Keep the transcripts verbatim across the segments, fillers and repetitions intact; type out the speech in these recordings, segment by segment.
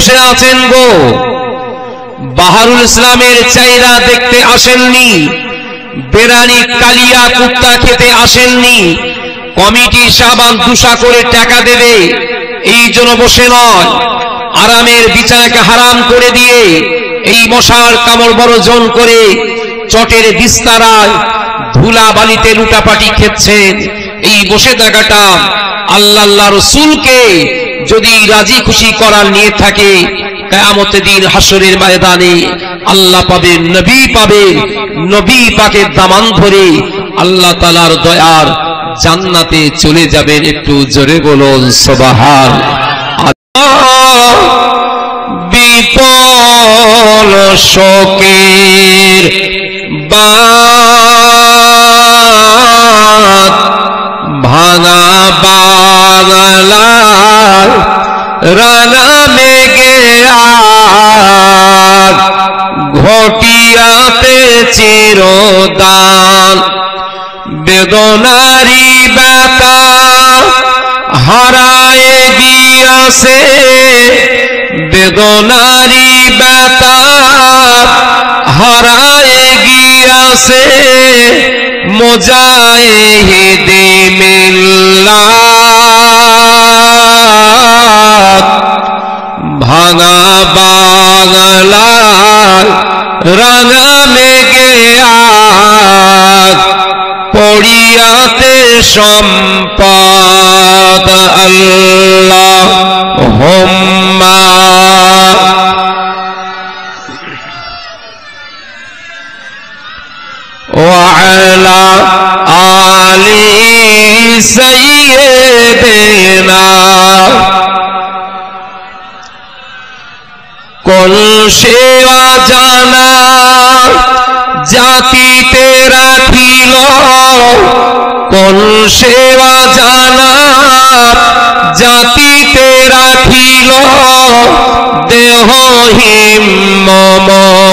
বসে আছেন গো, বাহারুল ইসলামের চাইরা দেখতে আসেননি, বেরানি কালিয়া কুত্তা খেতে আসেননি, কমিটি সাবান দুশা করে টাকা দেবে এই জন্য বসে নয়, আরামের বিছানাকে হারাম করে দিয়ে এই মশার কামড় বর্জন করে চটের বিস্তারায় ধুলা বালিতে লুটাপাটি খেচ্ছেন। এই বসে থাকাটা আল্লাহ আল্লাহ রসুলকে যদি রাজি খুশি করার নিয়ে থাকে, কিয়ামতের দিন হাসরের ময়দানে আল্লাহ পাবে, নবী পাবে, নবী পাকের দামান ধরে আল্লাহ তাআলার দয়ার জান্নাতে চলে যাবেন। একটু জোরে বলুন সুবহানাল্লাহ। বিপল শোকের বাত ভাঙা বাংলার রানা মেঘে আগ ঘটিয়াতে চিরদান বেদনারি ব্যথা হারায় গিয়াছে, বেদনারি ব্যথা হারায় গিয়াছে মুজাহিদে মিল্লাত ভাঙা বাংলার রাঙা মেঘে আগ পড়িয়াতে সম্পদ আল্লাহুম্মা ওয়া আলা আলি সাইয়্যিদিনা কুল সেবা জানা জাতিতে রাখিল, কোন সেবা জানা জাতিতে রাখিল, দেহহীন মম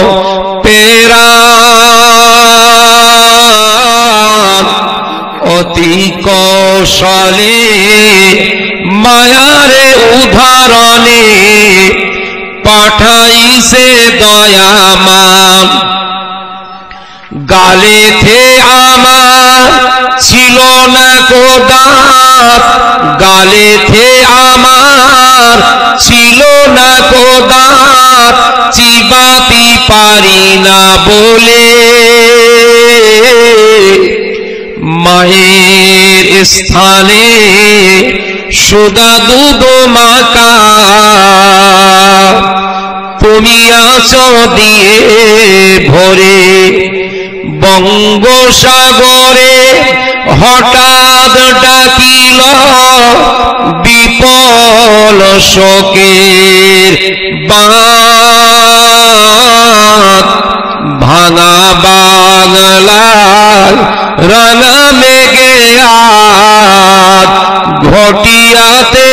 পেরান অতি কৌশলে মায়ারে উদাহরণে পাঠাইছে দয়ামান। গালে থে আমার ছিল না কো দাঁত, গালে থে আমার ছিল না কো দাঁত, চিবাতি পারি না বলে মায়ের স্থানে সুদা দুধ মাকা তুমি আছো দিয়ে ভরে। বঙ্গোসাগরে হঠাৎ ডাকিল বিপল শোকের বাত ভাঙা বাংলার রাঙা মেঘে আগ ঘটিয়াতে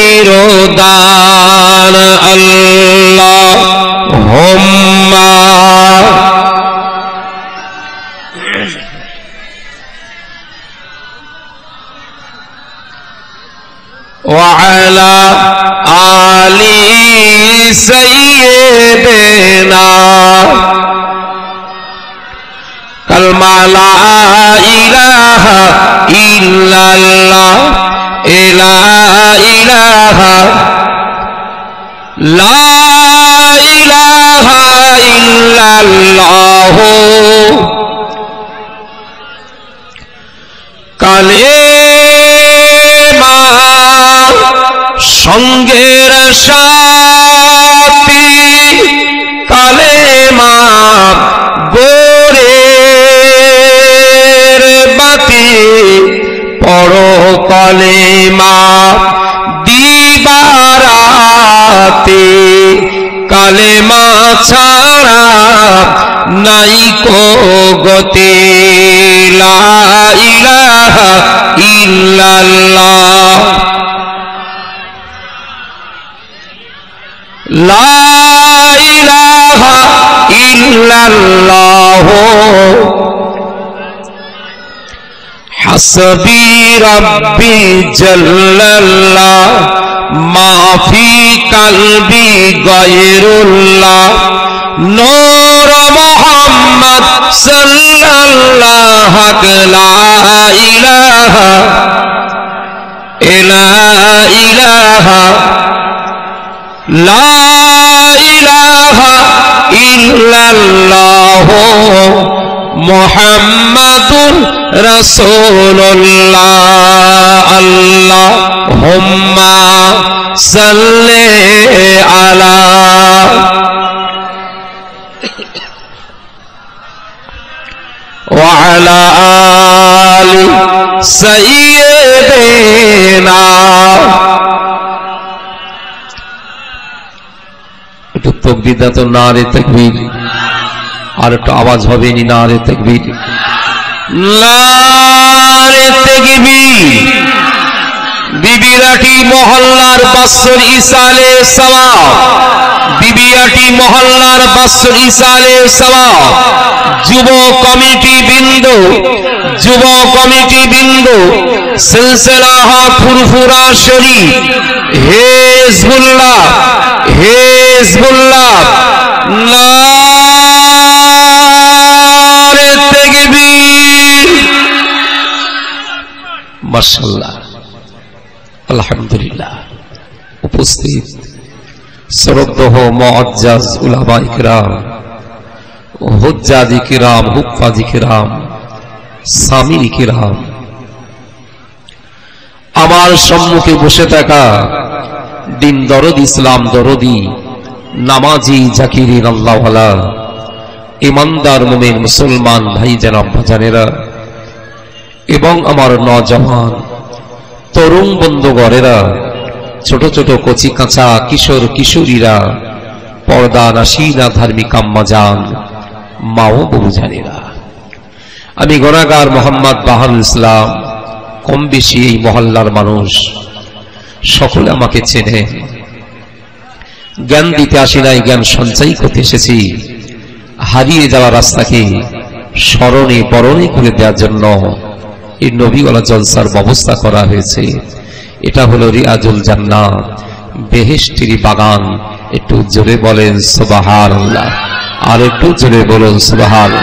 চিরদান আল্লাহুম্মা ওয়া আলা আলি সাইয়্যিদিনা কালমা লা ইলাহা ইল্লাল্লাহ লা ইলাহা লা ইলাহা ইল্লাল্লাহ কালেমা সঙ্গের সাথী, কালেমা গোরের বাতি পড়ো, কালেমা দিবারাতে, কালেমা ছাড়া নাই কো গতি। লা ইলাহা ইল্লাল্লাহ লা ইলাহা ইল্লাল্লাহ হাসবি রাব্বি জাল্লাল্লাহ মা ফি কালবি গায়রুল্লাহ নূর মুহাম্মদ সাল্লাল্লাহু লা ইলাহা ইলা ইলাহা লা ইলাহা ইল্লাল্লাহ মুহাম্মাদুর রাসূলুল্লাহ আল্লাহুম্মা সাল্লি আলা ওয়া আলা আলি সাইয়্যিদিনা। একটু তাকবীর দাও তো, নারে তাকবীর। আর একটু আওয়াজ হবে নি, নারে তাকবীর, নারে তাকবীর। বিবিরাটি মহল্লার বাসর ইসালে সওয়াব, বিবিরাটি মহল্লার বাসর ইসালে সওয়াব। যুব কমিটি বৃন্দ, যুব কমিটি বৃন্দ, সিলসিলাহ ফুরফুরা শরীফ, হিজবুল্লাহ, হিজবুল্লাহ, নারে তাকবীর। মাশাআল্লাহ, আলহামদুলিল্লাহ। উপস্থিত শ্রদ্ধেয় মুআজ্জাজ উলামায়ে কিরাম, হুজ্জাজি কিরাম, হুফাজি কিরাম, সামিল কিরাম, আমার সম্মুখে বসে থাকা দিন দরদি, ইসলাম দরদি, নামাজি, জাকিরিন আল্লাহওয়ালা, ইমানদার মুমিন মুসলমান ভাই জানাব বাজানেরা, এবং আমার নওজওয়ান তরুণ বন্ধুগণেরা, ছোট ছোট কচি কাঁচা কিশোর কিশোরীরা, পর্দা নাশিনা ধার্মিক আম্মা জান, মা ও বুঝানেরা, আমি গুনাহগার মোহাম্মদ বাহারুল ইসলাম। কম বেশি এই মহল্লার মানুষ সকলে আমাকে চেনে। জ্ঞান দিতে আসি নাই, জ্ঞান সঞ্চয় করতে এসেছি। হারিয়ে যাওয়া রাস্তাকে স্মরণে বরণে করে দেওয়ার জন্য এই নবীওয়ালা জলসার ব্যবস্থা করা হয়েছে। এটা হলো রিয়াজুল জান্নাত, বেহেশতের বাগান। একটু জোরে বলেন সুবহানাল্লাহ, আর একটু জোরে বলুন সুবহানাল্লাহ।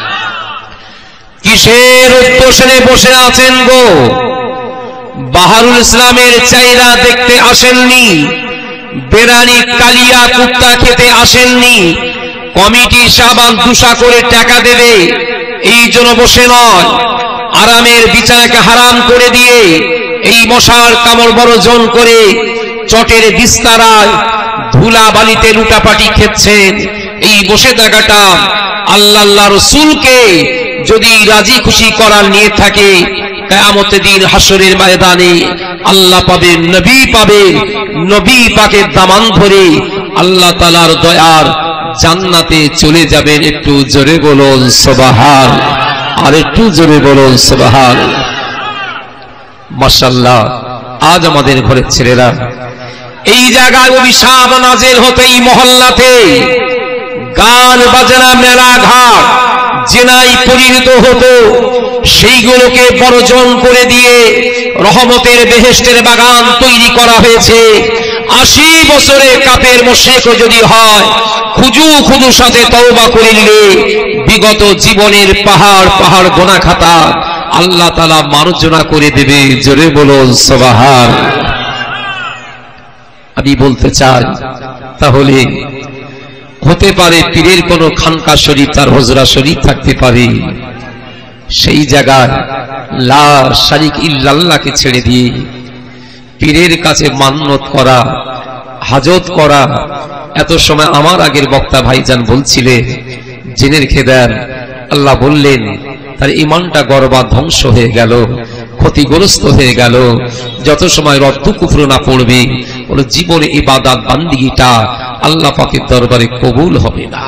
কিসের উদ্দেশ্যে বসে আছেন গো? বাহারুল ইসলামের চাইরা দেখতে আসেননি, বেরানি কালিয়া কুত্তা খেতে আসেননি, কমিটি সাবান দুশা করে টাকা দেবে এই জন্য বসে নয়। আরামের বিছানাকে হারাম করে দিয়ে এই মশার কামড় বর্জন করে চটের বিস্তারায় ধুলা বালিতে লুটাপাটি খেচ্ছেন। এই বসে থাকাটা আল্লাহ আল্লাহ রসুলকে যদি রাজি খুশি করার নিয়ে থাকে, কিয়ামতের দিন হাসরের ময়দানে আল্লাহ পাবে, নবী পাবে, নবী পাকের দামান ধরে আল্লাহ তাআলার দয়ার জান্নাতে চলে যাবেন। একটু জোরে বলুন সুবহান, আর একটু জোরে বলুন সুবহান। মাশাআল্লাহ, আজ আমাদের ঘরের ছেলেরা এই জায়গায় অভিশাপ নাযিল হতে, এই মহল্লাতে গান বাজনা মেলা ঘাট জেনায় পরিণত হতো, সেইগুলোকে বর্জন করে দিয়ে রহমতের বেহেশতের বাগান তৈরি করা হয়েছে। আশি বছরে কাপের মুশরিক যদি হয়, খুজু খুজু সাথে তওবা করে নিলে বিগত জীবনের পাহাড় পাহাড় গোনা খাতা আল্লাহ তাআলা মার্জনা করে দেবে। জোরে বলুন সুবহান। আমি বলতে চাই, তাহলে হতে পারে পীরের কোন খানকা শরীফ, তার হুজরা শরীফ থাকতে পারে, সেই জায়গায় লা শারিক ইল্লাল্লাহকে ছেড়ে দিয়ে পীরের কাছে মান্নত করা, হাজত করা। এত সময় আমার আগের বক্তা ভাইজান বলছিলেন, জেনে রেখে দেন, আল্লাহ বললেন তার ঈমানটা গর্বা ধ্বংস হয়ে গেল, ক্ষতিগ্রস্ত হয়ে গেল। যত সময় রদ্দ কুফর না পড়বে, ওর জীবনে ইবাদত বান্দিগিটা আল্লাহ পাকের দরবারে কবুল হবে না।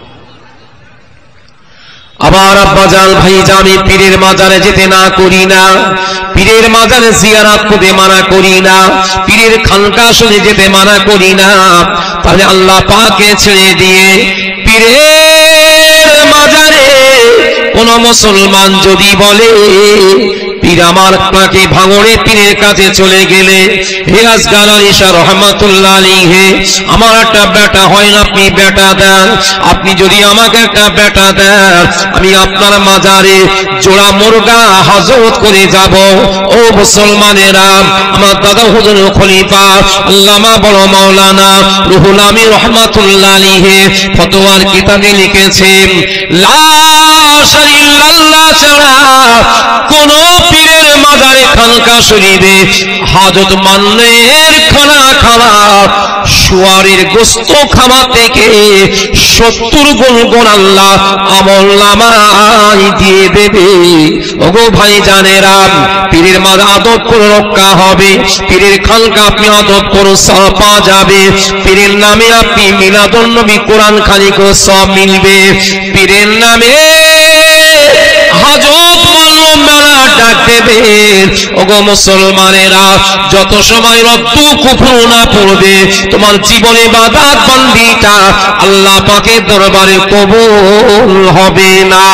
আবার আব্বাজান ভাইজান, আমি পীরের মাজারে যেতে না করি না, পীরের মাজারে জিয়ারত করতে মানা করি না, পীরের খানকা শুনে যেতে মানা করি না। তাহলে আল্লাহ পাককে ছেড়ে দিয়ে পীরের মাজারে কোন মুসলমান যদি বলে পীর আমার আপনাকে ভাঙড়ে পীরের কাছে চলে গেলে, হে আসগার আলী শাহ রহমাতুল্লাহ আলাইহি, আমার একটা বেটা হয় না, আপনি বেটা দেন। আপনি যদি আমাকে একটা বেটা দেন, আমি আপনার মাজারে জোড়া মুরগা হাজত করে যাব। ও মুসলমানেরা, আমার দাদা হুজুর খলিফা আল্লামা বড় মাওলানা রুহুল আমিন রহমাতুল্লাহ আলাইহি ফতোয়ার কিতাবে লিখেছেন, লা ইলাহা ইল্লাল্লাহ ছাড়া কোন পীরের মাজারে খানকা শরীফে হাজত মান্নের খানা খাওয়া শুয়ারের গোস্ত খাওয়া থেকে সত্তর গুণ গুণ আল্লাহ আমল নামায় দিয়ে দেবে। ওগো ভাই জানেরা, পীরের মাঝে আদব করে রক্ষা হবে, পীরের খানকা আপনি আদব করে সওয়াব পাওয়া যাবে, পীরের নামে আপনি মিলাদুন নবী কোরআন খানি করে সওয়াব মিলবে, পীরের নামে হাজত মানব মেলা ডাক দেবেন। ওগো মুসলমানেরা, যত সময় রদ্দু কুফর না পড়বে, তোমার জীবনে বাদাত বন্দিটা আল্লাহ পাকের দরবারে কবুল হবে না।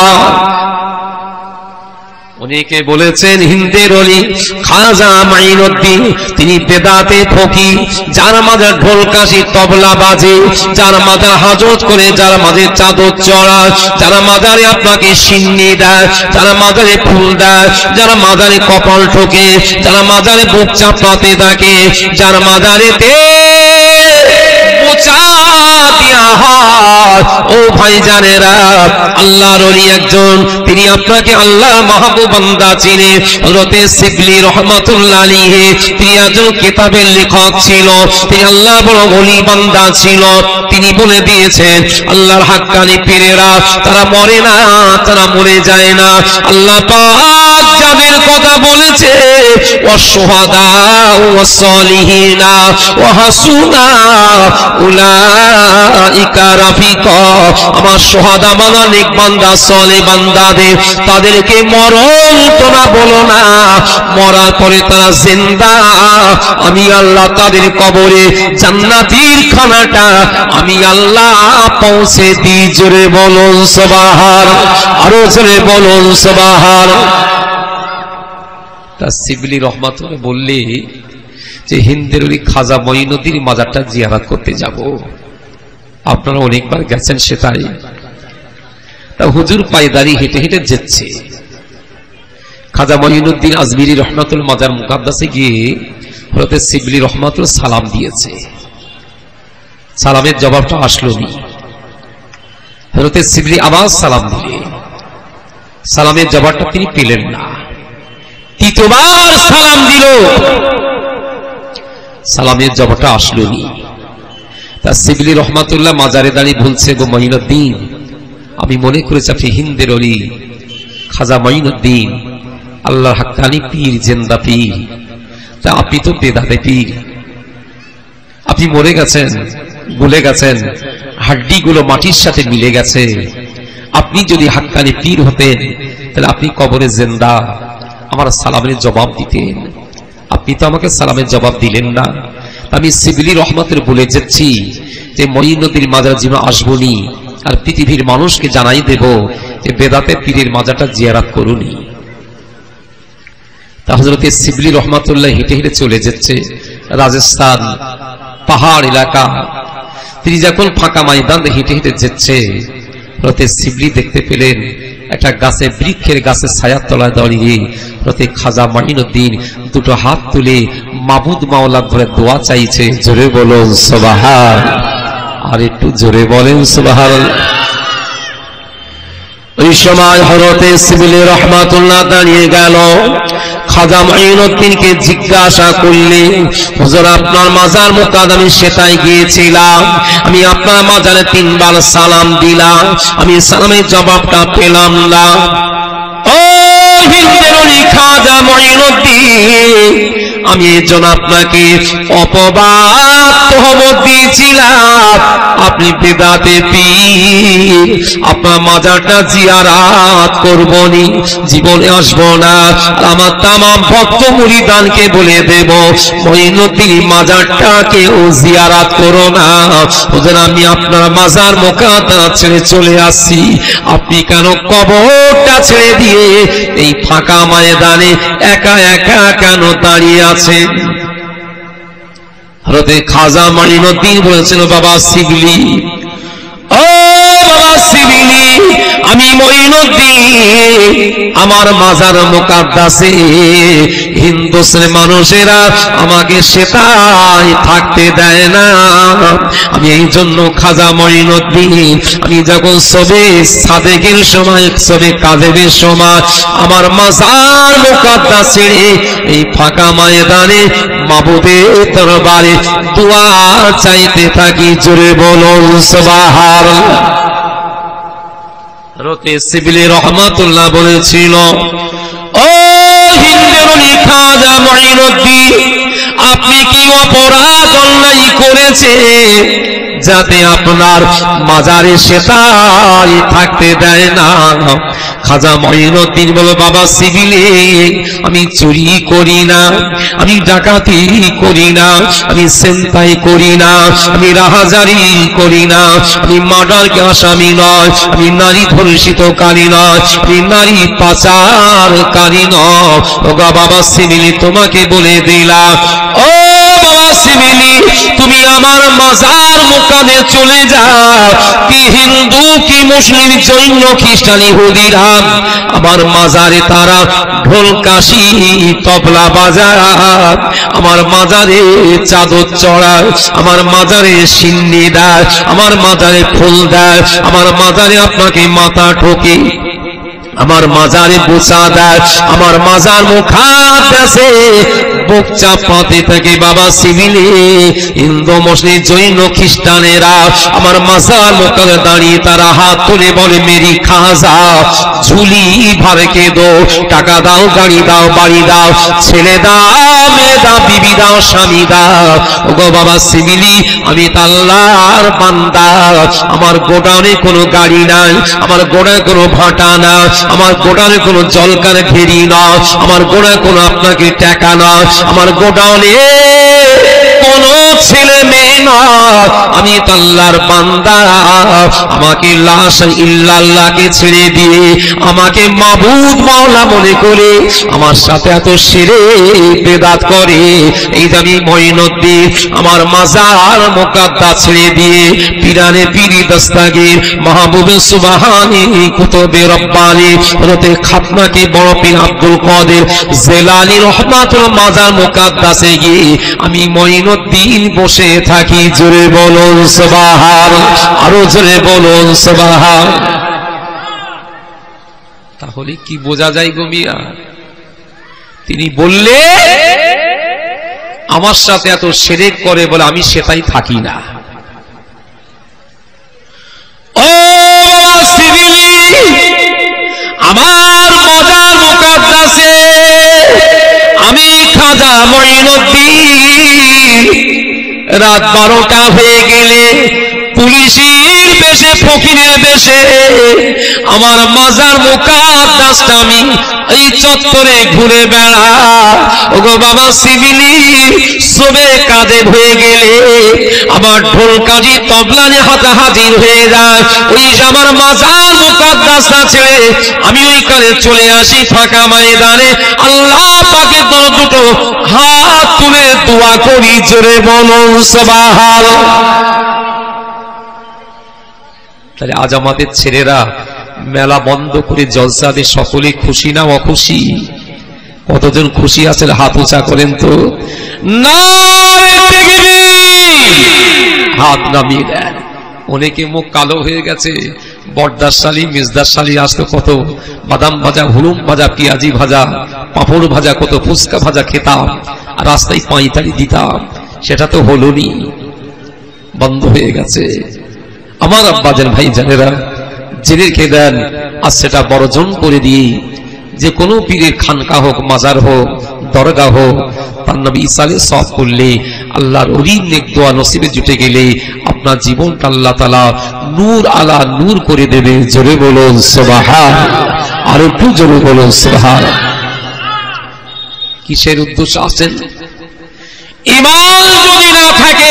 অনেকে বলেছেন হিন্দের অলি খাজা মাইনুদ্দিন, তিনি বেদাতে ফকি, যার মাঝে ঢোল কাশি তবলা বাজে, যার মাঝে হাজত করে, যার মাঝে চাদর চড়া, যার মাজারে আপনাকে সিন্নি দেয়, যার মাজারে ফুল দেয়, যার মাজারে কপাল ঠোকে, যার মাজারে বুক চাপাতে থাকে, যার মাজারেতে ও ভাই জানেরা, আল্লাহর ওলি একজন, তিনি আপনাকে আল্লাহ মাহবুব বান্দা চিনে। হযরতে শিবলি রহমাতুল্লাহ আলাইহি, তিনি একজন কিতাবের লেখক ছিল, তিনি আল্লাহ বড় ওলি বান্দা ছিল। তিনি বলে দিয়েছেন, আল্লাহর হাক্কানি পীরেরা তারা মরে না, তারা মরে যায় না। আল্লাহ পাক যাদের কথা বলেছে, ওয়াসশুহাদা ওয়াসসালিহিনা ওয়া হাসুনা উলাইকা রাফিকা, আমার শুহাদা মানা নেক বান্দা সালেহ বান্দাদের, তাদেরকে মরণ তোমরা বলো না, মরার পরে তারা জিন্দা। আমি আল্লাহ তাদের কবরে জান্নাতের খানাটা আমি আল্লাহ পৌঁছে দিই। জোরে বলুন সুবহান, আরো জোরে বলুন সুবহান। তা শিবলি রহমাতুল্লাহ বললে যে হিন্দের ওই খাজা মঈনুদ্দিন মাজারটা জিয়ারত করতে যাব। আপনারা অনেকবার গেছেন সেটাই। তা হুজুর পায়দারি হেঁটে হেঁটে যাচ্ছে, খাজা মঈনুদ্দিন আজমিরি রহমাতুল মাজার মুকাদ্দাসে গিয়ে হযরত শিবলি রহমাতুল সালাম দিয়েছে। সালামের জবাবটা আসলো নি। হযরত শিবলি আবার সালাম দিলে, সালামের জবাবটা তিনি পেলেন না। তৃতীয়বার সালাম দিল, সালামের জবাবটা আসলো নি। তা শিবলি রহমাতুল্লাহ মাজারে দাঁড়িয়ে বলছে, গো মঈনুদ্দিন, আমি মনে করেছি আপনি হিন্দের অলি খাজা মঈনুদ্দিন, আল্লাহর হাক্কানি পীর, জিন্দা পীর। তা আপনি তো বেদাতে পীর, আপনি মরে গেছেন, গলে গেছেন, হাড্ডিগুলো মাটির সাথে মিলে গেছে। আপনি যদি হাক্কানি পীর হতেন, তাহলে আপনি কবরে জিন্দা আমার সালামের জবাব দিতেন। আপনি তো আমাকে সালামের জবাব দিলেন না। আমি শিবলি রহমতের বলে যাচ্ছি যে মঈনুদ্দিন মাজার জীবনে আসবনি, আর পৃথিবীর মানুষকে জানাই দেব যে বেদাতে পীরের মাজারটা জিয়ারত করুনি। তা হযরত শিবলি রহমাতুল্লাহ হেঁটে হেঁটে চলে যাচ্ছে রাজস্থান পাহাড় এলাকা। তিনি যখন ফাঁকা ময়দান হেঁটে হেঁটে যাচ্ছে, হযরত শিবলি দেখতে পেলেন একটা গাছে, বৃক্ষের গাছের ছায়ার তলায় দাঁড়িয়ে হযরত খাজা মঈনুদ্দিন দুটো হাত তুলে মাবুদ মাওলা ধরে দোয়া চাইছে। জোরে বলুন সুবহান, আর একটু জোরে বলেন সুবহান। ওই সময় হযরত শিবলি রহমাতুল্লাহ দাঁড়িয়ে গেল, খাজা মঈনুদ্দিনকে জিজ্ঞাসা করলেন, হুজুর আপনার মাজার মুকাদ্দামে সেটাই গিয়েছিলাম, আমি আপনার মাজারে তিনবার সালাম দিলাম, আমি সালামের জবাবটা পেলাম না। ও হিন্দের ওলি খাজা মঈনুদ্দিন, আমি এর জন্য আপনাকে অপবাদ তহমত দিয়েছিলাম, আপনি বেদাতে পীর, আপনার মাজারটা জিয়ারাত করবনি, জীবনে আসবো না। আমার তামাম ভক্ত মুরিদানকে বলে দেব মঈনুদ্দিন মাজারটাকেও জিয়ারাত করো না। ওদের আমি আপনার মাজার মুকাদ্দাস ছেড়ে চলে আসছি, আপনি কেন কবরটা ছেড়ে দিয়ে এই ফাঁকা ময়দানে একা একা কেন দাঁড়িয়ে আছেন? হযরত খাজা মঈনুদ্দিন বলেছিল, বাবা শিবলি, ও বাবা শিবলি, আমি মঈনুদ্দিন আমার মাজার মুকাদ্দাসে হিন্দুস্তানের মানুষেরা আমাকে সেটাই থাকতে দেয় না। আমি এই জন্য খাজা মঈনুদ্দিন আমি যখন সবে সাদেকের সময় সবে কাদেবের সময় আমার মাজার মুকাদ্দাস ছেড়ে এই ফাঁকা ময়দানে মাবুদের দরবারে দোয়া চাইতে থাকি। জোরে বলুন সুবহানাল্লাহ। হযরত শিবলি রহমাতুল্লাহ বলেছিল, ও হিন্দুরনি খাজা মঈনুদ্দিন, আপনি কি অপরাধ অন্যায় করেছে যাতে আপনার মাজারে সেটাই থাকতে দেয় না? খাজা মঈনুদ্দিন বলে, বাবা শিবলি, আমি চুরি করি না, আমি ডাকাতি করি না, আমি ছিনতাই করি না, আমি রাহাজারি করি না, আমি মার্ডারকে আসামি নয়, আমি নারী ধর্ষিতকারী নয়, আমি নারী পাচারকারী নয়। ও বাবা শিবলি, তোমাকে বলে দিলাম, ও বাবা শিবলি, তুমি আমার মাজার মুকাদ্দাসে চলে যাও, কি হিন্দু কি মুসলিম জৈন খ্রিস্টান ইহুদিরা আমার মাজারে তারা ঢোল কাশি তবলা বাজায়, আমার মাজারে চাদর চড়ায়, আমার মাজারে সিন্নি দেয়, আমার মাজারে ফুল দেয়, আমার মাজারে আপনাকে মাথা ঠোকে, আমার মাজারে বোচা দেয়, আমার মাজার মুকাদ্দাসে বুক চাপাতে থাকে। বাবা শিবলি, হিন্দু মুসলিম জৈন খ্রিস্টানেরা আমার মাজার মুকাদ্দাসে দাঁড়িয়ে তারা হাত তুলে বলে, মেরি খাজা ঝুলি ভারকে দো, টাকা দাও, গাড়ি দাও, বাড়ি দাও, ছেলে দাও, মেয়ে দাও, বিবি দাও, স্বামী দাও। ওগো বাবা শিবলি, আমি আল্লাহর বান্দা, আমার গোডাউনে কোনো গাড়ি নাই, আমার গোডাউনে কোনো ভাটা না, আমার গোডাউনে কোনো জলকার ঘেরি না, আমার গোডাউনে কোনো আপনাকে টাকা না, আমার গোডাউনে কোনো ছেলে মেয়ে না, আমি আল্লাহর বান্দা। আমাকে লা ইলাহা ইল্লাল্লাহকে ছেড়ে দিয়ে আমাকে মাবুদ মাওলা মনে করে আমার সাথে এত শিরক বেদাত করে, এই যে আমি মঈনুদ্দিন আমার মাজার মুকাদ্দাস ছেড়ে দিয়ে পিরানে পীরি দস্তাগীর মাহবুবে সুবহানী কুতুবে রব্বানী হযরতে খাতনাকে বড় পীর আব্দুল কাদের জিলানী রহমাতুল্লাহ মাজার মুকাদ্দাসে গিয়ে আমি মঈনুদ্দিন বসে থাকি। জোরে বলুন সুবহানাল্লাহ, আরো জোরে বলুন সুবহানাল্লাহ। তাহলে কি বোঝা যায় গো মিয়া? তিনি বললে আমার সাথে এত শিরক করে বলে আমি সেটাই থাকি না। ও শিবলি, আমার মাজার মুকাদ্দাসে আমি খাজা মঈনুদ্দিন রাত বারোটা হয়ে গেলে পুলিশের বেশে ফকিরের বেশে আমার মাজার মুকাদ্দাসটা আমি এই চত্বরে ঘুরে বেড়া। ওগো বাবা শিবলি, সবে কাঁধে হয়ে গেলে আমার ঢোল কাজি তবলানে হাতে হাজির হয়ে যায়, ওই আমার মাজার মুকাদ্দাসটা ছেড়ে আমি ওইখানে চলে আসি ফাঁকা ময়দানে, আল্লাহ পাকের দুটো হাত তুলে দোয়া করি। জোরে বলুন সুবহানাল্লাহ। তাহলে আজ আমাদের ছেলেরা মেলা বন্ধ করে জলসাতে সকলে খুশি না অখুশি? কতজন খুশি আছেন হাত উঁচা করেন তো। হাত নামিয়ে দেন। অনেকে মুখ কালো হয়ে গেছে, বড়দার শালি মেজদার শালি আসতো, কত বাদাম ভাজা, হুলুম ভাজা, পেঁয়াজি ভাজা, পাঁপড় ভাজা, কত ফুচকা ভাজা খেতাম, আর রাস্তায় পাঁইতালি দিতাম, সেটা তো হলো নি, বন্ধ হয়ে গেছে। আমার আব্বাজান ভাই জানেরা জেনে রেখে দেন, আর সেটা বর্জন করে দিয়ে যে কোনো পীরের খানকা হোক, মাজার হোক, দরগা হোক, তার নবী ইসালে সব করলে আল্লাহর অলির নেক দোয়া নসিবে জুটে গেলে আপনার জীবনটা আল্লাহ তাআলা নূর আলা নূর করে দেবে। জোরে বলুন সুবহান, আর একটু জোরে বলুন সুবহান। কিসের উদ্দেশ্য আছেন? ঈমান যদি না থাকে,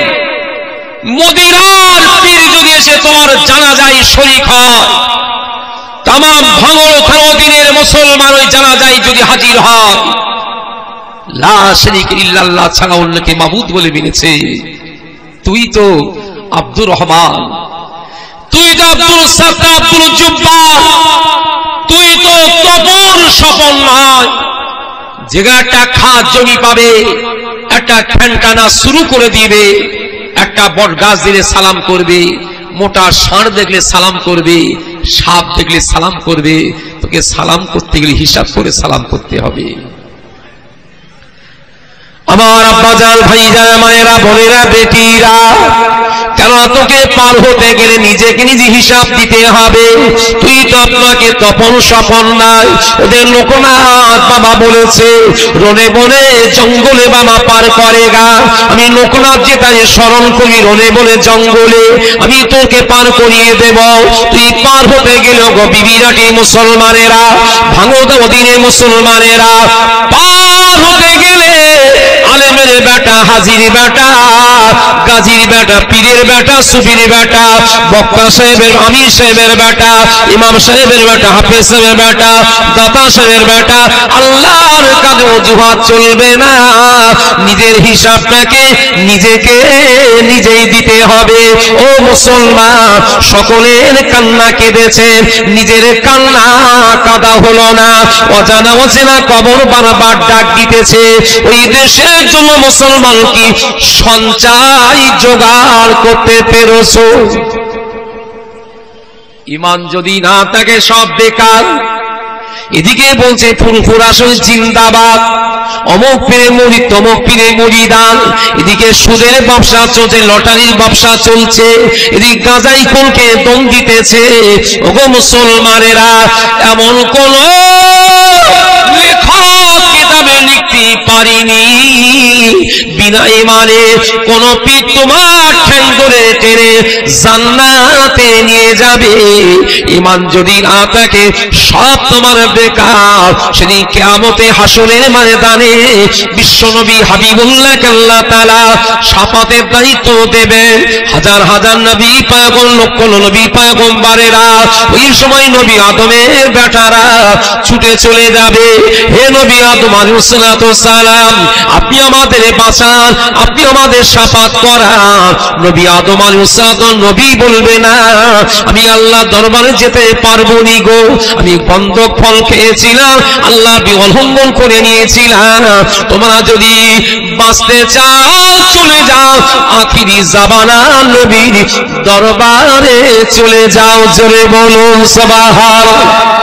মদিনার পীর যদি এসে তোমার জানাজায় শরীক হয়, তামাম ভাঙড় থানদিনের মুসলমান ওই জানাজায় যদি হাজির হয়, লা শারীকা ইল্লাল্লাহ ছাড়া অন্যকে মাবুদ বলে মেনেছে, তুই তো আব্দুর রহমান, তুই তো আব্দুল সাত্তার, আব্দুল জব্বার, তুই তো তপন স্বপন নয়। যেগা একটা খাস জমি পাবে, একটা খ্যানটানা শুরু করে দিবে, একটা বট গাছ দিলে সালাম করবে, মোটা ষাঁড় দেখলে সালাম করবে, সাপ দেখলে সালাম করবে। তোকে সালাম করতে গেলে হিসাব করে সালাম করতে হবে। আমার আব্বাজান, ভাইজান, মায়েরা, বোনেরা, বেটিরা, কেন তোকে পার হতে গেলে নিজেকে নিজে হিসাব দিতে হবে। তুই তো আপনাকে তপন স্বপন নাই। ওদের লোকনাথ বাবা বলেছে, রনে বনে জঙ্গলে বাবা পার করে গা। আমি লোকনাথ যেটা স্মরণ করি, রনে বনে জঙ্গলে আমি তোকে পার করিয়ে দেব। তুই পার হতে গেলে গো বিবিরাটি মুসলমানেরা, ভাঙদা অধীনে মুসলমানেরা, পার হতে গেলে আলেমের বেটা, হাজির বেটা, গাজীর বেটা, পীরের বেটা, সুফির বেটা, বক্তা সাহেবের, আমির সাহেবের বেটা, ইমাম সাহেবের বেটা, হাফেজ সাহেবের বেটা, দাতা সাহেবের বেটা, আল্লাহর কাজে অজুহাত চলবে না। নিজের হিসাবটাকে নিজেকে নিজেই দিতে হবে। ও মুসলমান, সকলের কান্না কেঁদেছে, নিজের কান্না কাঁদা হলো না। অজানা অচেনা কবর বারবার ডাক দিতেছে। ওই দেশের জন্য মুসলমান কি সঞ্চয় জোগাড় করতে পেরেছো? ঈমান যদি না থাকে সব বেকার। এদিকে বলছে ফুরফুরা শরীফ জিন্দাবাদ, অমুক পীরে মুরিদ, তমুক পীরে মুরিদান। এদিকে সুদের ব্যবসা চলছে, লটারির ব্যবসা চলছে, এদিকে গাঁজাই কোনকে দম দিতেছে। ওগো মুসলমানেরা, এমন কোন লেখক কিতাবে লিখতে পারিনি বিনা ঈমানে কোন পীর তোমার ঠ্যাং ধরে টেনে জান্নাতে নিয়ে যাবে। ঈমান যদি না থাকে সব তোমার বেকার। সেদিন কিয়ামতে হাসরের ময়দানে বিশ্বনবী হাবিবুল্লাহকে আল্লাহ তাআলা শাফাতের দায়িত্ব দেবেন। হাজার হাজার নবী পয়গম্বর, লক্ষ নবী পয়গম্বরেরা, ওই সময় নবী আদমের বেটারা ছুটে চলে যাবে। হে নবী আদম আলাইহিস সালাতু ওয়াস সালাম, আপনি আমাদের বাঁচান, আপনি আমাদের শাফাত করান। নবী আদম আলাইহিস সালাম নবী বলবে না, আমি আল্লাহ দরবারে যেতে পারবো নি গো, আমি বন্ধক ফল খেয়েছিলাম, আল্লাহ বিলম্বন করে নিয়েছিলাম। তোমরা যদি বাঁচতে চাও চলে যাও আখিরি জামানা নবীর দরবারে চলে যাও। জোরে বলুন সুবহানাল্লাহ।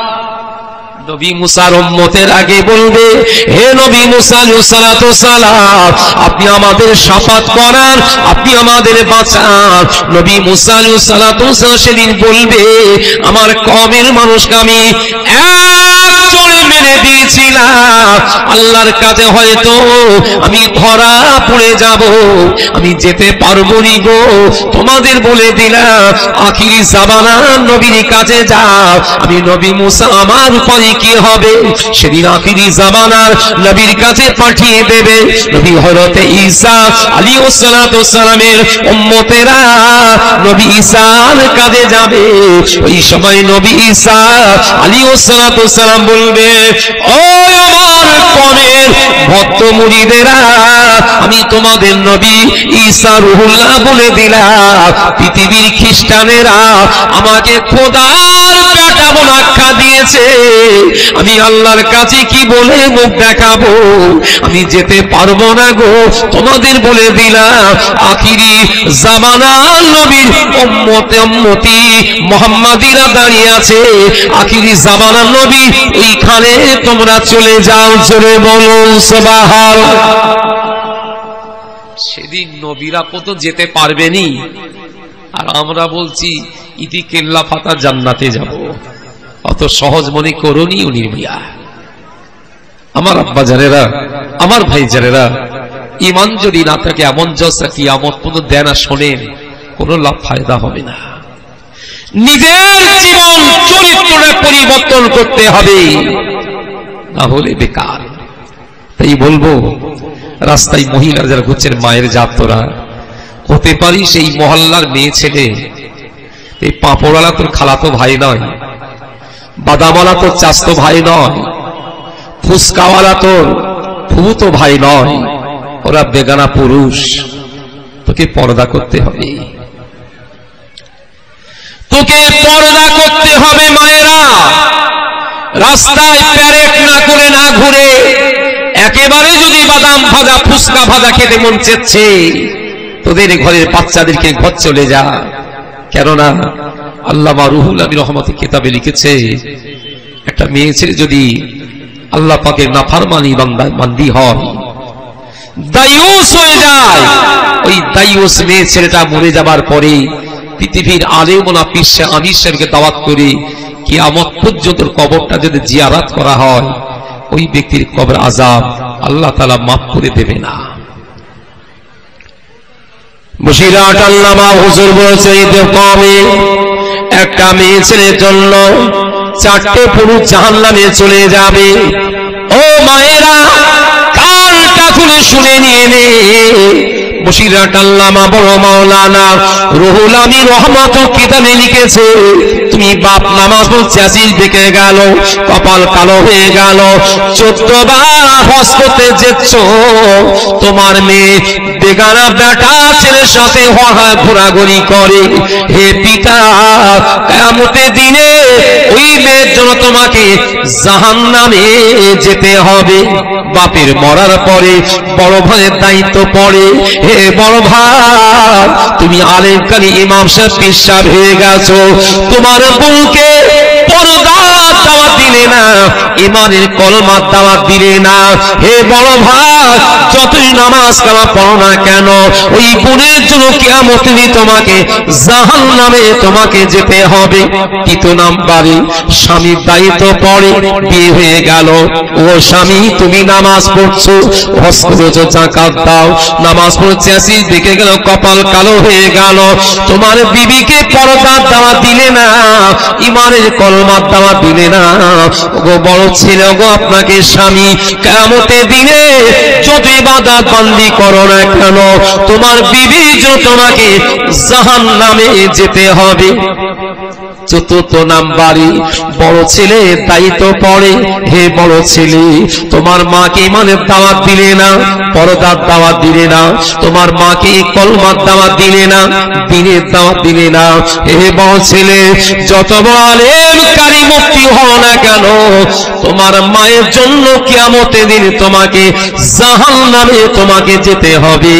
নবী মুসার উম্মতের আগে বলবে, হে নবী মুসা আলাইহিস সালাতু ওয়াস সালাম, আপনি আমাদের শাফাত করান, আপনি আমাদের বাঁচান। নবী মুসা আলাইহিস সালাতু ওয়াস সালাম সেদিন বলবে, আমার কওমের মানুষকে আমি এক চড়ে মেরে দিয়েছিলাম, আল্লাহর কাছে হয়তো আমি ধরা পড়ে যাব, আমি যেতে পারবো নি গো। তোমাদের বলে দিলাম আখিরি জামানা নবীর কাছে যাও। আমি নবী মুসা আমার উপরে কি হবে সেদিন আখিরি জামানার নবীর কাছে পাঠিয়ে দেবে। নবী হযরতে ঈসা আলাইহিস সালাতু ওয়াস সালামের উম্মতেরা নবী ঈসার কাছে যাবে। ওই সময় নবী ঈসা আলাইহিস সালাতু ওয়াস সালাম বলবে, ও আমার কওমের ভক্ত মুরিদেরা, আমি তোমাদের নবী ঈসা রুহুল্লাহ বলে দিলাম। পৃথিবীর খ্রিস্টানেরা আমাকে খোদার বেটা বলে আখ্যা দিয়েছে, আমি আল্লাহর কাছে কি বলে মুখ দেখাবো? আমি যেতে পারবো না গো। তোমাদের বলে দিলাম আখিরি জামানার নবীর উম্মতে উম্মতি মুহাম্মাদিরা দাঁড়িয়ে আছে, আখিরি জামানার নবী ওইখানে তোমরা চলে যাও। জোরে বলুন সুবহানাল্লাহ। সেদিন নবীরা কত যেতে পারবেনি, আর আমরা বলছি ইতি কেল্লা ফাতা জান্নাতে যাব। অত সহজ মনে করুনি উনি মিয়া। আমার আব্বা জানেরা, আমার ভাই জানেরা, ইমান যদি না থাকে এমন জলসা কিয়ামত পর্যন্ত দেন আর শোনেন, কোনো লাভ ফায়দা হবে না। নিজের জীবন চরিত্রটা পরিবর্তন করতে হবে, না হলে বেকার। তাই বলবো, রাস্তায় মহিলা যারা ঘুরছেন, মায়ের জাত তোরা হতে পারি সেই মহল্লার মেয়ে ছেলে। এই পাঁপড়ওয়ালা তোর খালাতো ভাই নয়, বাদামওয়ালা তোর চাস্তো ভাই নয়, ফুসকাওয়ালা তোর ফুফুতো ভাই নয়, ওরা বেগানা পুরুষ। তোকে পর্দা করতে হবে, তোকে পর্দা করতে হবে। মায়েরা, রাস্তায় প্যারেড না করে না ঘুরে একেবারে যদি বাদাম ভাজা ফুসকা ভাজা খেতে মন চেচ্ছে, তোদের ঘরের বাচ্চাদেরকে ঘর চলে যা। কেননা আল্লামা রুহুল আমিন রহমতের কিতাবে লিখেছে, একটা মেয়ে ছেলে যদি আল্লাহ পাকের নাফরমানি বান্দি হয়, দায়ুস হয়ে যায়, ওই দায়ুস মেয়ে ছেলেটা মরে যাবার পরে পৃথিবীর আলেম ওয়া পিসা আমিরকে দাওয়াত করে কিয়ামত পর্যন্ত কবরটা যদি জিয়ারত করা হয়, ওই ব্যক্তির কবর আযাব আল্লাহ তাআলা মাফ করে দেবে না। বসিরহাট আল্লামা হুজুর বলেছে, ঈদের কমে একটা মেয়ে ছেলের জন্য চারটে পুরুষ জাহান্নামে চলে যাবে। ও মায়েরা, কানটা খুলে শুনে নিয়ে নে। বসিরহাট আল্লামা বড় মাওলানা রুহুল আমিন রহমত কিতাবে লিখেছে, তুমি বাপ নামাজ পড়তে আসিল বেঁকে গেল, কপাল কালো হয়ে গেল, চোদ্দ বার হজ করতে যেচ্ছ, তোমার মেয়ে বেগানা বেটা ছেলের সাথে ঘোরাঘুরি করে। হে পিতা, কিয়ামতের দিনে ওই মেয়ের জন্য তোমাকে জাহান্নামে যেতে হবে। বাপের মরার পরে বড় ভাইয়ের দায়িত্ব পড়ে। হে বড় ভাই, তুমি আলেম কারি ইমাম সাহেব পীর সাহেব হয়ে গেছো, তোমার বউকে পর্দা দাওয়াত দিলে না, ইমানের কলমার দাওয়াত দিলে না। হে বড় ভাই, যতই নামাজ কালাম পড়ো না কেন, ওই বোনের জন্য কিয়ামতের দিনে তোমাকে জাহান্নামে তোমাকে যেতে হবে। তৃতীয় নাম্বারে স্বামীর দায়িত্ব পড়ে। বিয়ে হয়ে গেল, ও স্বামী তুমি নামাজ পড়ছো, হজ করেছো, যাকাত দাও, নামাজ পড়ছে আসি দেখে গেল কপাল কালো হয়ে গেল, তোমার বিবিকে পর্দা দাওয়াত দিলে না, ইমানের কলমার দাওয়াত দিলে না। ওগো বড় ছেলে, ওগো আপনাকে স্বামী কিয়ামতের দিনে যত ইবাদত বন্দি করো না কেন, তোমার বিবি যে তোমাকে জাহান্নামে যেতে হবে। চতুর্থ নাম্বারে বড় ছেলে দায়িত্ব পড়ে। হে বড় ছেলে, তোমার মাকে ইমানের দাওয়াত দিলে না, পর্দার দাওয়াত দিলে না, তোমার মাকে কলমার দাওয়াত দিলে না, দ্বীনের দাওয়াত দিলে না। হে বড় ছেলে, যত বড় আলেম কারি মুফতি হও না কেন, তোমার মায়ের জন্য কিয়ামতের দিন তোমাকে জাহান্নামে তোমাকে যেতে হবে।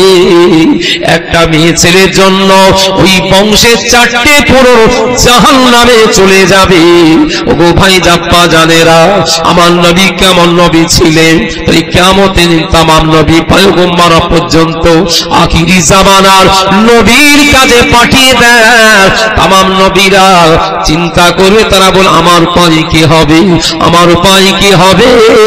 একটা মেয়ে ছেলের জন্য ওই বংশের চারটে পুরুষ জাহান্নামে চলে যাবে। ওগো ভাই জাপ্পা জানেরা, আমার নবী কেমন নবী ছিলেন, তাই কিয়ামতের দিন তামাম নবী পয়গম্বর পর্যন্ত আখিরি জামানার নবীর কাছে পাঠিয়ে দেন। তামাম নবীরা চিন্তা করবে, তারা বল আমার উপায় কি হবে, আমার উপায় কি হবে।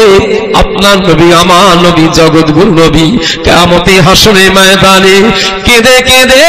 আপনার নবী, আমার নবী, জগৎগুরু নবী কিয়ামতে হাসরের ময়দানে কেঁদে কেঁদে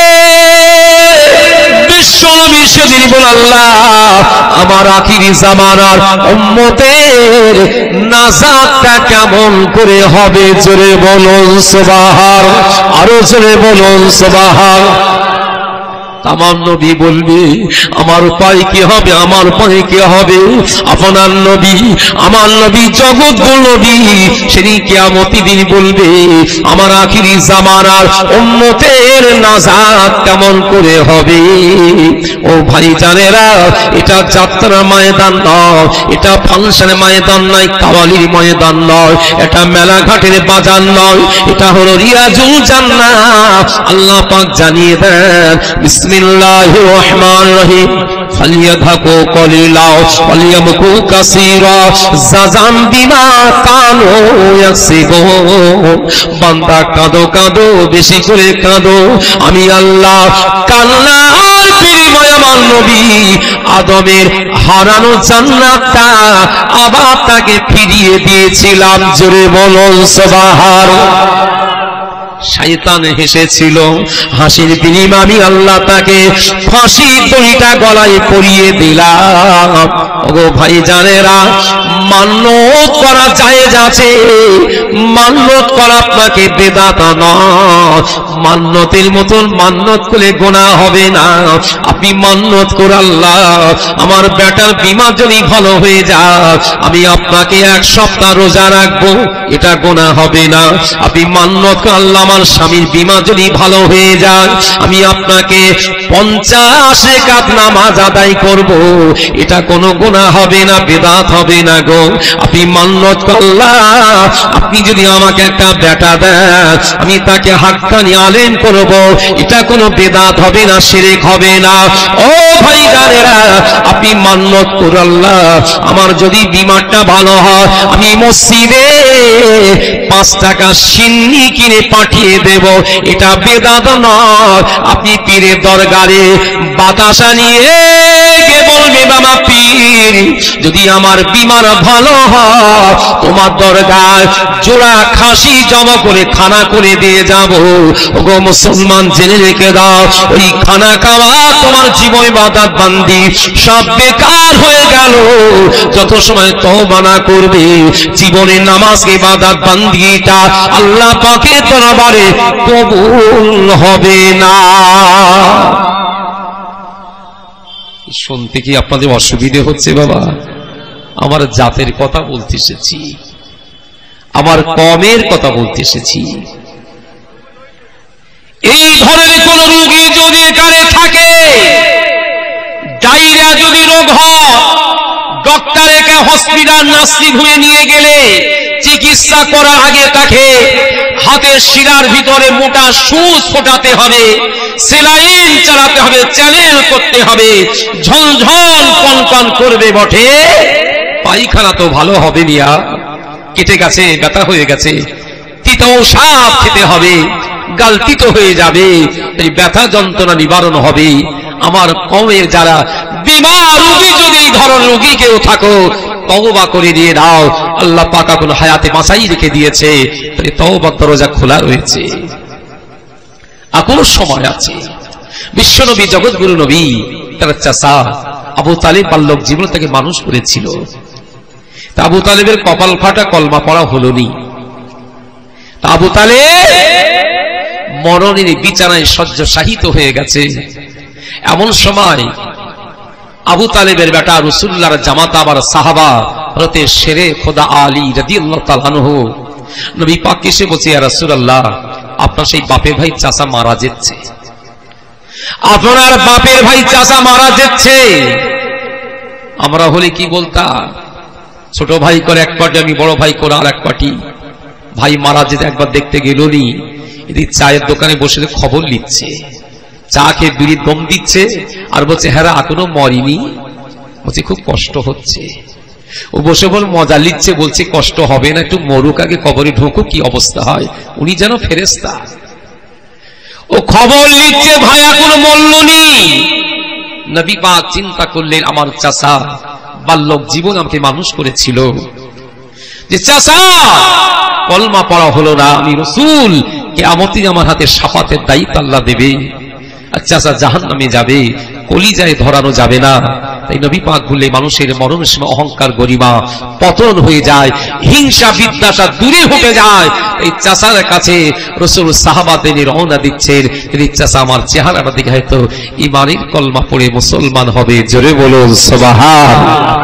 বিশ্ব নবী সেদিন বল, আল্লাহ আমার আখিরি জামানার উম্মতের নাজাতটা কেমন করে হবে। জোরে বলুন সুবহান, আরো জোরে বলুন সুবহান। তামাম নবী বলবে আমার উপায় কি হবে, আমার উপায় কি হবে। আপনার নবী, আমার নবী, জগৎগুরু নবী সেদিন কিয়ামতের দিন বলবে আমার আখিরি জামানার উম্মতের নাজাত কেমন করে হবে। ও ভাই জানেরা, এটা যাত্রার ময়দান নয়, এটা ফাংশনের ময়দান নয়, কাওয়ালির ময়দান নয়, এটা মেলাঘাটের বাজার নয়, এটা হলো রিয়াজুল জান্নাত। আল্লাহ পাক জানিয়ে দেন, বিসমিল্লাহির রহমানির রহিম, ফালিয়াযহাকু কলিলা ওয়ালিয়াবকু কাসীরা জাযাম বিমা কানু ইয়াকসিবুন। বান্দা কাঁদো কাঁদো, বেশি করে কাঁদো, আমি আল্লাহ কান্নার বিনিময়ে আমার নবী আদমের হারানো জান্নাতটা আবার তাকে ফিরিয়ে দিয়েছিলাম। জোরে বলুন সুবহান। শয়তান হেসেছিল, হাসির বিনিময়ে আমি আল্লাহ তাকে ফাঁসি দড়িটা গলায় পরিয়ে দিলাম। ওগো ভাই জানেরা, মান্যত করা জায়েজ আছে, মান্যত করা আপনাকে বেদাত নয়। মান্যতের মতন মান্যত করে গুনাহ হবে না। আপনি মান্যত করে আল্লাহ আমার বেটার বিমা যদি ভালো হয়ে যায় আমি আপনাকে এক সপ্তাহ রোজা রাখবো, এটা গুনাহ হবে না। আপনি মান্যত করে আল্লাহ আমার স্বামীর বিমা যদি ভালো হয়ে যায় আমি আপনাকে পঞ্চাশ রাকাত নামাজ আদায় করব, এটা কোনো গুনাহ হবে না, বেদাত হবে না গো। আপনি মান্যত করলাম আপনি যদি আমাকে একটা বেটা দেন আমি তাকে হাক্কানি আলেম করব, এটা কোনো বেদাত হবে না, শিরক হবে না। ও ভাই জানেরা, আপনি মান্যত করল্লাহ আমার যদি বিমারটা ভালো হয় আমি মসজিদে পাঁচ টাকা সিন্নি কিনে পাঠিয়ে দেব, এটা বেদাত নয়। আপনি পীরের দরবারে বাতাসা নিয়ে কে বলবে বাবা পীর যদি আমার বিমার ভালো হয় তোমার দরগায় জোড়া খাসি জমা করে খানা করে দিয়ে যাব। ওগো মুসলমান জেনে রেখে দাও, ওই খানা খাওয়া তোমার জীবন ইবাদত বান্দি সব বেকার হয়ে গেল। যত সময় তওবা না করবে জীবনের নামাজ ইবাদত বান্দিটা আল্লাহ পাকের দরবারে কবুল হবে না। শুনতে কি আপনাদের অসুবিধে হচ্ছে বাবা? আমার জাতের কথা বলতে এসেছি, আমার কমের কথা বলতে এসেছি। এই ধরনের কোন রোগী যদি এখানে থাকে, ডায়রিয়া যদি রোগ হয়, ডক্টর একে হসপিটাল নার্সিং হোমে নিয়ে গেলে চিকিৎসা করার আগে তাকে হাতের শিরার ভিতরে মোটা সুচ ফোটাতে হবে, সেলাইন চালাতে হবে, চ্যানেল করতে হবে, ঝনঝন কনকন করবে বটে, পায়খানা তো ভালো হবে নিয়া, কেটে গেছে, ব্যথা হয়ে গেছে, তিতো সাপ খেতে হবে, গাল তিতো হয়ে যাবে, এই ব্যথা যন্ত্রণা নিবারণ হবে। আমার কমের যারা বিমার রোগী যদি ধরন রোগী কেউ থাকো তওবা করে দিয়ে দাও, আল্লাহ পাক কোন হায়াতে বাঁচাই রেখে দিয়েছে, তাই তওবার দরজা খোলা রয়েছে, এখনো সময় আছে। বিশ্বনবী জগৎগুরু নবী তার চাচা আবু তালিব বাল্যক জীবন তাকে মানুষ করেছিল। তা আবু তালিবের কপাল ফাটা, কলমা পড়া হলো নি। তা আবু তালিব মরণের বিছানায় শয্যাশায়িত হয়ে গেছে। এমন সময় আবু তালেবের বেটা রাসূলুল্লাহর জামাতা আবার সাহাবা হযরতে শেরে খোদা আলী রাদিয়াল্লাহু তাআলা আনহু নবী পাক এসে বলছে, ইয়া রাসূলুল্লাহ আপনার সেই বাপের ভাই চাচা মারা যাচ্ছে, আপনার বাপের ভাই চাচা মারা যাচ্ছে। আমরা হলে কি বলতাম? ছোট ভাই করে এক পার্টি, আমি বড় ভাই করে আর এক পার্টি। ভাই মারা যেতে একবার দেখতে গেলনি, এদিকে চায়ের দোকানে বসে খবর নিচ্ছে, চা খেয়ে বিড়ির দম দিচ্ছে আর বলছে হ্যাঁ এখনো মরিনি। বলছে খুব কষ্ট হচ্ছে। ও বসে বল মজা লিখছে, বলছে কষ্ট হবে না, একটু মরুক আগে, কবরে ঢুকুক, কি অবস্থা হয়। উনি যেন ফেরেশতা, ও খবর লিখছে ভাই এখনো মরলনি। নবী পাক চিন্তা করলেন আমার চাচা বাল্যক জীবন আমাকে মানুষ করেছিল, যে চাচা কলমা পড়া হলো না, আমি রাসূল কিয়ামতে আমার হাতে শাফাতের দায়িত্ব আল্লাহ দেবে, আর চাচা জাহান্নামে যাবে, কলিজায় ধরানো যাবে না। তাই নবী পাক বললে মানুষের মরণের সময় অহংকার গরিমা পতন হয়ে যায়, হিংসা বিদ্বেষা দূরে হয়ে যায়। এই চাচার কাছে রাসূল সাহাবাদের রওনা দিচ্ছেন, এই চাচা আমার চেহারাটা দেখে হয়তো ঈমানের কলমা পড়ে মুসলমান হবে। জোরে বলুন সুবহানাল্লাহ।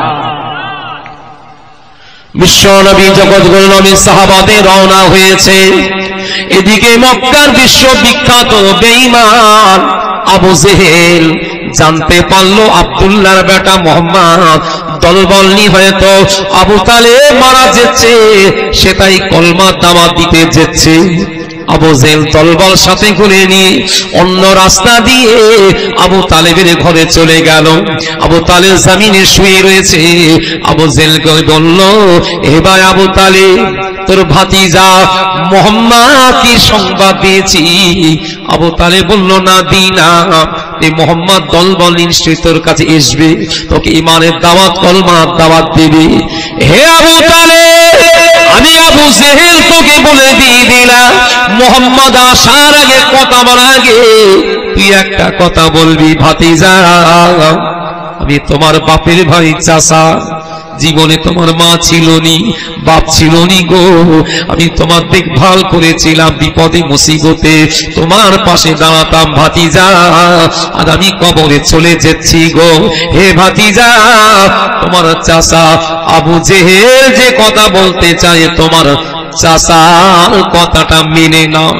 বিশ্ব নবী জগৎগুরু নবী সাহাবাদের রওনা হয়েছে। এদিকে মক্কার বিশ্ববিখ্যাত বেঈমান আবু জেহেল জানতে পারলো আব্দুল্লাহর বেটা মোহাম্মদ দলবল নিয়ে হয়তো আবু তালেব মারা যাচ্ছে, সে তাই কলমা দাওয়াত দিতে যাচ্ছে। আবু জেহেল দলবল সাথে করে নিয়ে অন্য রাস্তা দিয়ে আবু তালেবের ঘরে চলে গেল। আবু তালেব জমিনে শুয়ে রয়েছে। আবু জেহেলকে বলল, এবার আবু তালেব তোর ভাতিজা মুহাম্মদ কি সংবাদ দিয়েছি? আবু তালেব বলল, না দি না, এই মুহাম্মদ দলবল নিশ্চয়ই তোর কাছে আসবে, তোকে ঈমানের দাওয়াত কলমার দাওয়াত দেবে। হে আবু তালেব আমি আবু জেহেল তোকে বলে দিয়ে দিলাম, মোহাম্মদ আসার আগে কথা বলার আগে তুই একটা কথা বলবি, ভাতিজা আমি তোমার বাপের ভাই চাচা, জীবনে তোমার মা ছিল নি, বাপ ছিল নি গো, আমি তোমার দেখভাল করেছিলাম, বিপদে মুসিবতে তোমার পাশে দাঁড়াতাম ভাতিজা, আর আমি কবরে চলে যাচ্ছি গো। হে ভাতিজা, তোমার চাচা আবু জেহেল যে কথা বলতে চায় তোমার চাচার কথাটা মেনে নাও।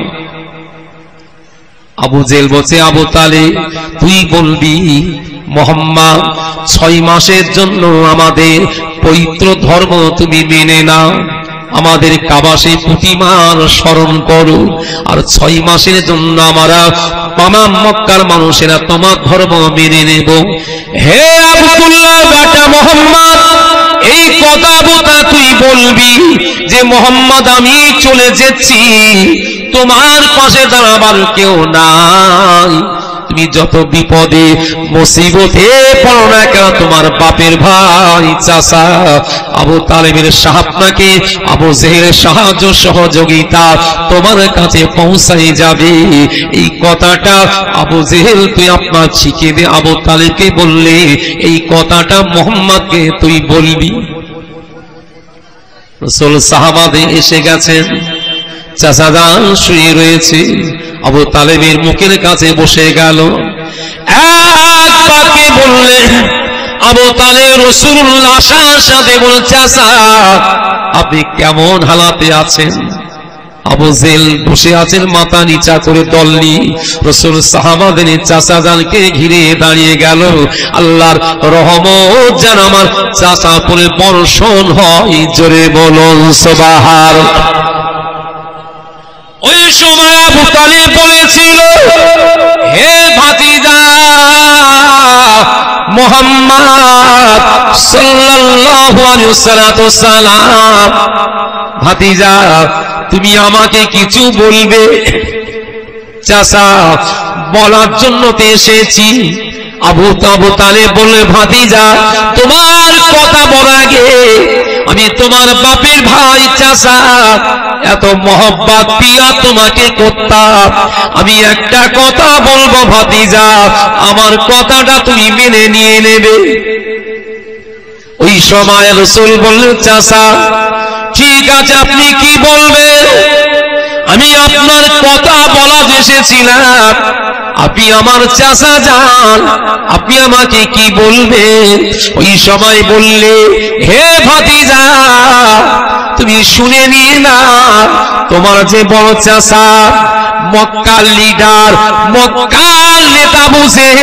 আবু জেহেল বলছে, আবু তালেব তুই বলবি মোহাম্মদ ছয় মাসের জন্য আমাদের পবিত্র ধর্ম তুমি মেনে নাও, আমাদের কাবাসে প্রতিমার স্মরণ করো, আর ছয় মাসের জন্য আমরা তামাম মক্কার মানুষেরা তোমার ধর্ম মেনে নেব। হে আব্দুল্লাহ বেটা মোহাম্মদ, এই কথা বোতা তুই বলবি যে মোহাম্মদ আমি চলে যাচ্ছি, তোমার পাশে দাঁড়াবার কেউ নাই, তুমি যত বিপদে মুসিবতে পড়ো না কেন তোমার বাপের ভাই চাচা আবু তালেবের সাহাবনাকে আবু জেহেলের সাহায্য সহযোগিতা তোমার কাছে পৌঁছাই যাবে। এই কথাটা আবু জেহেল তুই আপনার শিখিয়ে দে, আবু তালেবকে বললে এই কথাটা মোহাম্মদকে তুই বলবি। রাসূল সাহাবাদের এসে গেছেন, চাচা যান শুয়ে রয়েছে, আবু তালেবের মুখের কাছে বসে গেল, এক বাক্যে বললে আবু তালেব রাসূলুল্লাহ আসার সাথে বল, চাচা আপনি কেমন হালাতে আছেন? আবু জেহেল বসে আছেন মাথা নিচা করে দল্লি, রাসূল সাহাবাদের চাচা জানকে ঘিরে দাঁড়িয়ে গেল, আল্লাহর রহমত যেন আমার চাচা পরে বর্ষণ হয়, জোরে বলুন সুবহানাল্লাহ। ওই সময় আবু তালেব বলেছিল, হে ভাতিজা মুহাম্মদ সাল্লাল্লাহু আলাইহি ওয়াসাল্লাম, ভাতিজা তুমি আমাকে কিছু বলবে? চাচা বলার জন্য তো এসেছি। আবু আবু তালেব বললে, ভাতিজা তোমার কথা বলার আগে আমি তোমার বাপের ভাই চাচা এত মহব্বত পিয়া তোমাকে করতাম, আমি একটা কথা বলবো ভাতিজা, আমার কথাটা তুমি মেনে নিয়ে নেবে। ওই সময় রাসূল বললেন, চাচা ঠিক আছে আপনি কি বলবেন, আমি আপনার কথা বলা এসেছিলাম, আপনি আমার চাচা যান, আপনি আমাকে কি বলবেন? ওই সময় বললে, হে ভাতিজা তুমি শুনে নিয়ে না, তোমার যে বড় চাচা মক্কার লিডার মক্কার নেতা বুঝে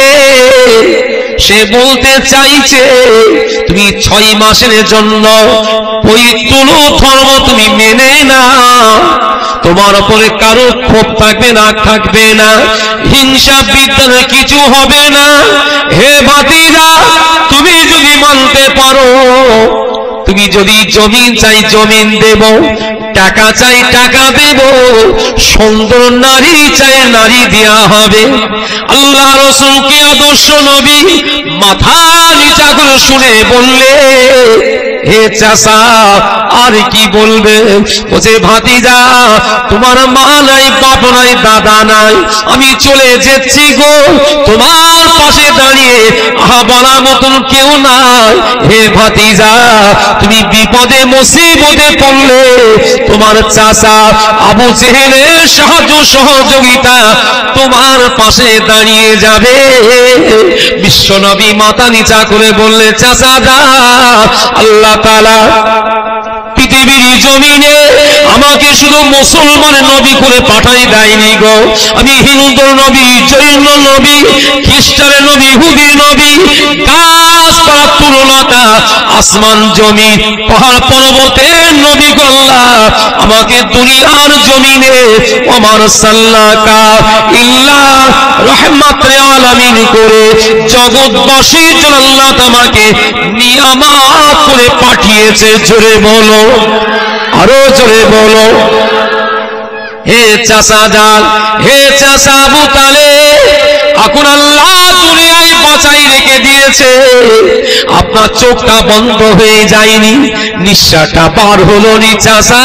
সে বলতে চাইছে তুমি ছয় মাসের জন্য পবিত্র ধর্ম তুমি মেনে না, তোমার উপরে কারো ক্ষোভ থাকবে না, থাকবে না, হিংসা বিদ্বেষ কিছু হবে না। হে ভাতিজা তুমি যদি মানতে পারো, তুমি যদি জমিন চাই জমিন দেব, টাকা চাই টাকা দেব, সুন্দর নারী চাই নারী দেয়া হবে। আল্লাহ রাসূলকে আদর্শ নবী মাথা নিচা করে শুনে বললে, হে চাচা আর কি বলবে? বলছে, ভাতিজা তোমার মা নাই, বাপ নাই, দাদা নাই, আমি চলে যাচ্ছি গো, তোমার পাশে দাঁড়িয়ে আহা বলার মতন কেউ নাই। হে ভাতিজা তুমি বিপদে মুসিবতে পড়লে তোমার চাচা আবু জেহেলের সাহায্য সহযোগিতা তোমার পাশে দাঁড়িয়ে যাবে। বিশ্বনবী মাথা নিচা করে বললে, চাচা দা আল্লাহ তাআলা পৃথিবীর জমিনে আমাকে শুধু মুসলমানের নবী করে পাঠাই দেয়নি গো, আমি হিন্দুর নবী, জৈন নবী, খ্রিস্টানের নবী, ইহুদির নবী, গাছপালা তুলনাটা আসমান জমি পাহাড় পর্বতের নবী গল্লা আমাকে দুনিয়ার জমিনে ওমার সাল্লাকা ইল্লা রাহমাতুল আলামিন করে জগৎবাসীর জন্য আল্লাহ আমাকে নিয়ামত করে পাঠিয়েছে। জোরে বলো, আরো জোরে বলো। হে চাচা জান, হে চাচা আবু তালেব, এখন আল্লাহ দুনিয়ায় বাঁচাই রেখে দিয়েছে, আপনার চোখটা বন্ধ হয়ে যায়নি, নিঃশ্বাসটা পার হলো নি চাচা।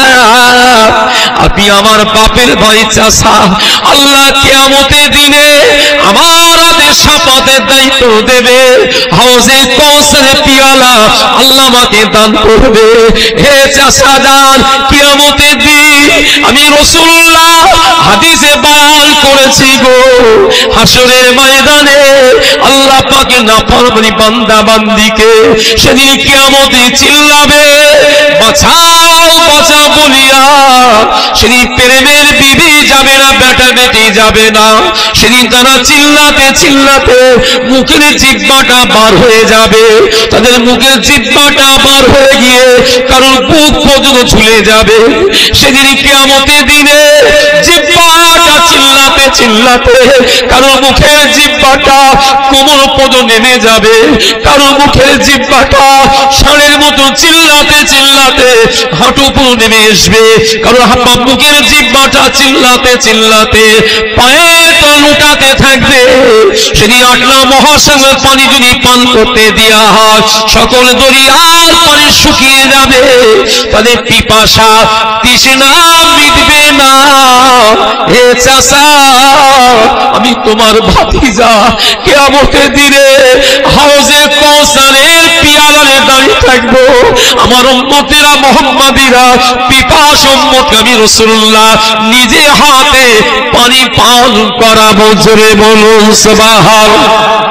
আপনি আমার বাপের ভাই চাচা, আল্লাহ কিয়ামতের দিনে আমার হাতে শাফাতের দায়িত্ব দেবে, হাউজে কাউসারের পিয়ালা আল্লাহ আমাকে দান করবে। হে চাচা জান, কিয়ামতের দিন আমি রাসূলুল্লাহ হাদিসে বয়ান করেছি গো, হাসরের ময়দানে আল্লাহ পাকের নাফরমানি বান্দা বান্দিকে সেদিন কিয়ামতে চিল্লাবে বাঁচাও বাঁচাও বলিয়া। সেদিন প্রেমের বিবি যাবে না, বেটা বেটি যাবে না, সেদিন তারা চিল্লাতে চিল্লাতে মুখের জিহ্বাটা বার হয়ে যাবে, তাদের মুখের জিহ্বাটা বার হয়ে গিয়ে কারণ বুক পর্যন্ত ঝুলে যাবে। সেদিন কিয়ামতের দিনে জিহ্বাটা চিল্লাতে চিল্লাতে কারো মুখের জিহ্বাটা কোমর পর্যন্ত নেমে যাবে, কারো মুখের জিহ্বাটা ষাঁড়ের মতো চিল্লাতে চিল্লাতে হাঁটু পর্যন্ত নেমে আসবে, কারো মুখের জিহ্বাটা চিল্লাতে চিল্লাতে পায়ের তল উঠাতে থাকবে। সেদিন আটলা মহাসাগর পানি যদি পান করতে দেয়া হয়, সকল দরিয়ার পানি শুকিয়ে যাবে, তাদের পিপাসা তৃষ্ণা মিটবে না। হে চাচা, আমি তোমার ভাতিজা, কিয়ামতের দিনে হাউজে কাউসারের পিয়ালায় দাঁড়িয়ে থাকবো, আমার উম্মতেরা মুহাম্মাদিরা পিপাস উম্মতকে আমি রাসূলুল্লাহ নিজে হাতে পানি পান করাবো। জোরে বলুন সুবহানাল্লাহ।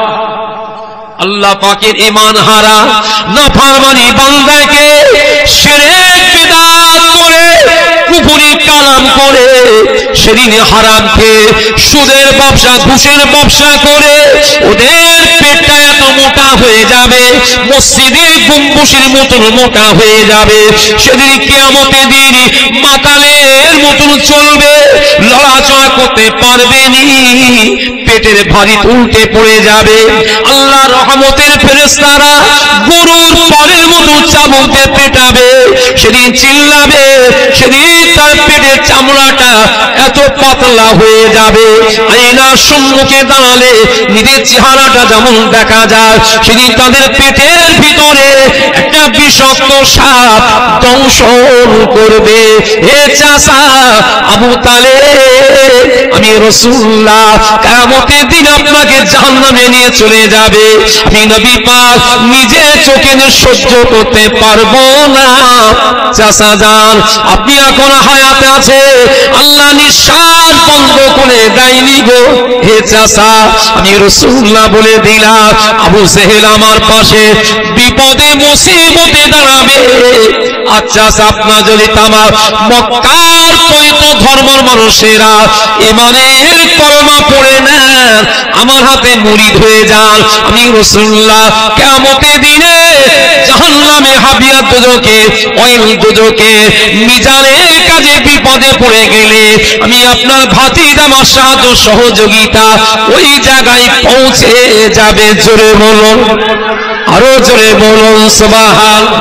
আল্লাহ পাকের ঈমান হারা নাফরমানি বান্দাকে শিরক বিদআত করে কুফরি কালাম করে সেদিন হারাম খেয়ে সুদের ব্যবসা ঘুষের ব্যবসা করে ওদের পেটটা এত মোটা হয়ে যাবে, মসজিদের গম্বুজের মতন মোটা হয়ে যাবে। সেদিন কিয়ামতের দিন মাতালের মতন চলবে, লড়াচড়া করতে পারবে নি, পেটের ভারী উল্টে পড়ে যাবে। আল্লাহ রহমতের ফেরেশতারা গরুর পালের মতো চাবুকে পেটাবে, সেদিন চিল্লাবে, সেদিন তার পেটের চামড়াটা এত পাতলা হয়ে যাবে, আয়নার সম্মুখে দাঁড়ালে নিজের চেহারাটা যেমন দেখা যায়, সেদিন তাদের পেটের ভিতরে একটা বিষাক্ত সাপ দংশন করবে। হে চাচা আবু তালেব, আমি রাসূলুল্লাহ কিয়ামতের দিন আপনাকে জাহান্নামে নিয়ে চলে যাবে, আমি নবী পাক নিজে চোখে সহ্য করতে পারবো না। চাচা জান, আপনি এখন হায়াতে আছে, আল্লাহ নিঃশ্বাস বন্ধ করে দেয়নি গো। হে চাচা, আমি রাসূলুল্লাহ বলে দিলাম, আবু জেহেল আমার পাশে বিপদে মুসিবতে দাঁড়াবে। আচ্ছা আপনার যদি তামাম মক্কার পবিত্র ধর্মের মানুষেরা ঈমানের কলমা পড়ে নেন, আমার হাতে মুরিদ হয়ে যান, আমি রাসূলুল্লাহ কিয়ামতের দিনে জাহান্নামে হাবিয়া দুজকে ওইল দুজকে মিজানের কাজে বিপদে পড়ে গেলে আমি আপনার ভাতিজা আমার সাহায্য সহযোগিতা ওই জায়গায় পৌঁছে যাবে। জোরে বলুন, আরো জোরে বলুন সুবহানাল্লাহ।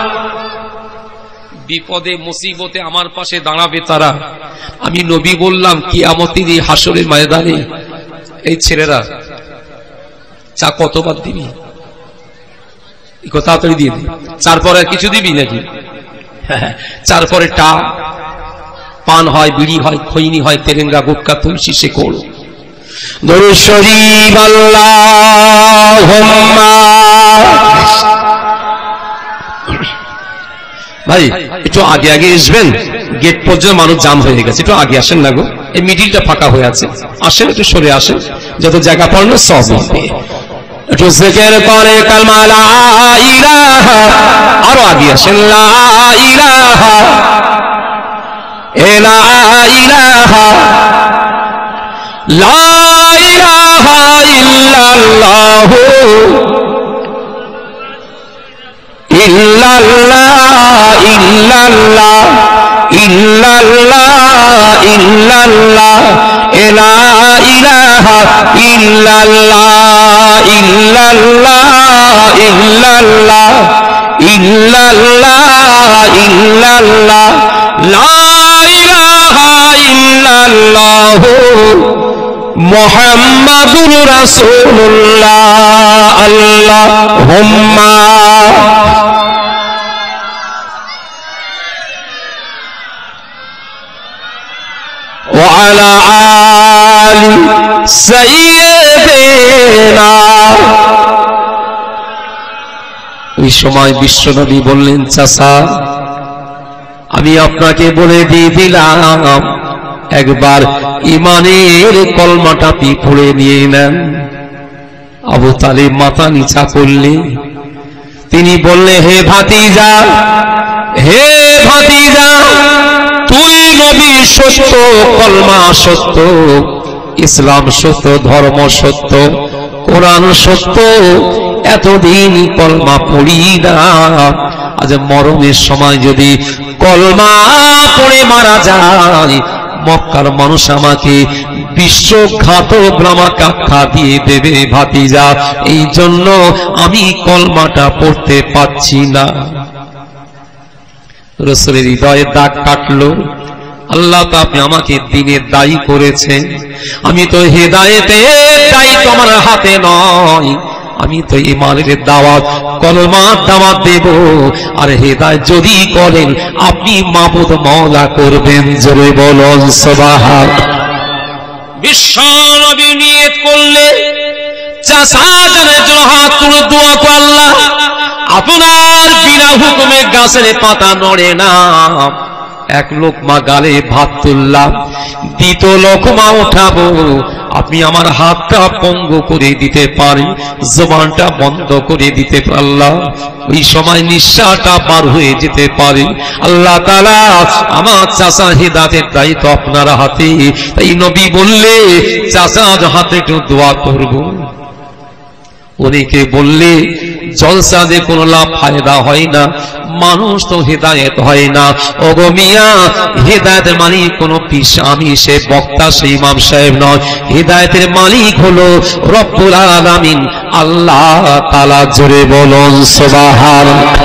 বিপদে মুসিবতে আমার পাশে দাঁড়াবে তারা, আমি নবী বললাম কিয়ামতের এই হাসরের ময়দানে এই ছেলেরা চা কতবার দিবি, তাড়াতাড়ি দিয়ে দিবি, চারপরে কিছু দিবি নাকি? চারপরে টা পান হয়, বিড়ি হয়, খৈনি হয়, তেরেঙ্গা গুটকা তুলসী শেকড় দরুদ শরীফ আল্লাহুম্মা। ভাই একটু আগে আগে আসবেন, গেট পর্যন্ত মানুষ জাম হয়ে গেছে, একটু আগে আসেন না গো, এই মিডিলটা ফাঁকা হয়ে আছে, আসেন একটু সরে আসেন, যত জায়গা পান না সব হবে। একটু জিকির করে কালমা লা ইলাহা, আরো আগে আসেন, লা ইলাহা লা ইলাহা লা ইলাহা ইল্লাল্লাহ ইল্লাল্লাহ ইল্লাল্লাহ ইল্লাল্লাহ ইল্লাল্লাহ লা ইলাহা ইল্লাল্লাহ ইল্লাল্লাহ ইল্লাল্লাহ ইল্লাল্লাহ ইল্লাল্লাহ লা ইলাহা ইল্লাল্লাহ মুহাম্মাদুর রাসূলুল্লাহ আল্লাহুম্মা ওয়া আলা আলি সাইয়্যিদিনা। ওই সময় বিশ্বনবী বললেন, চাচা আমি আপনাকে বলে দিয়ে দিলাম, একবার ইমানের কলমাটা পড়ে নিয়ে নেন। আবু তালেব মাথা নিচা করলে তিনি বললে, হে ভাতিজা, হে ভাতিজা, তুই নবী সত্য, কলমা সত্য, ইসলাম সত্য, ধর্ম সত্য, কোরআন সত্য, এতদিন কলমা পড়ি না, আজ মরণের সময় যদি কলমা পড়ে মারা যায়, মক্কার মানুষ আমাকে বিশ্বঘাতক আমাকে আখ্যা দিয়ে দেবে ভাতিজা, এই জন্য আমি কলমাটা পড়তে পাচ্ছি না। রাসূলের হৃদয়ে দাগ কাটলো। আল্লাহ তো আপনি আমাকে দিনের দায়ী করেছেন, আমি তো হেদায়েতের দায়িত্ব আমার হাতে নয়, আমি তো ইমানের দাওয়াত, কলমার দাওয়াত দেব, আর হেদায়েত যদি করেন আপনি মাবুদ মাওলা করবেন। জোরে বলুন সুবহানাল্লাহ। বিশ্ব নবী নিয়ত করলে চাচা জানের জন্য হাত তুলে দোয়া করে, আল্লাহ আপনার বিনা হুকুমে গাছের পাতা নড়ে না, এক লোকমা গালে ভাত তুললাম, দ্বিতীয় লোকমা উঠাবো, আপনি আমার হাতটা পঙ্গু করে দিতে পারেন, জবানটা বন্ধ করে দিতে পারলাম, ওই সময় নিঃশ্বাসটা পার হয়ে যেতে পারে। আল্লাহ তাআলা আমার চাচা হেদায়েতের দায়িত্ব আপনার হাতে। তাই নবী বললে চাচার হাতে একটু দোয়া করব। অনেকে বললে জলসা দিয়ে কোনো লাভ ফায়দা হয় না, মানুষ তো হেদায়েত হয় না। ওগো মিয়া, হেদায়েতের মালিক কোনো পীর, আমি সে বক্তা, সে ইমাম সাহেব নয়, হেদায়েতের মালিক হলো রব্বুল আলামিন আল্লাহ তাআলা। জোরে বলুন সুবহানাল্লাহ।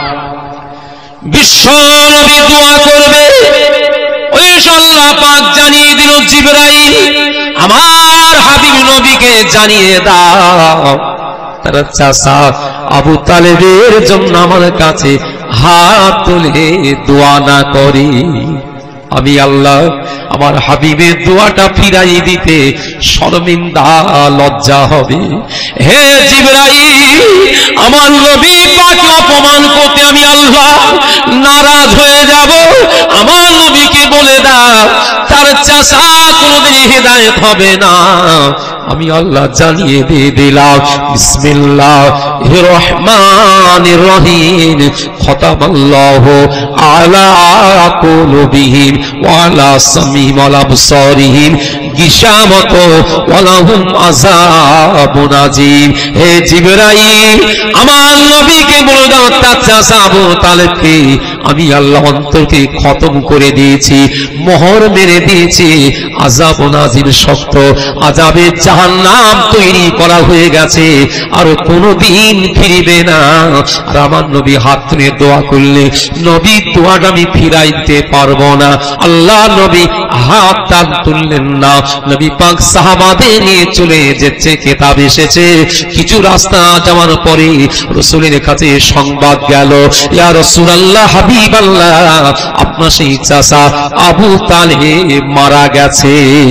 বিশ্ব নবী দোয়া করবে, ওই আল্লাহ পাক জানিয়ে দিল, জিবরাইল আমার হাবিব নবীকে জানিয়ে দাও তার চাচা আবু তালেবের জন্য আমার কাছে হাত তুলে দোয়া না করি, আমি আল্লাহ আমার হাবিবের দোয়াটা ফিরাই দিতে শর্মিন্দা, লজ্জা হবে। হে জিবরাইল, আমার নবী পাককে অপমান করতে আমি আল্লাহ নারাজ হয়ে যাব, আমার নবীকে বলে দাও তার চাচা কোনদিন হেদায়েত হবে না, আমি আল্লাহ জানিয়ে দিয়ে দিলাম। বিসমিল্লাহির রহমানির রহিম। খতামাল্লাহু আলা কুলুবিহিম ওয়া আলা সামিহিম ওয়া আলা আবসারিহিম গিশাওয়াতু ওয়া লাহুম আযাবুন আযীম। হে জিবরাইল, আমার নবীকে বলে দাও তার চাচা আবু তালেবকে আমি আল্লাহ অন্তরকে খতম করে দিয়েছি, মোহর মেরে দিয়েছি, আযাবুন আযীম, শক্ত আযাবের জাহান্নাম তৈরি করা হয়ে গেছে, আর কোনদিন ফিরবে না। আর আমার নবী হাত তুলে দোয়া করলে নবী দোয়াটা আমি ফিরাইতে পারবো না। আল্লাহ নবী হাত টান তুললেন না, নবী পাক সাহাবাদের নিয়ে চলে যেতে কিতাব এসেছে, কিছু রাস্তা যাওয়ার পরে রাসূলের কাছে সংবাদ গেল, ইয়া রাসূলুল্লাহ, হাবিবাল্লাহ, আপনার সেই চাচা আবু তালেব মারা গেছে।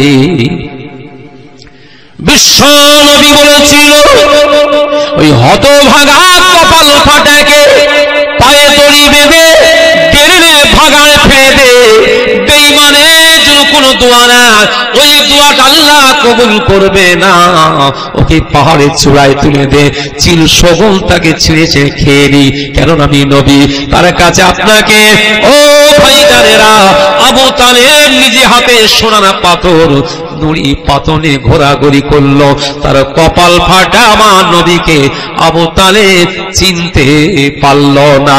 বিশ্ব নবী বলেছিল, ওই হতভাগা কপাল ফাটাকে পায়ে দড়ি বেঁধে টেনে ভাগায় ফেলে বেঈমানের জন্য কোনো দোয়া না, ওই দোয়াটা আল্লাহ কবুল করবে না, ওকে পাহাড়ের চূড়ায় তুলে দে, চিল শগুন তাকে ছিঁড়ে ছিঁড়ে খেয়ে নি, কারণ আমি নবী তার কাছে আপনাকে। ও ভাইজানেরা, আবু তালেব নিজে হাতে সোনার পাথর নুড়ি পাতনে ঘোরাঘুরি করলো, তার কপাল ফাটা আমার নবীকে আবু তালেব চিনতে পারল না।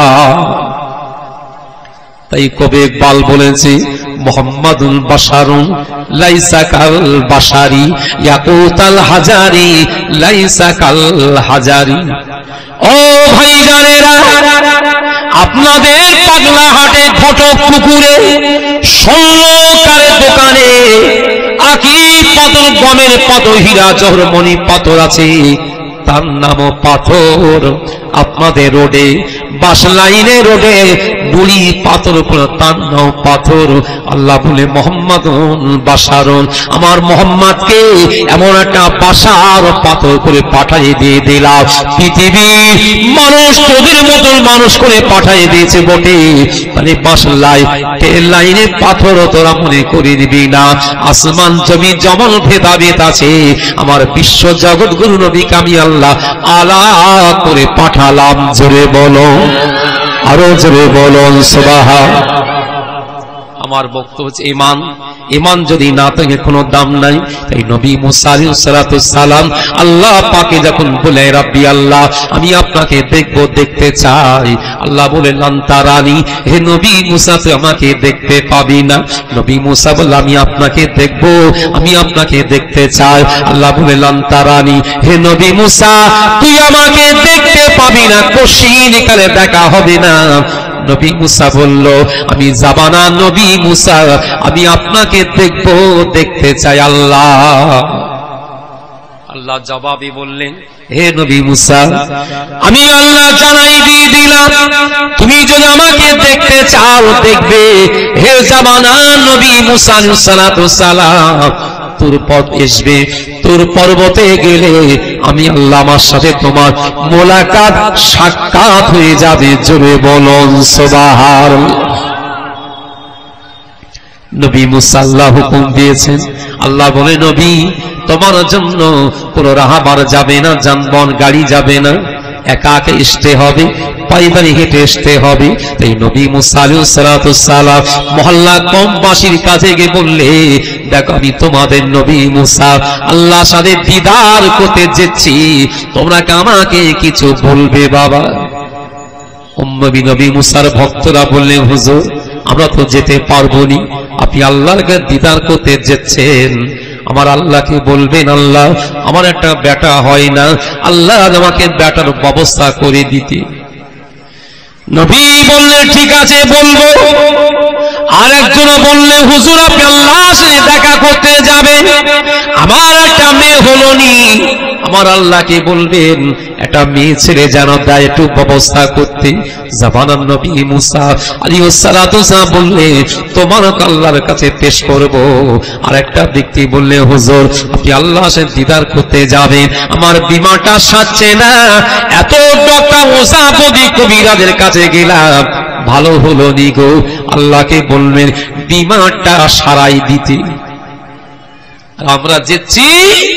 তাই কবে ইকবাল বলেছে, মুহাম্মাদুল বাশারুন লাইসা কাল বাশারি, ইয়াকুতাল হাজারি লাইসা কাল হাজারি। ও ভাইজানেরা, আপনাদের পাগলা হাটে ঘটক পুকুরে স্বর্ণকারের দোকানে আকি পাথর গমের পাথর হীরা জহর মণি পাথর আছে, তার নামও পাথর। আপনাদের রোডে বাস লাইনে রোডে বুড়ি পাথর, তার নাম পাথর। আল্লাহ বলে মোহাম্মদ বাশারুন, আমার মোহাম্মদকে এমন একটা বাসার পাথর করে পাঠিয়ে দিয়ে দিলাম। পৃথিবীর মানুষ তোদের মতন মানুষ করে পাঠিয়ে দিয়েছে বটে, মানে বাস লাইন লাইনে পাথর তোরা মনে করে দিবি না। আসমান জমি যেমন ভেদাভেদ আছে, আমার বিশ্ব জগৎ গুরু নবীকে আমি আল্লাহ আলা করে পাঠালাম। জোরে বলো, আরো জোরে বলুন সুবহান। আমার বক্তব্য হচ্ছে ঈমান। ঈমান যদি না থাকে কোনো দাম নাই। তাই নবী মুসা আলাইহিস সালাতু সালাম আল্লাহ পাকে যখন বলে রাব্বি আল্লাহ আমি আপনাকে দেখব, দেখতে চাই, আল্লাহ বলেন লান তারানি, হে নবী মুসা তুই আমাকে দেখতে পাবি না। নবী মুসা বলল আমি আপনাকে দেখব, আমি আপনাকে দেখতে চাই। আল্লাহ বলে লান তারানি, হে নবী মুসা তুই আমাকে দেখতে পাবি না, কশিন কালে দেখা হবে না। নবী মুসা বলল আমি জাবানা নবী মুসা, আমি আপনাকে দেখব, দেখতে চাই আল্লাহ। আল্লাহ জবাবে বললেন হে নবী মুসা আমি আল্লাহ জানাই দিয়ে দিলাম তুমি যদি আমাকে দেখতে চাও দেখবে। হে জাবানা নবী মুসা আলাইহিস সালাতু সালাম তোর পথ আসবে, তোর পর্বতে গেলে আমি আল্লাহ আমার সাথে তোমার মোলাকাত সাক্ষাৎ হয়ে যাবে। জোরে বলুন সুবহানাল্লাহ। নবী মুসা আল্লাহ হুকুম দিয়েছেন, আল্লাহ বলে নবী তোমার জন্য কোনো রাহাবার যাবে না, যানবাহন গাড়ি যাবে না, একা একা আসতে হবে, পাইদানি হেঁটে আসতে হবে। তাই নবী মুসা আলাইহিস সালাতু সালাম মহল্লা কমবাসীর কাছে গিয়ে বললে দেখো আমি তোমাদের নবী মুসা আল্লাহর সাথে দিদার করতে যাচ্ছি, তোমরা কি আমাকে কিছু বলবে বাবা? উম্মে নবী মুসার ভক্তরা বললেন হুজুর আমরা তো যেতে পারবো না, আপনি আল্লাহর কাছে দিদার করতে যাচ্ছেন, আমার আল্লাহকে বলবেন আল্লাহ আমার একটা বেটা হয় না, আল্লাহ আমাকে বেটার ব্যবস্থা করে দিতে। নবী বললেন ঠিক আছে বলবো। আর একজন বললে হুজুর আপনি আল্লাহর সাথে দেখা করতে যাবেন, আমার একটা মেয়ে হলো নি, আমার আল্লাহকে বলবেন একটা মেয়ে ছেলে যেন দেয় একটু ব্যবস্থা করতে। জামানার নবী মুসা আলাইহিস সালাতু সালাম বললে তোমার আল্লাহর কাছে পেশ করব। আর একটা ব্যক্তি বললে হুজুর আপনি আল্লাহর সাথে দিদার করতে যাবেন, আমার বিমাটা সাজছে না, এত টাকা ওসাবদি কবিরাজের কাছে গেলাম ভালো হলো নি গো, আল্লাহকে বলবেন বিমাটা সারাই দিতে। আমরা যেছি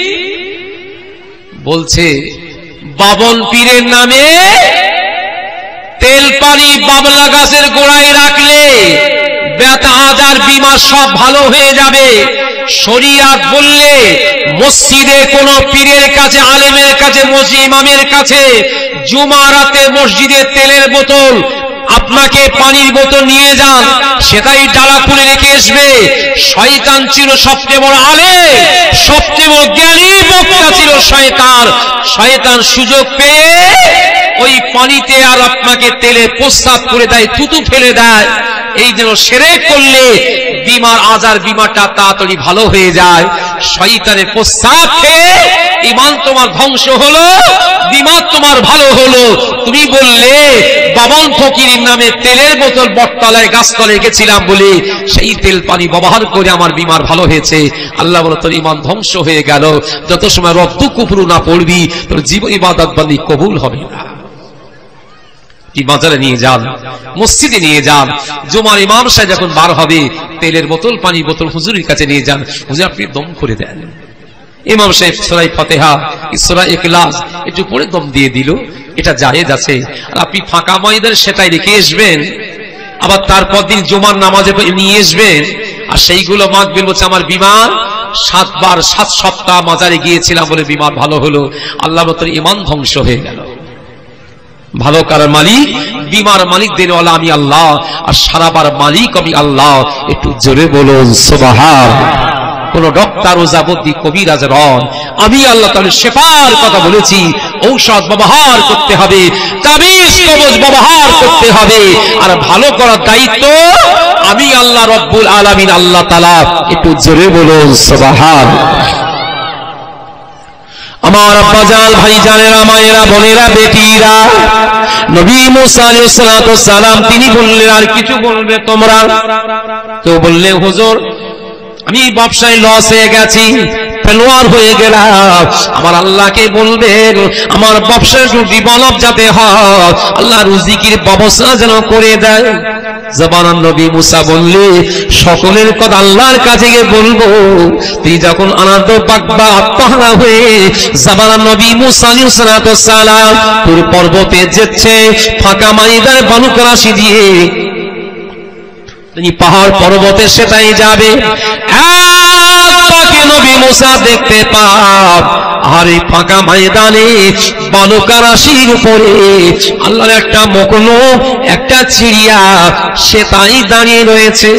বলছে বাবন পীরের নামে তেল পানি বাবলা গাছের গোড়ায় রাখলে ব্যথা আজার বিমার সব ভালো হয়ে যাবে। শরিয়াত বললে মসজিদে কোন পীরের কাছে, আলেমের কাছে, মসজিদ ইমামের কাছে জুমা রাতে মসজিদে তেলের বোতল আপনাকে পানির বোতল নিয়ে যান, সেটাই ডালা খুলে রেখে আসবে। শয়তান ছিল সবচেয়ে বড় আলেম, সবচেয়ে বড় জ্ঞানী বক্তা ছিল শয়তান। শয়তান সুযোগ পেয়ে ওই পানিতে আর আপনাকে তেলে প্রস্তাব করে দেয়, থুতু ফেলে দেয়। এই যেন শিরক করলে বিমার আজার বিমাটা তাড়াতাড়ি ভালো হয়ে যায়। শয়তানের প্রস্তাব খেয়ে ঈমান তোমার ধ্বংস হলো, বিমার তোমার ভালো হলো। তুমি বললে বাবন ফকিরের নামে তেলের বোতল বটতলায় গাছতলায় গেছিলাম বলে সেই তেল পানি ব্যবহার করে আমার বিমার ভালো হয়েছে। আল্লাহ বলে তোর ঈমান ধ্বংস হয়ে গেল। যত সময় রদ্দু কুফরু না পড়বি তোর জীবন ইবাদত বন্দি কবুল হবে না। বাজারে নিয়ে যান, মসজিদে নিয়ে যান, জুমার ইমাম সাহেব যখন বার হবে তেলের বোতল পানি বোতল হুজুরের কাছে নিয়ে যান, হুজুর আপনি দম করে দেন। ইমাম সাহেব সূরা ফাতিহা সূরা ইখলাস একটু পড়ে দম দিয়ে দিল, এটা জায়েজ আছে। আর আপনি ফাঁকা ময়দানে সেটাই রেখে আসবেন, আবার তারপর দিন জুমার নামাজে নিয়ে আসবেন। আর সেইগুলো মাগবিল বলছে আমার বিমার সাতবার সাত সপ্তাহ মাজারে গিয়েছিলাম বলে বিমার ভালো হলো। আল্লাহ তোর ঈমান ধ্বংস হয়ে গেল। ভালো কার মালিক? বিমার মালিক দেনওয়ালা আমি আল্লাহ, আর সারাবার মালিক আমি আল্লাহ। একটু জোরে বলুন সুবহানাল্লাহ। কোন ডক্টর ওজাবদ্দি কবিরাজ রন, আমি আল্লাহ তাআলা শেফার কথা বলেছি। ঔষধ ব্যবহার করতে হবে, তাবিজ কবজ ব্যবহার করতে হবে, আর ভালো করার দায়িত্ব আমি আল্লাহ রব্বুল আলামিন আল্লাহ তাআলা। একটু জোরে বলুন সুবহানাল্লাহ। আমার আব্বাজান ভাইজানেরা মায়েরা বোনেরা বেটিরা, নবী মুসা আলাইহিস সালাতু ওয়াস সালাম তিনি বললেন আর কিছু বলবে তোমরা? তো বললে হুজুর আমি ব্যবসায় লস হয়ে গেছি, ফেলোয়ার হয়ে গেলাম, আমার আল্লাহকে বলবেন আমার ব্যবসায় ডেভেলপ যাতে হয়, আল্লাহ রুজিকির ব্যবস্থা যেন করে দেয়। জবানান নবী মুসা বললে সকলের কথা আল্লাহর কাছে গিয়ে বলবো। তিনি যখন আনন্দ পাকবা আত্মহারা হয়ে জবানান নবী মুসা আলাইহিস সালাতু ওয়াস সালাম তুর পর্বতে যেচ্ছে, ফাঁকা ময়দানে বালু রাশি দিয়ে তিনি পাহাড় পর্বতে সেটাই যাবে। একটাকে নবী মুসা দেখতে পান, আর এই ফাঁকা ময়দানে বালুকা রাশির উপরে আল্লাহর একটা মখলুক, একটা চিড়িয়া সেটাই দাঁড়িয়ে রয়েছে।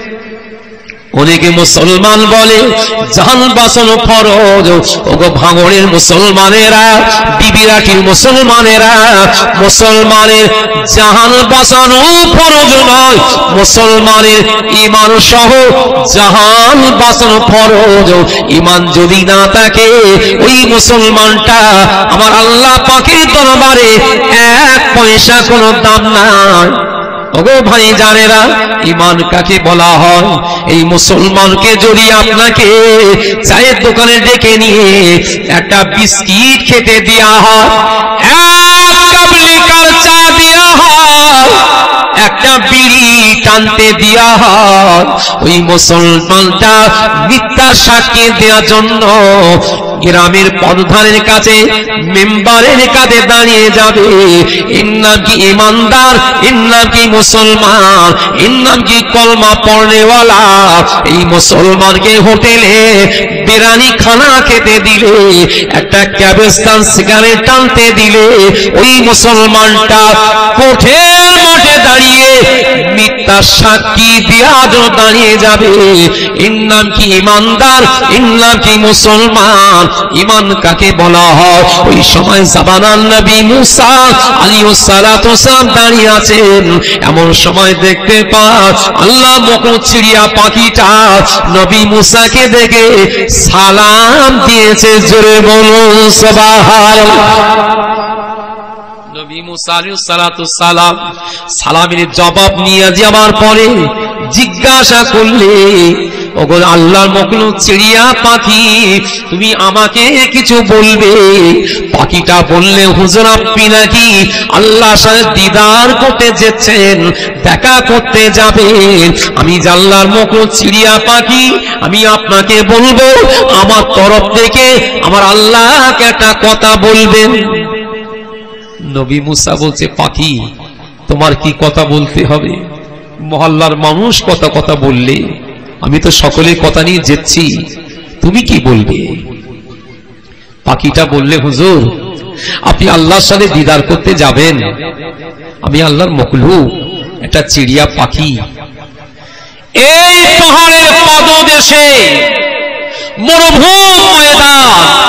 অনেকে মুসলমান বলে জান বাঁচানো ফরজ, ওগো ভাঙড়ের মুসলমানেরা, বিবিরাটির মুসলমানেরা, মুসলমানের জাহান বাঁচানো ফরজ নয়, মুসলমানের ঈমান সহ জাহান বাঁচানো ফরজ। ঈমান যদি না থাকে ওই মুসলমানটা আমার আল্লাহ পাকের দরবারে এক পয়সা কোনো দাম নাই। ওগো ভাই জানেরা, ঈমান কাকে বলা হয়? এই মুসলমানকে যদি আপনাকে চায়ের দোকানে ডেকে নিয়ে একটা বিস্কিট খেতে দেয়া হয়, এক কাপ লিকার চা দেয়া হয়, একটা বিড়ি টানতে দেয়া হয়, ওই মুসলমানটা মিথ্যা সাক্ষী দেওয়ার জন্য গ্রামের প্রধানের কাছে, মেম্বারের কাছে দাঁড়িয়ে যাবে। এর নাম কি ইমানদার, এর নাম কি মুসলমান, এর নাম কি কলমা পড়নেওয়ালা। এই মুসলমানকে হোটেলে বিরিয়ানি খানা খেতে দিলে, একটা ক্যাবেস্তান সিগারেট টানতে দিলে, ওই মুসলমানটা কোঠের মাঠে দাঁড়িয়ে মিথ্যা সাক্ষী দেওয়ার দাঁড়িয়ে যাবে। এর নাম কি ইমানদার, এর নাম কি মুসলমান। ঈমান কাকে বলা হয়? ওই সময় জাবানান নবী মুসা আলাইহিস সালাতু ওয়াস সালাম দাঁড়িয়ে আছেন। এমন সময় দেখতে পান আল্লাহ মখলুক চিড়িয়া পাখিটা নবী মুসাকে দেখে সালাম দিয়েছে। জোরে বলুন সুবহানাল্লাহ। নবী মুসা আলাইহিস সালাতু ওয়াস সালাম সালামের জবাব নিয়ে যাওয়ার পরে জিজ্ঞাসা করলে, ওগো আল্লাহর মখলুক চিড়িয়া পাখি, তুমি আমাকে কিছু বলবে? পাখিটা বললে, হুজুর আপনি নাকি আল্লাহর সাথে দিদার করতে যাচ্ছেন, দেখা করতে যাবেন। আমি আল্লাহর মখলুক চিড়িয়া পাখি, আমি আপনাকে বলবো আমার তরফ থেকে আমার আল্লাহকে একটা কথা বলবেন। নবী মুসা বলছে, পাখি তোমার কি কথা বলতে হবে? মহল্লার মানুষ কথা কথা বললে, আমি তো সকলের কথা নিয়ে যাচ্ছি, তুমি কি বলবে? পাখিটা বললে, হুজুর আপনি আল্লাহর সাথে দিদার করতে যাবেন, আমি আল্লাহর মখলুক, একটা চিড়িয়া পাখি। এই পাহাড়ের পাদদেশে মরুভূমি ময়দান,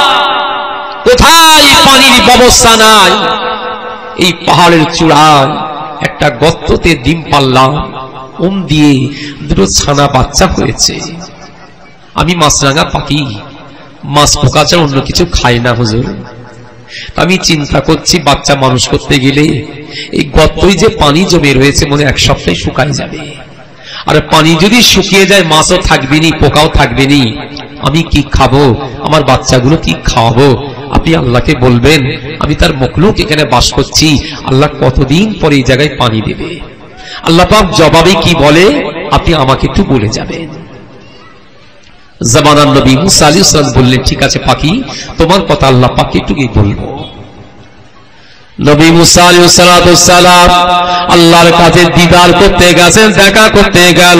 কোথায় পানির ব্যবস্থা নাই, এই পাহাড়ের চূড়ায় একটা গর্ততে ডিম পারলাম, ওম দিয়ে দুটো ছানা বাচ্চা হয়েছে। আমি মাছরাঙা পাখি, মাছ পোকা ছাড়া অন্য কিছু খাই না হুজুর। আমি চিন্তা করছি বাচ্চা মানুষ করতে গেলে এই গর্তই যে পানি জমে রয়েছে মনে এক সপ্তাহে শুকায় যাবে, আর পানি যদি শুকিয়ে যায় মাছও থাকবে নি, পোকাও থাকবে নি, আমি কি খাবো, আমার বাচ্চাগুলো কি খাওয়াবো? আপনি আল্লাহকে বলবেন আমি তার মখলুক এখানে বাস করছি, আল্লাহ কতদিন পরে এই জায়গায় পানি দেবে। আল্লাহ পাক জবাবে কি বলে আপনি আমাকে একটু বলে যাবেন। জামানার নবী মুসা আলাইহিস সালাম বললেন, ঠিক আছে পাখি, তোমার কথা আল্লাহ পাককে একটু কি বলবো। নবী মুসা আলাইহিস সালাম আল্লাহর কাছে দিদার করতে গেছেন, দেখা করতে গেল।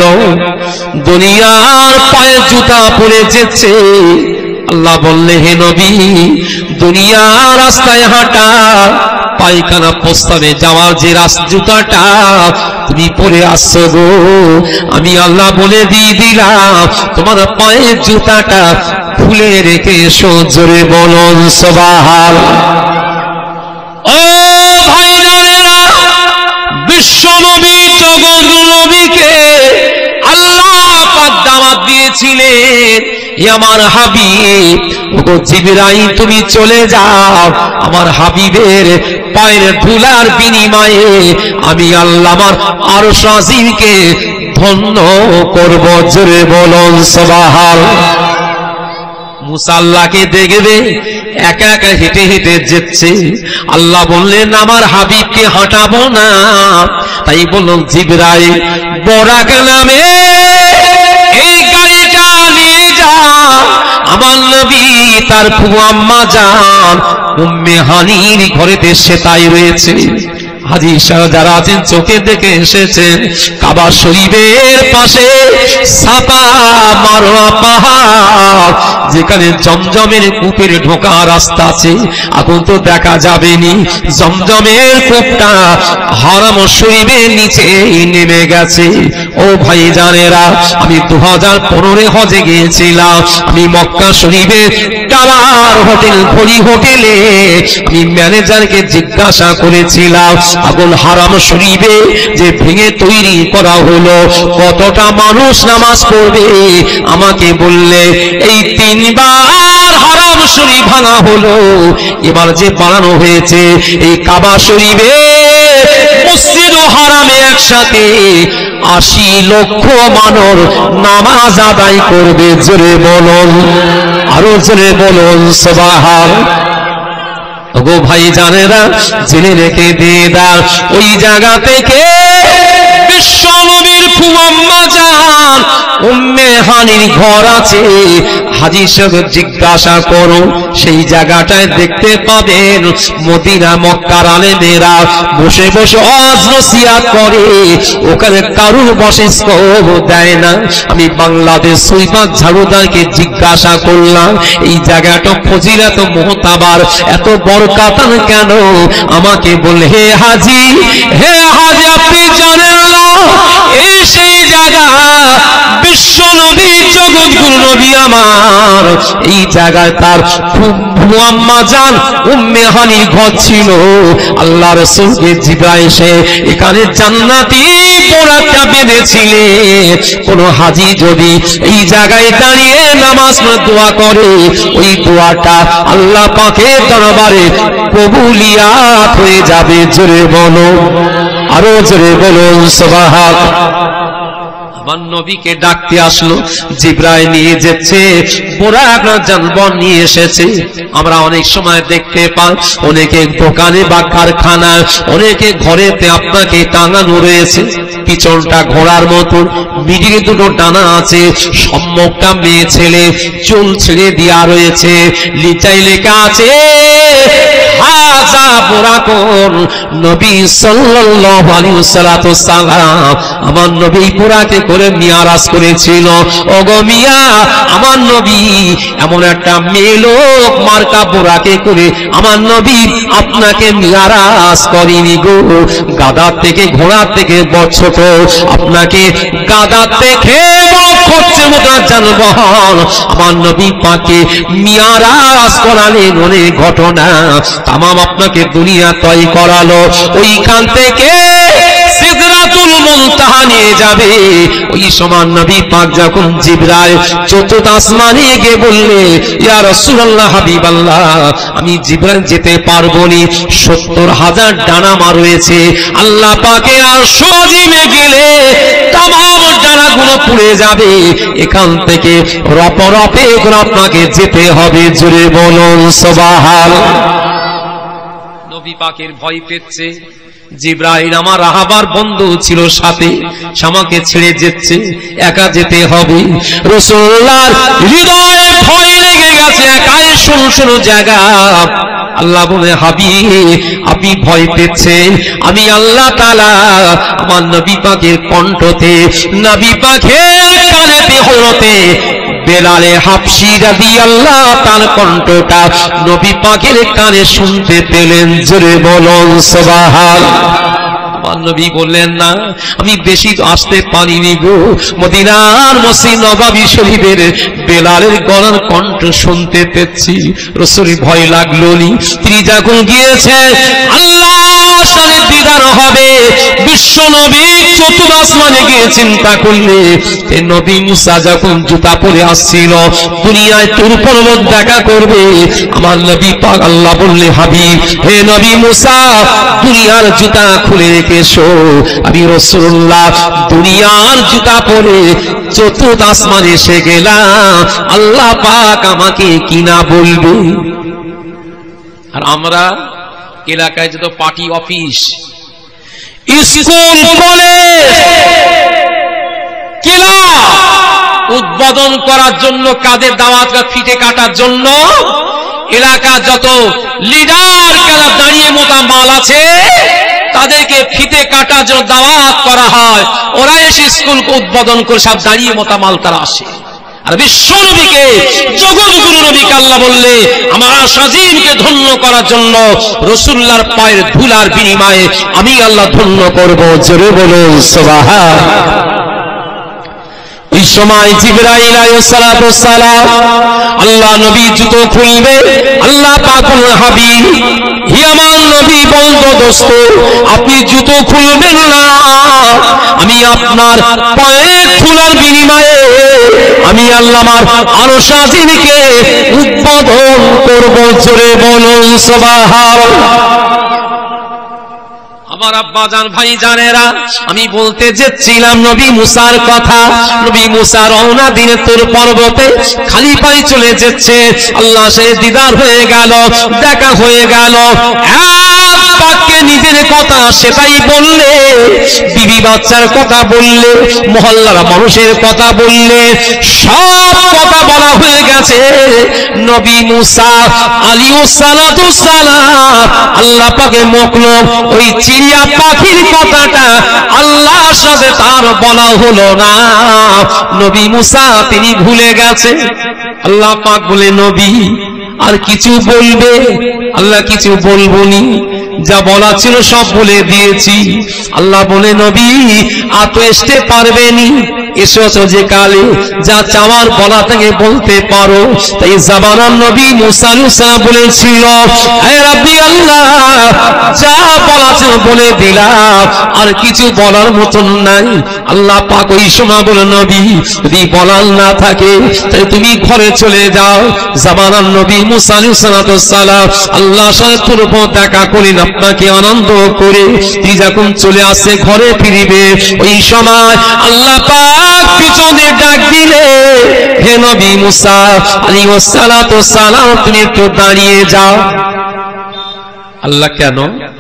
দুনিয়ার পায়ে জুতা পরে যেছে। আল্লাহ বললে, হে নবী দুনিয়ার রাস্তায় হাঁটা, পায়খানা প্রস্তাবে যাওয়ার যে রাস্তা জুতাটা তুমি পরে আসছো গো, আমি আল্লাহ বলে দিয়ে দিলাম তোমার পায়ের জুতাটা খুলে রেখে এসো। জোরে বলুন সুবহানাল্লাহ। দিয়েছিলেন, হে আমার হাবিব, ওগো জিবরাইল তুমি চলে যাও, আমার হাবিবের পায়ের ধুলার বিনিময়ে আমি আল্লাহ আমার আরশ আজিমকে ধন্য করব। জোরে বলুন সুবহানাল্লাহ। মুসা আল্লাহকে দেখবে একা একা হেঁটে হেঁটে যাচ্ছে। আল্লাহ বললেন আমার হাবিবকে হাঁটাবো না, তাই বলল জিবরাইল বরাক নামে এই গাড়িটা নিয়ে যা, আমার নবী তার ফুফু আম্মা জান উম্মে হানির ঘরেতে সেতাই রয়েছে। হাজী সাহেব যারা আছেন চোখে দেখে এসেছেন, কাবা শরীফের পাশে সাফা মারওয়া পাহাড়, যেখানে জমজমের কূপের ঢোকা রাস্তা আছে, এখন তো দেখা যাবেনি। জমজমের কূপটা হারাম শরীফের নিচে নেমে গেছে। ও ভাই জানেরা, আমি দু হাজার পনেরো হজে গিয়েছিলাম। আমি মক্কা শরীফের টাওয়ার হোটেল ঘড়ি হোটেলে আমি ম্যানেজারকে জিজ্ঞাসা করেছিলাম, আগুন হারাম শরীফে যে ভেঙে তৈরি করা হলো কতটা মানুষ নামাজ পড়বে? আমাকে বললে এই তিনবার হারাম শরীফ ভাঙা হলো, এবার যে বানানো হয়েছে এই কাবা শরীফে মসজিদ ও হারামে একসাথে আশি লক্ষ মানুষ নামাজ আদায় করবে। জোরে বলুন, আরো জোরে বলুন সুবহানাল্লাহ। ওগো ভাই জানেরা, জেনে রেখে দিয়ে দাও, ওই জায়গা থেকে বিশ্ব নবীর ফুফু আম্মা জান উম্মে হানির ঘর আছে। হাজী সাহেব জিজ্ঞাসা করো, সেই জায়গাটায় দেখতে পাবেন মদিনা মক্কার আলেমেরা বসে বসে ওয়াজ নসিহত করে, ওখানে কারুর বসে স্কোপ দেয় না। আমি বাংলাদেশ সুইপাত ঝাড়ুদারকে জিজ্ঞাসা করলাম, এই জায়গাটা ফজিলত মুহতাবার, এত বরকাতান কেন? আমাকে বলে, হে হাজী, হে হাজী আপনি জানেন না এই সেই জায়গা বিশ্ব নবী জগৎগুরু নবী আমার, এই জায়গায় তার ফুফু আম্মা জান উম্মে হানির ঘর ছিল। আল্লাহ রাসূলকে জিবরাইল এসে এখানে জান্নাতি পোড়াটা বেঁধেছিলেন। কোন হাজী যদি এই জায়গায় দাঁড়িয়ে নামাজ পড়ে দোয়া করে, ওই দোয়াটা আল্লাহ পাকের দরবারে কবুলিয়াত হয়ে যাবে। জোরে বলো, আরো জোরে বলুন সুবহানাল্লাহ। আমার নবীকে ডাকতে আসলো, জিবরাইল নিয়ে যাচ্ছে, বুরাক জানবন নিয়ে এসেছে। আমরা অনেক সময় দেখতে পাই অনেকে দোকানে বা কারখানায়, অনেকে ঘরেতে আপনাকে টাঙানো রয়েছে, পিছনটা ঘোড়ার মতো, মিডিলে দুটো ডানা আছে, সম্মুখটা মেয়ে ছেলে, চুল ছেড়ে দেওয়া রয়েছে, লিচাই লেখা আছে হাযা বুরাকুন নবী সাল্লাল্লাহু আলাইহি ওয়াসাল্লাম। আমার নবী বুরাকে করে মিয়ারাজ করেছিল। ওগো মিয়া, আমার নবী এমন একটা মেয়ে লোক মার্কা বুরাকে করে আমার নবী আপনাকে মিয়ারাজ করেনি গো। গাদার থেকে ঘোড়ার থেকে বড় ছোট, আপনাকে গাদার থেকে করছে মোটা যানবাহন আমার নবী পাকে মিয়ারাজ করালেন। অনেক ঘটনা তামাম আপনাকে দুনিয়া তয় করালো। ওইখান থেকে সিদরাতুল মুনতাহা নিয়ে যাবে। ওই সময় নবী পাক যখন জিবরাইল চতুর্থ আসমানে গিয়ে বললে, ইয়া রাসূলুল্লাহ হাবিবাল্লাহ, আমি জিবরাইল যেতে পারবো না, সত্তর হাজার ডানা মার রয়েছে, আল্লাহ পাকে আর সজিমে গেলে তামাম ডানাগুলো পুড়ে যাবে, এখান থেকে রপরপে করে আপনাকে যেতে হবে। জোরে বলুন সুবহানাল্লাহ। নবী পাকের ভয় পেচ্ছে। জিবরাইল আমার রাহাবার বন্ধু ছিল সাথে, আমাকে ছেড়ে যেচ্ছে, একা যেতে হবে। রাসূলুল্লাহর হৃদয়ে ভয় লেগে গেছে, একাই শুরু শুরু জায়গা। আল্লাহ বলে, হাবিব আপনি ভয় পেয়েছেন, আমি আল্লাহ তাআলা আমার নবী পাকের কণ্ঠতে, নবী পাকের কানেতে হরতে বেলালে হাবশী রাদিয়াল্লাহু তাআলা কণ্ঠটা নবী পাকের কানে শুনতে পেলেন। জোরে বলুন সুবহানাল্লাহ। আমার নবী বললেন, না আমি বেশি আসতে পারিনি গো, মদিনার মসজিদ নববী শরীফের বেলালের গলার কণ্ঠ শুনতে পেয়েছি। রাসূলের ভয় লাগলো নি। তিনি যখন গিয়েছে আল্লাহ আসমানে দিদার হবে। বিশ্ব নবী চতুর্থ আসমানে গিয়ে চিন্তা করলে এই নবী মুসা যখন জুতা পরে আসছিল দুনিয়ায় তুর পর্বত দেখা করবে, আমার নবী পাক আল্লাহ বললে হাবিব হে নবী মুসা দুনিয়ার জুতা খুলে রেখেছো, আমি রাসূলুল্লাহ দুনিয়ার জুতা পরে চতুর্থ আসমানে এসে গেলাম, আল্লাহ পাক আমাকে কি না বলবে। আর আমরা এলাকায় যত party office, school, college, club উদ্বোধন করার জন্য কাদের দাওয়াত ফিটে কাটার জন্য এলাকা যত লিডার ক্লাব দাঁড়িয়ে মোটা মাল আছে তাদেরকে ফিতে কাটার জন্য দাওয়াত করা হয়, ওরা এসে স্কুলকে উদ্বোধন করে সব দাঁড়িয়ে মোটা মাল তারা আসে। আর বিশ্ব নবীকে জগৎগুরু নবীকে আল্লাহ বললে আমার সাজিমকে ধন্য করার জন্য রাসূলুল্লাহর পায়ের ধুলার বিনিময়ে আমি আল্লাহ ধন্য করব। জোরে বলুন সুবহানাল্লাহ। এই সময় জিবরাইল আলাইহিস সালাতু ওয়াস সালাম আল্লাহ নবী জুতো খুলবে, আল্লাহ পাক বললেন হাবিব হে আমার নবী বলতো দোস্ত আপনি জুতো খুলবেন না, আমি আপনার পায়ের ধুলার বিনিময়ে আমি আল্লাহ আমার আরশ আজিমকে উদ্বোধন করব। জোরে বলুন সুবহানাল্লাহ। আমার আব্বা জান ভাই জানেরা আমি বলতে যেছিলাম নবী মুসার কথা। নবী মুসা রওনা দিনে তোর পর্বতে খালি পায়ে চলে যাচ্ছে, আল্লাহ সে দিদার হয়ে গেল, দেখা হয়ে গেল। এক বাক্যে নিজের কথা সেটাই বললে, বিবি বাচ্চার কথা বললে, মহল্লার মানুষের কথা বললে, সব কথা বলা হয়ে গেছে। নবী মুসা আলাইহিস সালাতু ওয়াস সালাম আল্লাহ পাকের মখলুক ওই চিড়িয়া পাখির কথাটা আল্লাহর সাথে তার বলা হলো না। নবী মুসা তিনি ভুলে গেছে। আল্লাহ পাক বলে নবী আর কিছু বলবে? আল্লাহ কিছু বলবনি, যা বলা ছিল সব বলে দিয়েছি। আল্লাহ বলে নবী আর তো আসতে পারবেনি, এসেছো যে কালে যা চাওয়ার বলা থেকে বলতে পারো। তাই জামানার নবী মুসা আলাইহিস সালাম বলেছিল হে রাব্বি আল্লাহ যা বলা ছিল বলে দিলাম, আর কিছু বলার মতন নাই। আল্লাহ পাক ওই সময় বলে নবী যদি বলার না থাকে তাই তুমি ঘরে চলে যাও। জামানার নবী মুসা আলাইহিস সালাম আল্লাহর সাথে পূর্ব দেখা করেন আপনাকে আনন্দ করে তিনি যখন চলে আসে ঘরে ফিরিবে, ওই সময় আল্লাহ পাক পিছনে ডাক দিলে হে নবী মুসা আলাইহিস সালাম তুমি একটু দাঁড়িয়ে যাও। আল্লাহ কেন?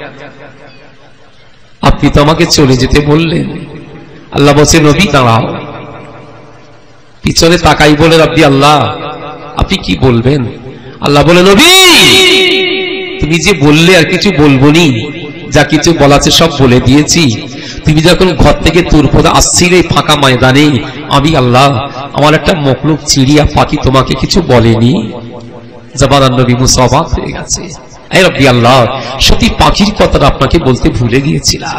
আপনি তো আমাকে চলে যেতে বললেন। আল্লাহ বলছে নবী দাঁড়াও। পিছনে তাকাই বলে রাব্বি আল্লাহ আপনি কি বলবেন? আল্লাহ বলে নবী তুমি যে বললে আর কিছু বলবনি, যা কিছু বলাছে সব বলে দিয়েছি। তুমি যখন ঘর থেকে তুরপদা আসছিলে ফাঁকা ময়দানে, আমি আল্লাহ আমার একটা মখলুক চিড়িয়া পাখি তোমাকে কিছু বলেনি? জামানার নবী মুসা অবাক হয়ে গেছে। হে রাব্বি আল্লাহ সত্যি পাখির কথাটা আপনাকে বলতে ভুলে গিয়েছিলাম।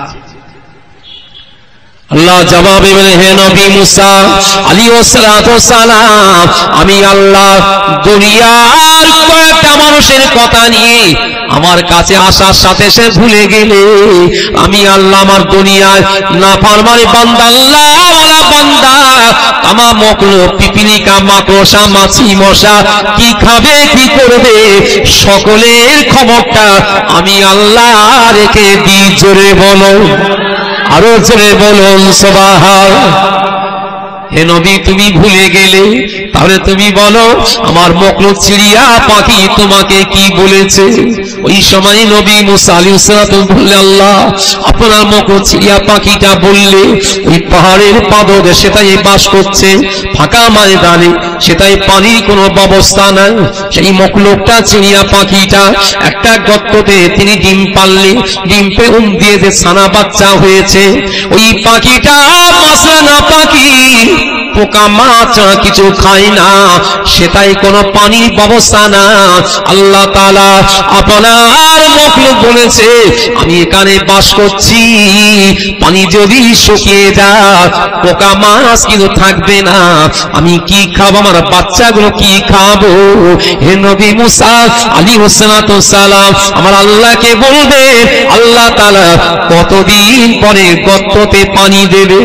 আল্লাহ জবাবে বলে হে নবী মুসা আলাইহিস সালাম আমি আল্লাহ দুনিয়ার কয়েকটা মানুষের কথা নিয়ে আমার কাছে আসার সাথে সে ভুলে গেলে আমি আল্লাহ আমার দুনিয়ায় নাফরমানি বান্দা আল্লাহওয়ালা বান্দা তামাম মখলুক পিপিলিকা মাকড়সা মাছি মশা কি খাবে কি করবে সকলের খবরটা আমি আল্লাহ রেখে দিই। জোরে বলো আরো জোরে বলুন সুবহানাল্লাহ। হে নবী তুমি ভুলে গেলে, তাহলে তুমি বলো আমার মখলুক চিড়িয়া পাখি তোমাকে কি বলেছে? ওই সময় নবী মুসা আলাইহিস সালাম বললেন আল্লাহ আপনার মখলুক চিড়িয়া পাখিটা বললে ওই পাহাড়ের পাদদেশে তাই বাস করছে, ফাঁকা ময়দানে সেটাই পানির কোনো ব্যবস্থা নাই। সেই মখলুকটা চিড়িয়া পাখিটা একটা গর্ততে তিনি ডিম পারলে, ডিম পে উম দিয়ে যে ছানা বাচ্চা হয়েছে, ওই পাখিটা মাছরাঙা পাখি পোকা মাছ কিছু খায় না, সেটাই কোনো পানির ব্যবস্থা না। আল্লাহ তাআলা আপনার মখলুক বলেছে আমি এখানে বাস করছি, পানি যদি শুকিয়ে যায় পোকা মাছ কিন্তু থাকবে না, আমি কি খাবো, আমার বাচ্চাগুলো কি খাবো? হে নবী মুসা আলাইহিস সালাম আমার আল্লাহকে বলবে, আল্লাহ তাআলা কতদিন পরে গর্ততে পানি দেবে?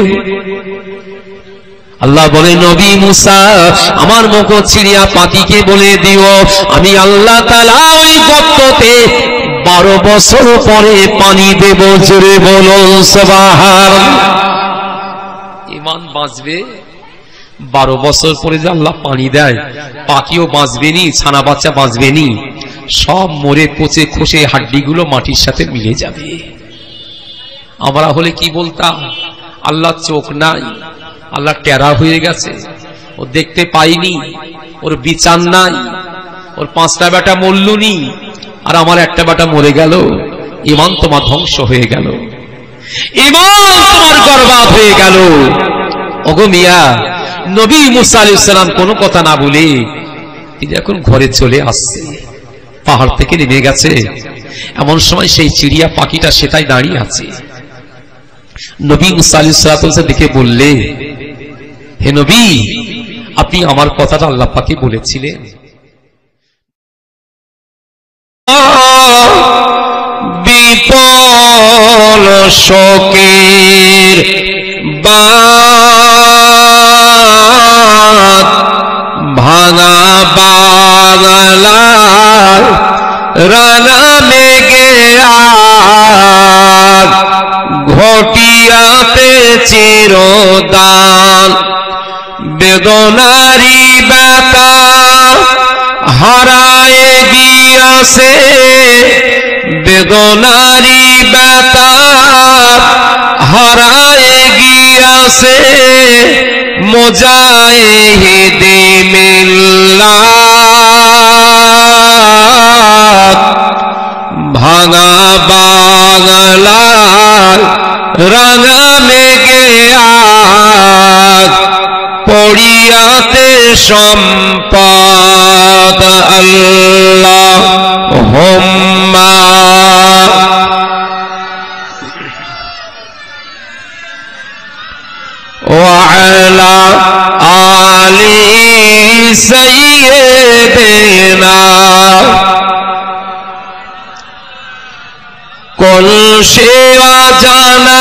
আল্লাহ বলে নবী মুসা আমার মুখ ছিড়িয়া পাখিকে বলে দিও আমি আল্লাহ তাআলা ওই গর্ততে বারো বছর পরে পানি দেব। জোরে বলো সুবহানাল্লাহ। ঈমান বাঁচবে বারো বছর পরে যে আল্লাহ পানি দেয়, পাখিও বাঁচবে নি, ছানা বাচ্চা বাঁচবে নি, সব মরে পচে খসে হাড্ডিগুলো মাটির সাথে মিলে যাবে। আমরা হলে কি বলতাম, আল্লাহ চোখ নাই, আল্লাহ টেরা হয়ে গেছে, ও দেখতে পাইনি, ওর বিচার নাই, ওর পাঁচটা বেটা মরলুনি আর আমার একটা বেটা মরে গেল, ঈমান তোমার ধ্বংস হয়ে গেল, ঈমান তোমার বরবাদ হয়ে গেল। ওগো মিয়া, নবী মুসা আলাইহিস সালাম কোনো কথা না বলে তিনি এখন ঘরে চলে আসছে, পাহাড় থেকে নেমে গেছে। এমন সময় সেই চিড়িয়া পাখিটা সেটাই দাঁড়িয়ে আছে। নবী মুসা আলাইহিস সালাম দেখে বললে, হে নবী আপনি আমার কথাটা আল্লাহ পাকে বলেছিলেন? বিপল শোকের বাদ ভাঙা বাংলার রানা মেঘে আগ ঘটিয়াতে চিরদান বেদনারি ব্যথা হারায় গিয়াছে, বেদনারি ব্যথা হারায় গিয়াছে মুজাহিদে মিল্লাত ভাঙা বাংলার রাঙা মেঘে আগ পড়িয়াতে সম্পদ আল্লাহুম্মা ওয়া আলা আলি সাইয়্যিদিনা কুল সেবা জানা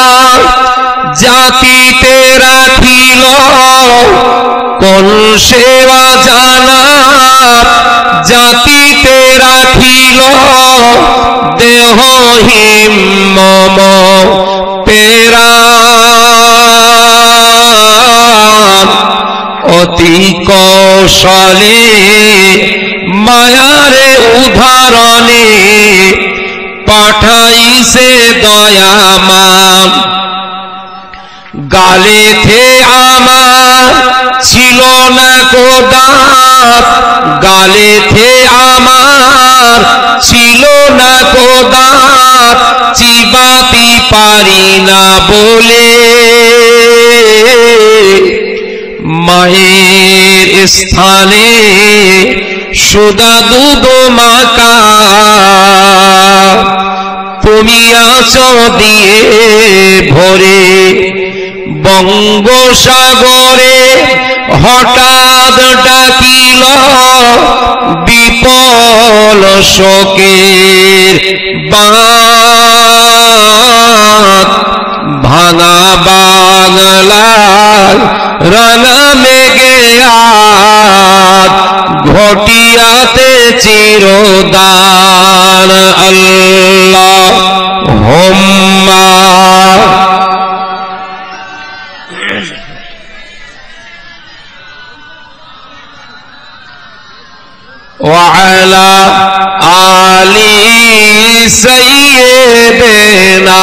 জাতিতে রাখিল, কোন সেবা জানা জাতিতে রাখিল, দেহহীন মম পেরান অতি কৌশলে মায়ারে উদাহরণে পাঠাইছে দয়ামান। গালে থে আমার ছিল না কো দাঁত, গালে থে আমার ছিল না কো দাঁত, চিবাতি পারি না বলে মায়ের স্থানে সুদা দুধ মাকা তুমি আছো দিয়ে ভরে। বঙ্গোসাগরে হঠাৎ ডাকিল বিপল শোকের বাঁধ, ভাঙা বাংলার রাঙা মেঘে আগ ঘটিয়াতে চিরদান আল্লাহুম্মা ওয়া আলা আলি সাইয়্যিদিনা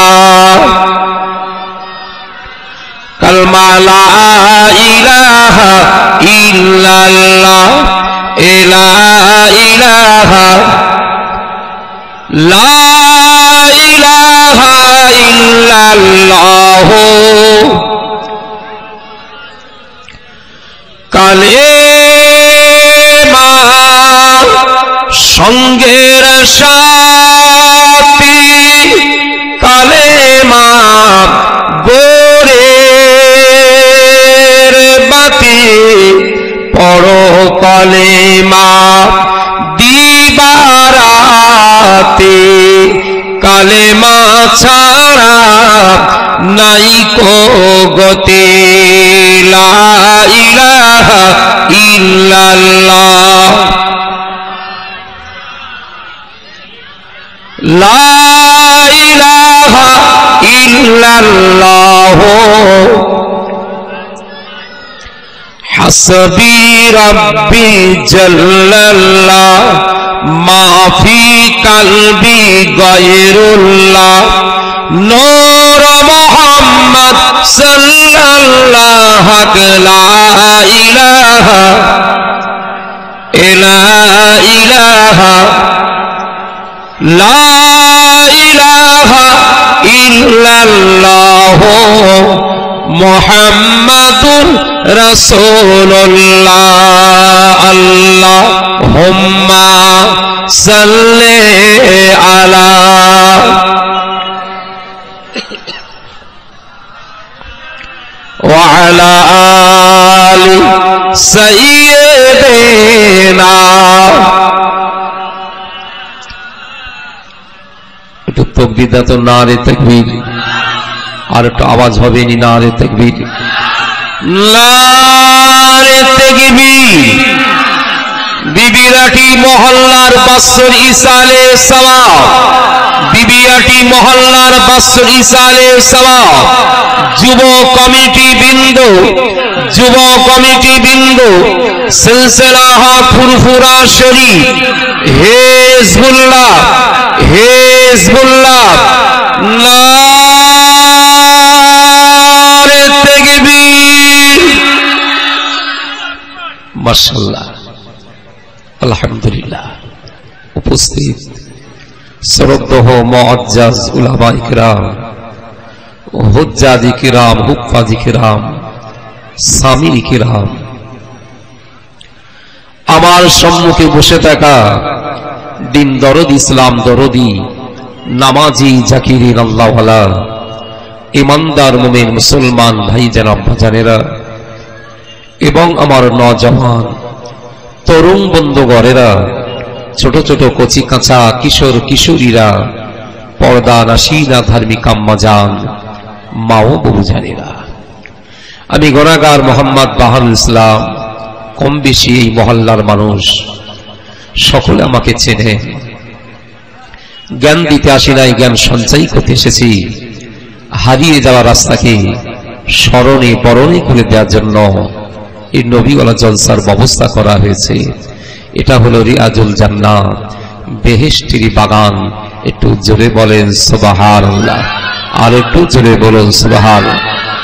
কালমা লা ইলাহা ইল্লাল্লাহ লা ইলাহা লা ইলাহা ইল্লাল্লাহ কালেমা সঙ্গের সাথী, কালেমা গোরের বাতি, পড়ো কালেমা দিবারাতে, কালেমা ছাড়া নাই কো গতি, লা ইলাহা ইল্লাল্লাহ, লা ইলাহা ইল্লাল্লাহ, হাসবি রাব্বি জাল্লাল্লাহ, মা ফি কলবি গায়রুল্লাহ, নূর মুহাম্মদ সাল্লাল্লাহু, লা ইলাহা ইলা ইলাহা, লা ইলাহা ইল্লাল্লাহ, মুহাম্মাদুর রাসূলুল্লাহ, আল্লাহুম্মা সাল্লি আলা ওয়া আলা আলি সাইয়্যিদিনা। একটু তাকবীর দাও তো, নারে তাকবীর, আর একটু আওয়াজ হবে নি, নারে তাকবীর, নারে তাকবীর। বিবিরাটি মহল্লার বাসর ইসালে সওয়াব, বিবিরাটি মহল্লার বাসর ইসালে সওয়াব, যুব কমিটি বৃন্দ, যুব কমিটি বৃন্দ, সিলসিলাহ ফুরফুরা শরীফ, হিজবুল্লাহ, হিজবুল্লাহ, নারে তাকবীর। মাশাআল্লাহ, আলহামদুলিল্লাহ। উপস্থিত শ্রদ্ধেয় মুআজ্জাজ উলামায়ে কিরাম, হুজ্জাজে কিরাম, হুফাজে কিরাম, সামিঈ কিরাম, আমার সম্মুখে বসে থাকা দিন দরদি, ইসলাম দরদি, নামাজি, জাকিরিন আল্লাহওয়ালা, ইমানদার মুমিন মুসলমান ভাই জানাব বাজানেরা, এবং আমার নওজওয়ান তরুণ বন্ধুগণেরা, ছোট ছোট কচি কাঁচা কিশোর কিশোরীরা, পর্দা নাশিনা ধার্মিক আম্মা জান, মা ও বাবু জানেরা, আমি গুনাহগার মোহাম্মদ বাহারুল ইসলাম, কম বেশি এই মহল্লার মানুষ সকলে আমাকে চেনে। জ্ঞান দিতে আসি নাই, জ্ঞান সঞ্চয় করতে এসেছি। হারিয়ে যাওয়া রাস্তাকে স্মরণে বরণে করে দেওয়ার জন্য এই নবীওয়ালা জলসার ব্যবস্থা করা হয়েছে। এটা হলো রিয়াজুল জান্নাত, বেহেশতের বাগান। একটু জোরে বলেন সুবহানাল্লাহ, আর একটু জোরে বলুন সুবহানাল্লাহ।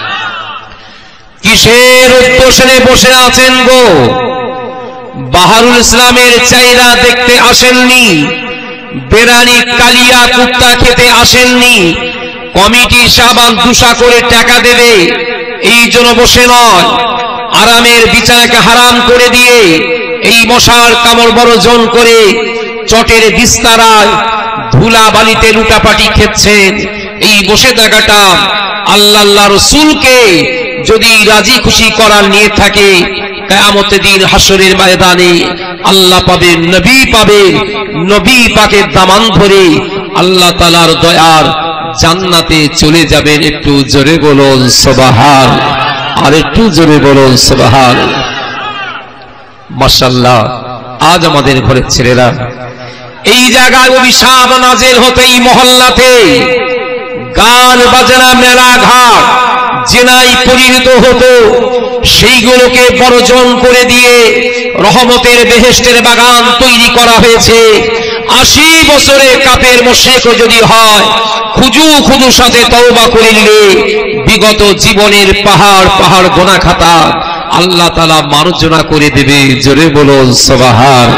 কিসের উদ্দেশ্যে বসে আছেন গো? বাহারুল ইসলামের চাইরা দেখতে আসেননি, বেরানি কালিয়া কুত্তা খেতে আসেননি, কমিটি সাবান দুশা করে টাকা দেবে এই জন্য বসে নয়। আরামের বিছানাকে হারাম করে দিয়ে এই মশার কামড় বর্জন করে চটের বিস্তারায় ধুলা বালিতে লুটাপাটি খেচ্ছেন। এই বসে থাকাটা আল্লাহ আল্লাহ রসুলকে যদি রাজি খুশি করার নিয়ে থাকে, কিয়ামতের দিন হাসরের ময়দানে আল্লাহ পাবেন, নবী পাবেন, নবী পাকের দামান ধরে আল্লাহ তাআলার দয়ার জান্নাতে চলে যাবেন। একটু জোরে বলুন সুবহান, আর একটু জোরে বলুন সুবহান। মাশাআল্লাহ, আজ আমাদের ঘরের ছেলেরা এই জায়গায় অভিশাপ নাযিল হতে এই মহল্লাতে গান বাজনা মেলা ঘাট জেনায় পরিণত হতো, সেইগুলোকে বর্জন করে দিয়ে রহমতের বেহেশতের বাগান তৈরি করা হয়েছে। আশি বছরে কাপের মুশরিক যদি হয়, খুজু খুজু সাথে তওবা করিলে বিগত জীবনের পাহাড় পাহাড় গোনা খাতা আল্লাহ তাআলা মার্জনা করে দেবে। জোরে বলুন সুবহান।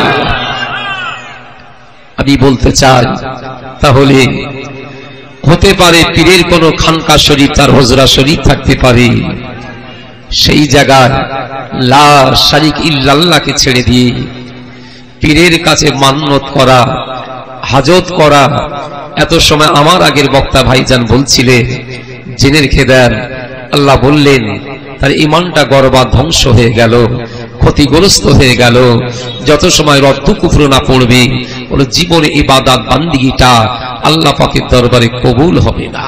আমি বলতে চাই, তাহলে হতে পারে পীরের কোন খানকা শরীফ, তার হুজরা শরীফ থাকতে পারে, সেই জায়গায় লা শারিকা ইল্লাল্লাহকে ছেড়ে দিয়ে পীরের কাছে মান্নত করা, হাজত করা। এত সময় আমার আগের বক্তা ভাইজান বলছিলেন, জেনে রেখে দেন, আল্লাহ বললেন তার ঈমানটা গর্বা ধ্বংস হয়ে গেল, ক্ষতিগ্রস্ত হয়ে গেল। যত সময় রদ্দ কুফর না পড়বে, ওর জীবনে ইবাদত বান্দিগিটা আল্লাহ পাকের দরবারে কবুল হবে না।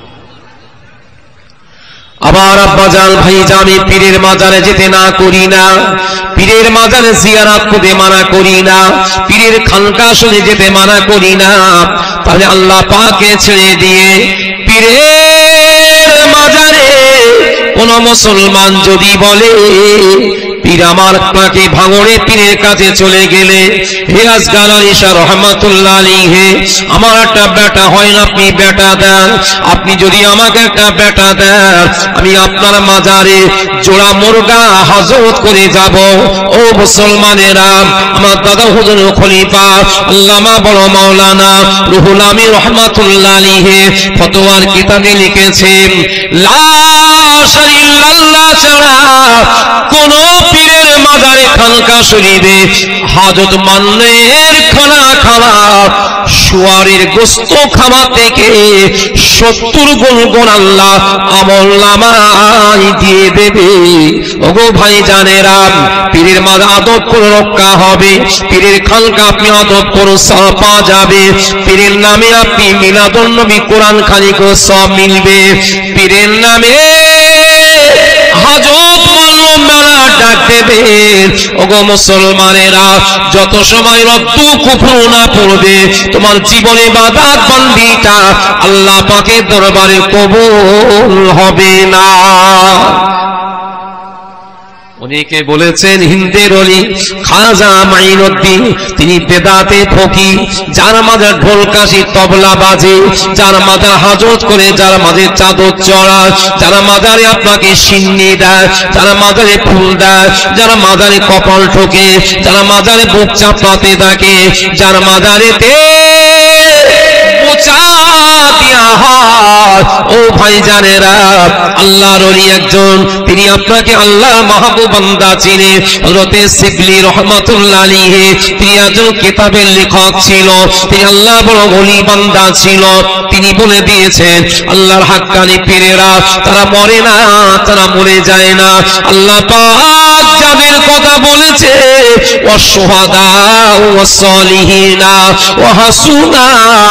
আবার আব্বাজান ভাইজান, আমি পীরের মাজারে যেতে না করি না, পীরের মাজারে জিয়ারত করতে মানা করি না, পীরের খানকা শুনে যেতে মানা করি না। তাহলে আল্লাহ পাককে ছেড়ে দিয়ে পীরের মাজারে কোন মুসলমান যদি বলে পীর আমার পাকে ভাঙড়ে পীরের কাছে চলে গেলে, হে আসগার আলী শাহ রহমাতুল্লাহ আলাইহি, আমার একটা বেটা হয় না, আপনি বেটা দেন। আপনি যদি আমাকে একটা বেটা দেন, আমি আপনার মাজারে জোড়া মুরগা হাজত করে যাব। ও মুসলমানেরা, আমার দাদা হুজুর খলিফা আল্লামা বড় মাওলানা রুহুল আমিন রহমাতুল্লাহ আলাইহি ফতোয়ার কিতাবে লিখেছেন, লা শারিকা ইল্লাল্লাহ ছাড়া কোন পীরের মাজারে খানকা শরীফে হাজত মান্নের খানা খাওয়া শুয়ারের গোস্ত খাওয়া থেকে সত্তর গুণ গুণ আল্লাহ আমল নামায় দিয়ে দেবে। ওগো ভাই জানেরা, পীরের মাঝে আদব করে রক্ষা হবে, পীরের খানকা আপনি আদব করে সওয়াব পাওয়া যাবে, পীরের নামে আপনি মিলাদুন নবী কোরআন খানি করে সওয়াব মিলবে, পীরের নামে হাজত মানব মেলা ডাক দেবেন। ওগো মুসলমানেরা, যত সময় রদ্দু কুফর না পড়বে, তোমার জীবনে ইবাদত বান্দিটা আল্লাহ পাকের দরবারে কবুল হবে না। অনেকে বলেছেন হিন্দের অলি খাজা মাইনুদ্দিন, তিনি বেদাতে ফকির, যার মাঝে ঢোল কাশি তবলা বাজে, যার মাঝে হাজত করে, যার মাঝে চাদর চড়ায়, যার মাজারে আপনাকে সিন্নি দেয়, যার মাজারে ফুল দেয়, যার মাজারে কপাল ঠোকে, যার মাজারে বুক চাপড়াতে থাকে, যার মাজারেতে পোচা দিয়া হয়। ও ভাই জানেরা, আল্লাহর ওলি একজন, তিনি আপনাকে আল্লাহর মাহবুব বান্দা চিনে। হযরতে শিবলি রহমাতুল্লাহ আলাইহি, তিনি একজন কিতাবের লেখক ছিল, তিনি আল্লাহ বড় ওলি বান্দা ছিল। তিনি বলে দিয়েছেন, আল্লাহর হাক্কানি পীরেরা তারা মরে না, তারা মরে যায় না। আল্লাহ পাক যাদের কথা বলেছে, ওয়াসশুহাদা ওয়াসসালিহিনা ওয়া হাসুনা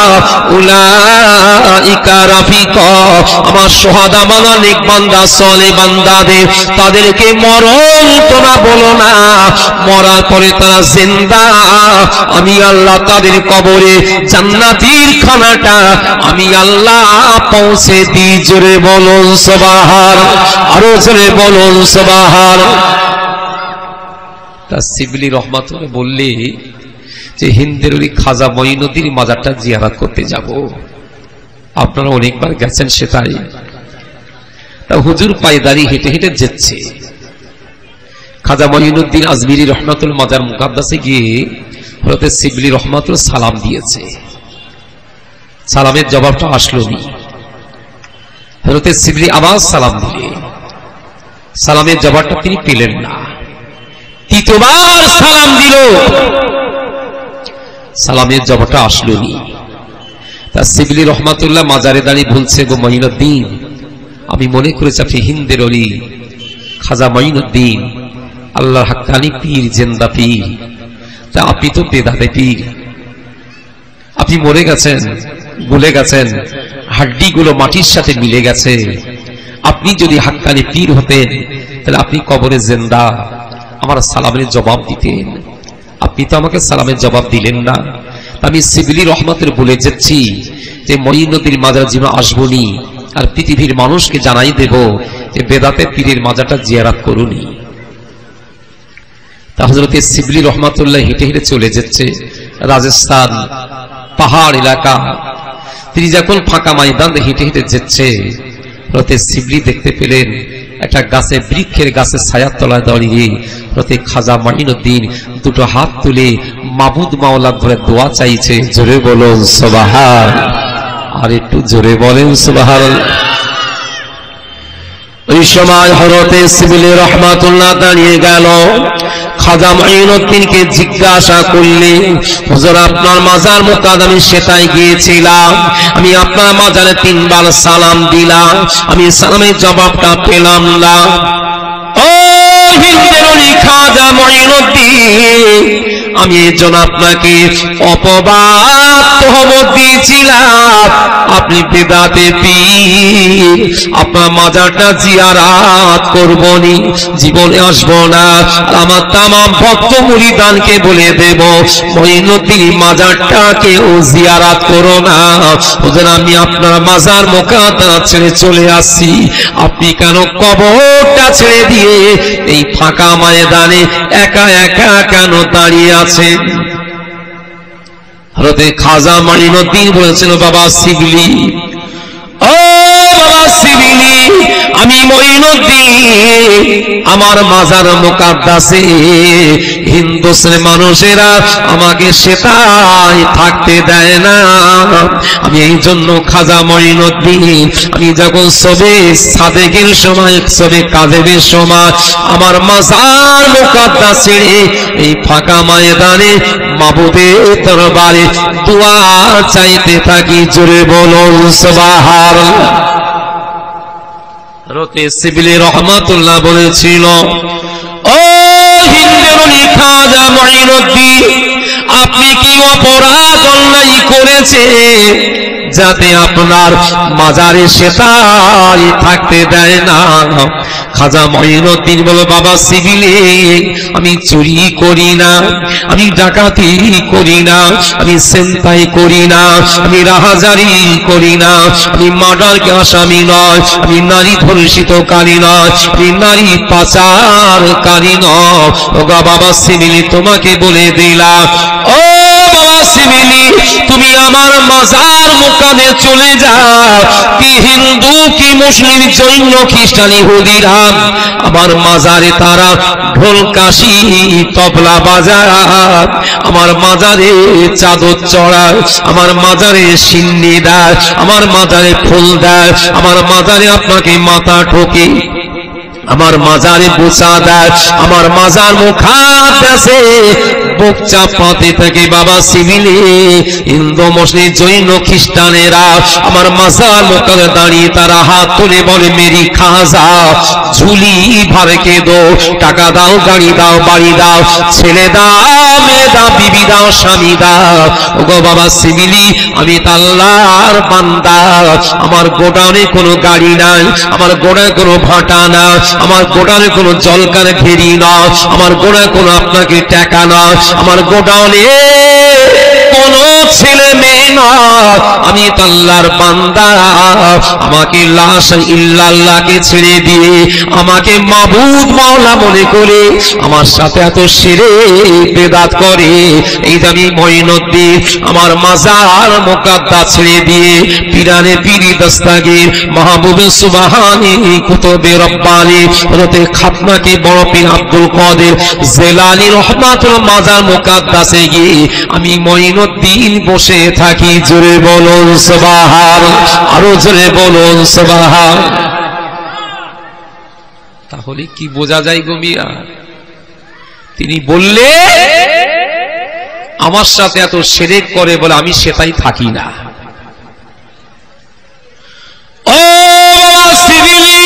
উলাইকা রাফিকা, আমার শুহাদা বান্দা, নেক বান্দা, সালেহ বান্দাদের তাদেরকে মরণ তোমরা বলো না, মরার পরে তারা জিন্দা। আমি আল্লাহ তাদের কবরে জান্নাতের খানাটা আমি আল্লাহ পৌঁছে দিই। জোরে বলুন সুবহান, আরো জোরে বলুন সুবহান। তা শিবলি রহমাতুল্লাহ বললে যে হিন্দের ওই খাজা মঈনুদ্দিন মাজারটা জিয়ারত করতে যাব। আপনারা অনেকবার গেছেন সেটাই। তা হুজুর পায়দারি হেঁটে হেঁটে যাচ্ছে, খাজা মঈনুদ্দিন আজমিরি রহমাতুল মাজার মুকাদ্দাসে গিয়ে হযরতে শিবলি রহমাতুল্লাহ সালাম দিয়েছে। সালামের জবাবটা আসলো নি। হযরতে শিবলি আবার সালাম দিলে সালামের জবাবটা তিনি পেলেন না। তৃতীয়বার সালাম দিল, সালামের জবাবটা আসলো নি। তা শিবলি রহমাতুল্লাহ মাজারে দাঁড়িয়ে বলছে, গো মঈনুদ্দিন, আমি মনে করেছি আপনি হিন্দের অলি খাজা মঈনুদ্দিন, আল্লাহর হাক্কানি পীর, জিন্দা পীর। তা আপনি তো বেদাতে পীর, আপনি মরে গেছেন, ভুলে গেছেন, হাড্ডিগুলো মাটির সাথে মিলে গেছে। আপনি যদি হাক্কানি পীর হতেন, তাহলে আপনি কবরে জিন্দা আমার সালামের জবাব দিতেন। আপনি তো আমাকে সালামের জবাব দিলেন না। আমি শিবলি রহমতের বলে যাচ্ছি যে মঈনুদ্দিন মাজার জীবন আসবনি, আর পৃথিবীর মানুষকে জানাই দেব যে বেদাতে পীরের মাজারটা জিয়ারত করুনি। তা হযরতে শিবলি রহমাতুল্লাহ হেঁটে হেঁটে চলে যাচ্ছে রাজস্থান পাহাড় এলাকা। তিনি যখন ফাঁকা ময়দান হেঁটে হেঁটে যাচ্ছে, হযরতে শিবলি দেখতে পেলেন একটা গাছে, বৃক্ষের গাছের ছায়ার তলায় দাঁড়িয়ে হযরতে খাজা মঈনুদ্দিন দুটো হাত তুলে মাবুদ মাওলা ধরে দোয়া চাইছে। জোরে বলুন সুবহান, আর একটু জোরে বলেন সুবহানাল্লাহ। ওই সময় হযরতে সিবিলি রহমাতুল্লাহ দাঁড়িয়ে গেল। খাজা মুঈনুদ্দিনকে জিজ্ঞাসা করলে, হুজুর আপনার মাজার মুকাদ্দামে সেটাই গিয়েছিলাম, আমি আপনার মাজারে তিনবার সালাম দিলাম, আমি সালামের জবাবটা পেলাম না। ও হিন্দেরনি খাজা মুঈনুদ্দিন, আমি এই জন্য আপনাকে অপবাদ তহমত দিয়েছিলাম, আপনি বেদাতে পীর, আপনার মাজারটা জিয়ারাত করবনি, জীবনে আসবো না। আমার তামাম ভক্ত মুরিদানকে বলে দেব, মুঈনুদ্দিন মাজারটাকে ও জিয়ারাত করো না। ওদের আমি আপনার মাজার মুকাদ্দাস ছেড়ে চলে আসছি, আপনি কেন কবরটা ছেড়ে দিয়ে এই ফাঁকা ময়দানে একা একা কেন দাঁড়িয়ে আছেন? হযরতে খাজা মুঈনুদ্দিন বলেছেন, বাবা শিবলি, ও বাবা শিবলি, আমি মুঈনুদ্দিন আমার মাজার মুকাদ্দাসে হিন্দুস্তানের মানুষেরা আমাকে সেটাই থাকতে দেয় না। আমি এই জন্য খাজা মুঈনুদ্দিন, আমি যখন সবে সাদেকের সময়, সবে কাজেবের সময় আমার মাজার মুকাদ্দাস ছেড়ে এই ফাঁকা ময়দানে মাবুদের দরবারে দোয়া চাইতে থাকি। জোরে বলুন সুবহানাল্লাহ। হযরতে সিবিলি রহমাতুল্লাহ বলেছিল, ও হিন্দেরনি খাজা মুঈনুদ্দিন, আপনি কি অপরাধ অন্যায় করেছে যাতে আপনার মাজারে সেটাই থাকতে দেয় না? খাজা মুঈনুদ্দিন বলে, বাবা সিবিলি, আমি চুরি করি না, আমি ডাকাতি করি না, আমি ছিনতাই করি না, আমি রাহাজারি করি না, আমি মার্ডারকে আসামি নয়, আমি নারী ধর্ষিতকারী নয়, আমি নারী পাচারকারী নয়। ও বাবা সিবিলি, তোমাকে বলে দিলাম, ও বাবা সিবিলি, তুমি আমার মাজার মুকাদ্দাসে চলে যাও, কি হিন্দু কি মুসলিম জৈন খ্রিস্টান ইহুদিরা আমার মাজারে তারা ঢোল কাশি তবলা বাজায়, আমার মাজারে চাদর চড়ায়, আমার মাজারে সিন্নি দেয়, আমার মাজারে ফুল দেয়, আমার মাজারে আপনাকে মাথা ঠোকে, আমার মাজারে বোচা দেয়, আমার মাজার মুকাদ্দাসে বুক চাপাতে থাকে। বাবা সিবিলি, হিন্দু মুসলিম জৈন খ্রিস্টানেরা আমার মাজার মুকাদ্দাসে দাঁড়িয়ে তারা হাত তুলে বলে, মেরি খাজা ঝুলি ভরকে দো, টাকা দাও, গাড়ি দাও, বাড়ি দাও, ছেলে দাও, মেয়ে দাও, বিবি দাও, স্বামী দাও। ওগো বাবা সিবিলি, আমি আল্লাহর বান্দা, আমার গোডাউনে কোনো গাড়ি নাই, আমার গোডাউনে কোনো ভাটা না, আমার গোডাউনে কোনো জলকার ঘেরি না, আমার গোডাউনে কোনো আপনাকে টাকা না, আমার গোডাউনে কোনো ছেলে মেয়ে না, আমি আল্লাহর বান্দা। আমাকে লাশ ইল্লাল্লাহকে ছেড়ে দিয়ে আমাকে মাবুদ মাওলা মনে করে আমার সাথে এত শিরক বেদাত করে, এই যে আমি মুঈনুদ্দিন আমার মাজার মুকাদ্দাস ছেড়ে দিয়ে পিরানে পীরি দস্তাগীর মাহবুবে সুবহানী কুতুবে রব্বানী হযরতে খাতনাকে বড় পীর আব্দুল কাদের জিলানী রহমাতুল্লাহ মাজার মুকাদ্দাসে গিয়ে আমি মুঈনুদ্দিন বসে থাকি। জোরে বলুন সুবহানাল্লাহ, আরো জোরে বলুন সুবহানাল্লাহ। তাহলে কি বোঝা যায় গো মিয়া? তিনি বললে আমার সাথে এত শিরক করে বলে আমি সেটাই থাকি না। ও সিবিলি,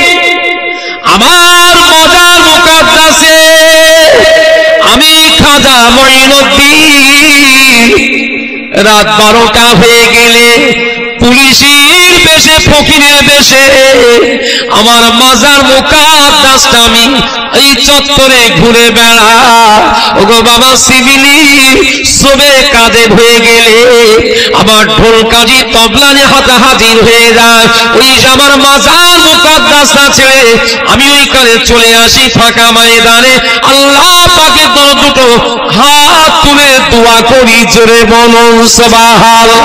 আমার মাজার মুকাদ্দাসে আমি খাজা মুঈনুদ্দিন রাত বারোটা হয়ে গেলে পুলিশের বেশে ফকিরের বেশে আমার মাজার মুকাদ্দাসটা আমি এই চত্বরে ঘুরে বেড়া। ওগো বাবা সিবিলি, সবে কাজে হয়ে গেলে আমার ঢোল কাজি তবলা নিয়ে হাতে হাজির হয়ে যায়, ওই আমার মাজার মুকাদ্দাসটা ছেড়ে আমি ওই কালে চলে আসি ফাঁকা ময়দানে, আল্লাহ পাকের দর দুটো হাত তুলে দোয়া করি। জোরে বলুন সুবহানাল্লাহ।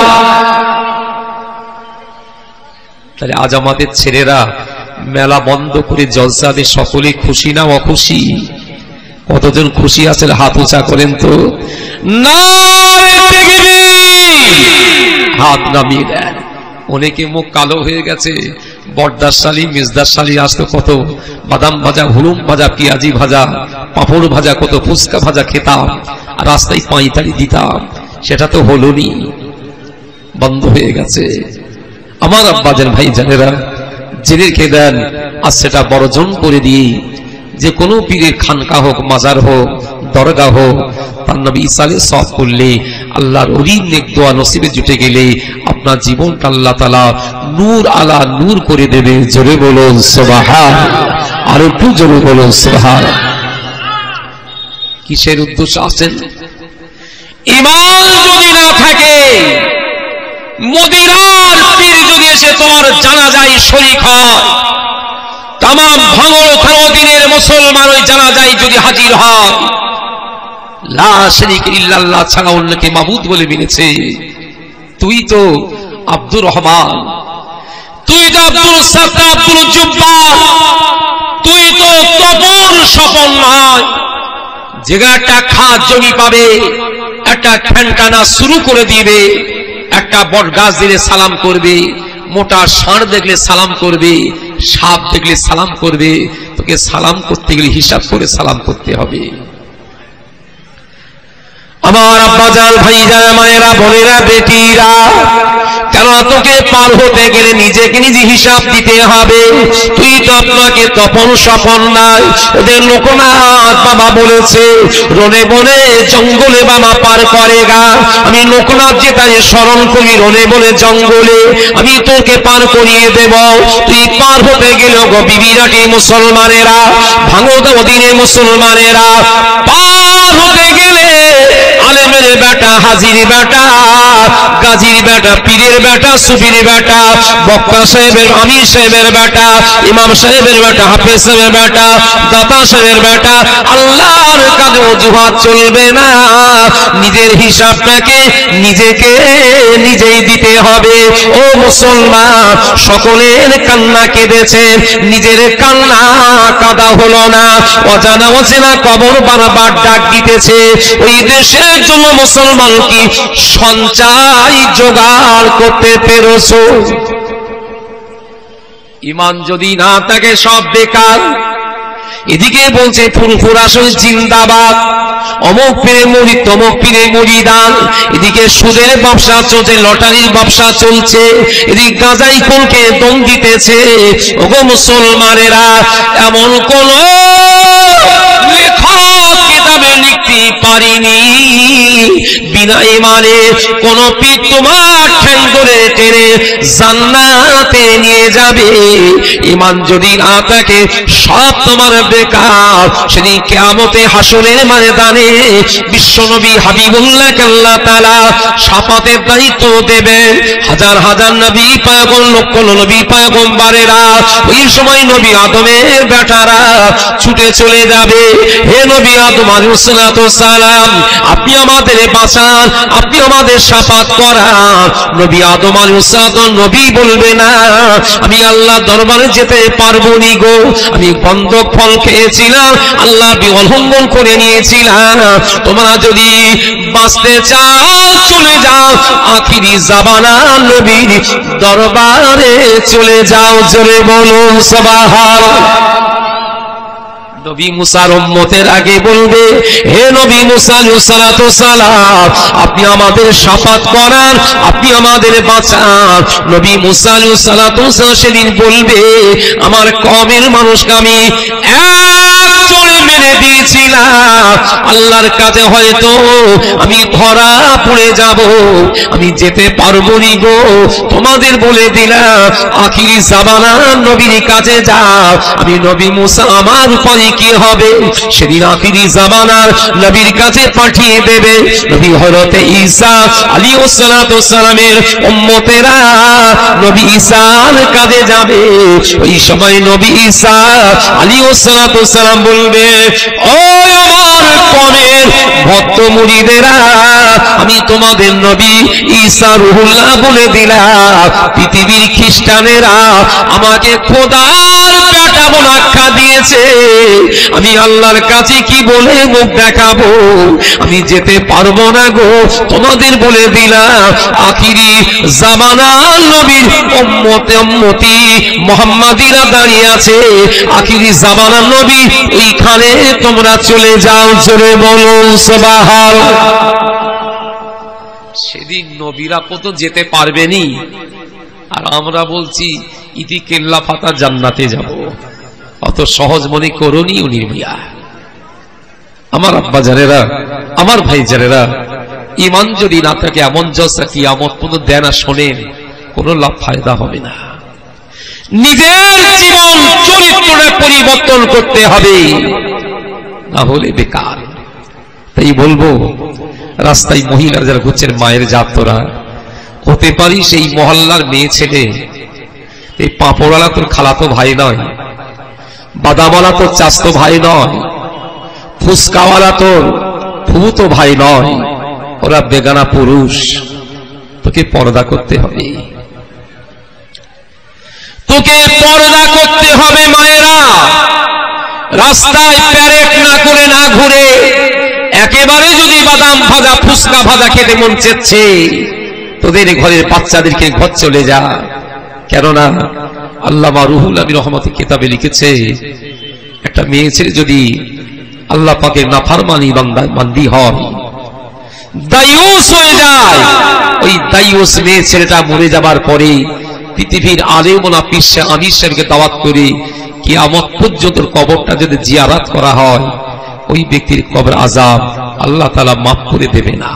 তাহলে আজ আমাদের ছেলেরা মেলা বন্ধ করে জলসাতে সকলে খুশি না অখুশি? কতজন খুশি আছেন হাত উঁচা করেন তো। হাত নামিয়ে দেন। অনেকে মুখ কালো হয়ে গেছে, বড়দার শালি মেজদার শালি আসতো, কত বাদাম ভাজা, হুলুম ভাজা, পেঁয়াজি ভাজা, পাঁপড় ভাজা, কত ফুচকা ভাজা খেতাম, আর রাস্তায় পাঁইতালি দিতাম। সেটা তো হলোনি, বন্ধ হয়ে গেছে। আমার আব্বাজান ভাই জানেরা, জেনে রেখে দেন, আর সেটা বর্জন করে দিয়ে যে কোনো পীরের খানকা হোক, মাজার হোক, দরগা হোক, তার নবী ইসালে সব করলে, আল্লাহর ওলির নেক দোয়া নসিবে জুটে গেলে আপনার জীবনটা আল্লাহ তাআলা নূর আলা নূর করে দেবে। জোরে বলুন সুবহান, আর একটু জোরে বলুন সুবহান। কিসের উদ্দেশ্য আছেন? ঈমান যদি না থাকে, মদিনার পীর যদি এসে তোমার জানাজায় শরীক হয়, তামাম ভাঙড় তেরো দিনের মুসলমান ওই জানাজায় যদি হাজির হয়, লা শারীকা ইল্লাল্লাহ ছাড়া অন্যকে মাবুদ বলে মেনেছে, তুই তো আব্দুর রহমান, তুই তো আব্দুল সাত্তার, আব্দুল জব্বার, তুই তো তপন স্বপন নয়। যেটা একটা খাস জমি পাবে, একটা খ্যানটানা শুরু করে দিবে, একটা বট গাছ দিলে সালাম করবে, মোটা ষাঁড় দেখলে সালাম করবে, সাপ দেখলে সালাম করবে। তোকে সালাম করতে গেলে হিসাব করে সালাম করতে হবে। আমার আব্বাজান ভাইজান মায়েরা বোনেরা বেটিরা, কেন তোকে পার হতে গেলে নিজেকে নিজে হিসাব দিতে হবে। তুই তো আপনাকে তপন স্বপন নাই, ওদের লোকনাথ বাবা বলেছে, রনে বনে জঙ্গলে বাবা পার করে গা। আমি লোকনাথ যেটা স্মরণ করি, রনে বনে জঙ্গলে আমি তোকে পার করিয়ে দেব। তুই পার হতে গেলে গো বিবিরাটি মুসলমানেরা, ভাঙদা অধীনে মুসলমানেরা, পার হতে গেলে আলেমের বেটা, হাজির বেটা, গাজীর বেটা, পীরের বেটা, সুফির বেটা, বক্তা সাহেবের, আমির সাহেবের বেটা, ইমাম সাহেবের বেটা, হাফেজ সাহেবের বেটা, দাতা সাহেবের বেটা, আল্লাহর কাজে অজুহাত চলবে না। নিজের হিসাবটাকে নিজেকে নিজেই দিতে হবে। ও মুসলমান, সকলের কান্না কেঁদেছে, নিজের কান্না কাঁদা হলো না। অজানা অচেনা কবর বারবার ডাক দিতেছে। ওই দেশের জন্য মুসলমান কি সঞ্চয় জোগাড় করতে পেরেছো? ঈমান যদি না থাকে সব বেকার। এদিকে বলছে ফুরফুর আসল জিন্দাবাদ, অমুক পীরে মুরিদ, তমুক পীরে মুরিদান। এদিকে সুদের ব্যবসা চলছে, লটারির ব্যবসা চলছে, এদিকে গাঁজাই কোনকে দম দিতেছে। ওগো মুসলমানেরা, এমন কোন লেখক কিতাবে লিখতে পারিনি বিনা ঈমানে কোন পীর তোমার ঠ্যাং ধরে টেনে জান্নাতে নিয়ে যাবে। ঈমান যদি না থাকে সব তোমার বেকার। সেদিন কিয়ামতে হাসরের ময়দানে বিশ্বনবী হাবিবুল্লাহকে আল্লাহ তাআলা শাফাতের দায়িত্ব দেবেন। হাজার হাজার নবী পয়গম্বর, লক্ষ নবী পয়গম্বরেরা, ওই সময় নবী আদমের বেটারা ছুটে চলে যাবে। হে নবী আদম আলাইহিস সালাতু সালাম, আপনি আমাদের বাঁচান, আপনি আমাদের শাফাত করান। নবী আদম আলাইহিস সালাম নবী বলবে না, আমি আল্লাহ দরবারে যেতে পারবো নি গো, আমি বন্ধক ফল খেয়েছিলাম, আল্লাহ বিলম্বন করে নিয়েছিলাম। তোমরা যদি বাঁচতে চাও চলে যাও আখিরি জামানা নবীর দরবারে চলে যাও। জোরে বলুন সুবহানাল্লাহ। নবী মুসার উম্মতের আগে বলবে, হে নবী মুসা আলাইহিস সালাতু সালাম, আপনি আমাদের শাফাত করান, আপনি আমাদের বাঁচান। নবী মুসা আলাইহিস সালাতু সালাম সেদিন বলবে, আমার কওমের মানুষকে আমি এক চড়ে মেরে দিয়েছিলাম, আল্লাহর কাছে হয়তো আমি ধরা পড়ে যাব, আমি যেতে পারবো নি গো। তোমাদের বলে দিলাম আখিরি জামানা নবীর কাছে যাও। আমি নবী মুসা আমার উপরে কি হবে সেদিন আখিরি জামানার নবীর কাছে পাঠিয়ে দেবে। নবী হযরতে ঈসা আলাইহিস সালাতু সালামের উম্মতেরা নবী ঈসার কাছে যাবে। ওই সময় নবী ঈসা আলাইহিস সালাতু সালাম বলবে, ও আমার কমের ভক্ত মুরিদেরা, আমি তোমাদের নবী ঈসা রুহুল্লাহ বলে দিলাম। পৃথিবীর খ্রিস্টানেরা আমাকে খোদার বেটা বলে আখ্যা দিয়েছে, আমি আল্লাহর কাছে কি বলে মুখ দেখাবো? আমি যেতে পারবো না গো। তোমাদের বলে দিলাম আখিরি জামানার নবীর উম্মতে উম্মতি মুহাম্মাদিরা দাঁড়িয়ে আছে, আখিরি জামানার নবী এইখানে তোমরা চলে যাও। জোরে বলুন সুবহানাল্লাহ। সেদিন নবীরা কত যেতে পারবেনি, আর আমরা বলছি ইতি কেল্লা ফাতা জান্নাতে যাব। অত সহজ মনে করুনি উনি মিয়া। আমার আব্বা জানেরা, আমার ভাই জানেরা, ইমান যদি না থাকে এমন জলসা কিয়ামত পর্যন্ত দেন আর শোনেন, কোনো লাভ ফায়দা হবে না। নিজের জীবন চরিত্রটা পরিবর্তন করতে হবে, না হলে বেকার। তাই বলবো রাস্তায় মহিলা যারা ঘুরছেন, মায়ের জাতরা হতে পারি সেই মহল্লার মেয়ে ছেলে, এই পাঁপড়ওয়ালা তোর খালাতো ভাই নয়, বাদামওয়ালা তোর চাচতো ভাই নয়, ফুসকাওয়ালা তোর ফুফুতো ভাই নয়, ওরা বেগানা পুরুষ। তোকে পর্দা করতে হবে, তোকে পর্দা করতে হবে। মায়েরা রাস্তায় প্যারেড না করে না ঘুরে, একেবারে যদি বাদাম ভাজা ফুসকা ভাজা খেতে মন চেচ্ছে, তোদের ঘরের বাচ্চাদেরকে ঘর চলে যা। কেননা আল্লামা রুহুল আমিন রহমতের কিতাবে লিখেছে, একটা মেয়ে ছেলে যদি আল্লাহ পাকের নাফরমানি বান্দা বান্দি হয়, দায়ুস হয়ে যায়, ওই দায়ুস মেয়ে ছেলেটা মরে যাবার পরে পৃথিবীর আলেমনা পিসে আমিরকে দাওয়াত করে কিয়ামত পর্যন্ত কবরটা যদি জিয়ারত করা হয়, ওই ব্যক্তির কবর আযাব আল্লাহ তাআলা মাফ করে দেবে না।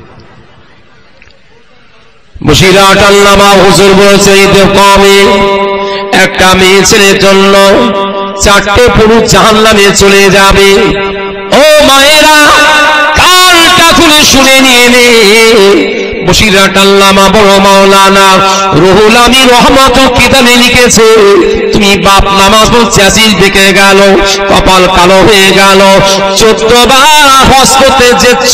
মুশিরাত আল্লামা হুজুর বলেছে, ঈদে কমে একটা মেয়ে ছেলের জন্য চারটে পুরুষ জাহান্নামে চলে যাবে। ও মায়েরা কানটা খুলে শুনে নিয়ে নে। মুশিরাত আল্লামা বড় মাওলানা রুহুল আমিন রহমত কিতাবে লিখেছে, তুমি বাপ নামাজ পড়ছে আসিল বেঁকে গেল, কপাল কালো হয়ে গেল, চোদ্দ বার হজ করতে যেচ্ছ,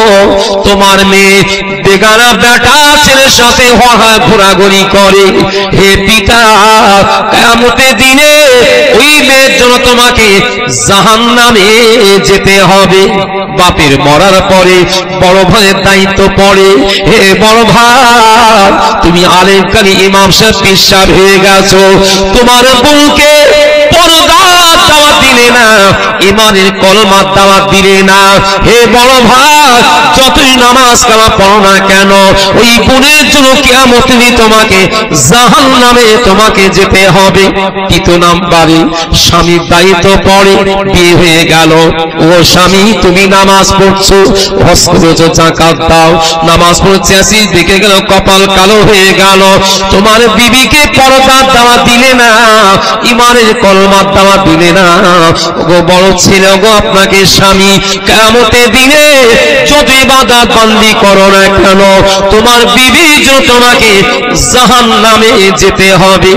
তোমার মেয়ে বেগানা বেটা ছেলের সাথে ঘোরাঘুরি করে। হে পিতা, কিয়ামতের দিনে ওই মেয়ের জন্য তোমাকে জাহান্নামে যেতে হবে। বাপের মরার পরে বড় ভাইয়ের দায়িত্ব পড়ে। হে বড় ভাই, তুমি আলেম কারি ইমাম সাহেব পীর সাহেব হয়ে গেছো, তোমার বউকে পর্দা দাওয়াত দিলে না, ইমানের কলমার দাওয়াত দিলে না। হে বড় ভাই, যতই নামাজ কালাম পড়ো না কেন, ওই বোনের জন্য কিয়ামতের দিন তোমাকে জাহান্নামে তোমাকে যেতে হবে। তৃতীয় নাম্বারে স্বামীর দায়িত্ব পড়ে। বিয়ে হয়ে গেল, ও স্বামী তুমি নামাজ পড়ছো, হজ করেছো, যাকাত দাও, নামাজ পড়ছে আসিস দেখে গেল, কপাল কালো হয়ে গেল, তোমার বিবিকে পর্দার দাওয়াত দিলে না, ইমানের কলমার দাওয়াত দিলে না। গো বড় ছেলে, গো আপনাকে স্বামী কিয়ামতের দিনে যত ইবাদত বন্দি করো না কেন, তোমার বিবির জন্য তোমাকে জাহান্নামে যেতে হবে।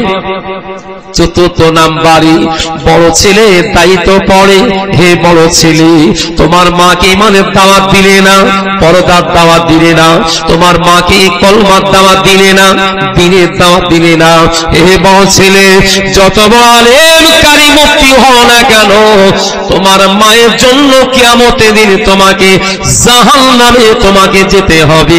চতুর্থ নাম্বারে বড় ছেলে দায়িত্ব পড়ে। হে বড় ছেলে, তোমার মাকে ইমানের দাওয়াত দিলে না, পর্দার দাওয়াত দিলে না, তোমার মাকে কলমার দাওয়াত দিলে না, দ্বীনের দাওয়াত দিলে না। হে বড় ছেলে, যত বড় আলেম কারি মুফতি হও না কেন, তোমার মায়ের জন্য কিয়ামতের দিন তোমাকে জাহান্নামে তোমাকে যেতে হবে।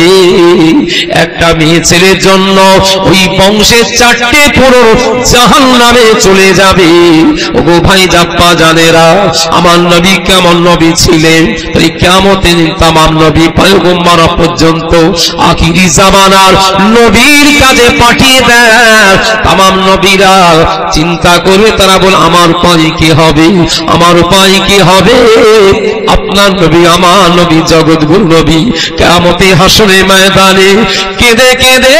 একটা মেয়ে ছেলের জন্য ওই বংশের চারটে পুরো জাহান্নামে চলে যাবে। ওগো ভাই জাপ্পা জানেরা, আমার নবী কেমন নবী ছিলেন, তাই কিয়ামতের দিন তামাম নবী পয়গম্বর পর্যন্ত আখিরি জামানার নবীর কাছে পাঠিয়ে দেন। তামাম নবীরা চিন্তা করবে, তারা বল আমার উপায় কি হবে, আমার উপায় কি হবে। আপনার নবী, আমার নবী, জগৎগুরু নবী কিয়ামতে হাসরে ময়দানে কেঁদে কেঁদে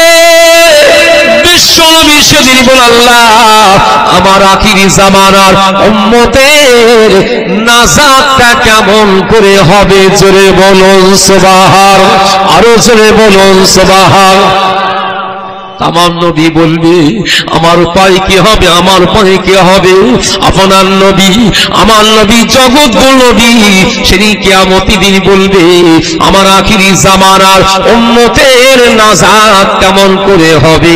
বিশ্ব নবী সেদিন বল, আল্লাহ আমার আখিরি জামানার উম্মতের নাজাতটা কেমন করে হবে। জোরে বলুন সুবহান, আরো জোরে বলুন সুবহান। আমার নবী বলবে আমার উপায় কি হবে, আমার উপায় কি হবে? আপনার নবী, আমার নবী জগৎ নবী, সেদিন কিয়ামতের দিন বলবে আমার আখিরি জামানার উম্মতের নাজাত কেমন করে হবে?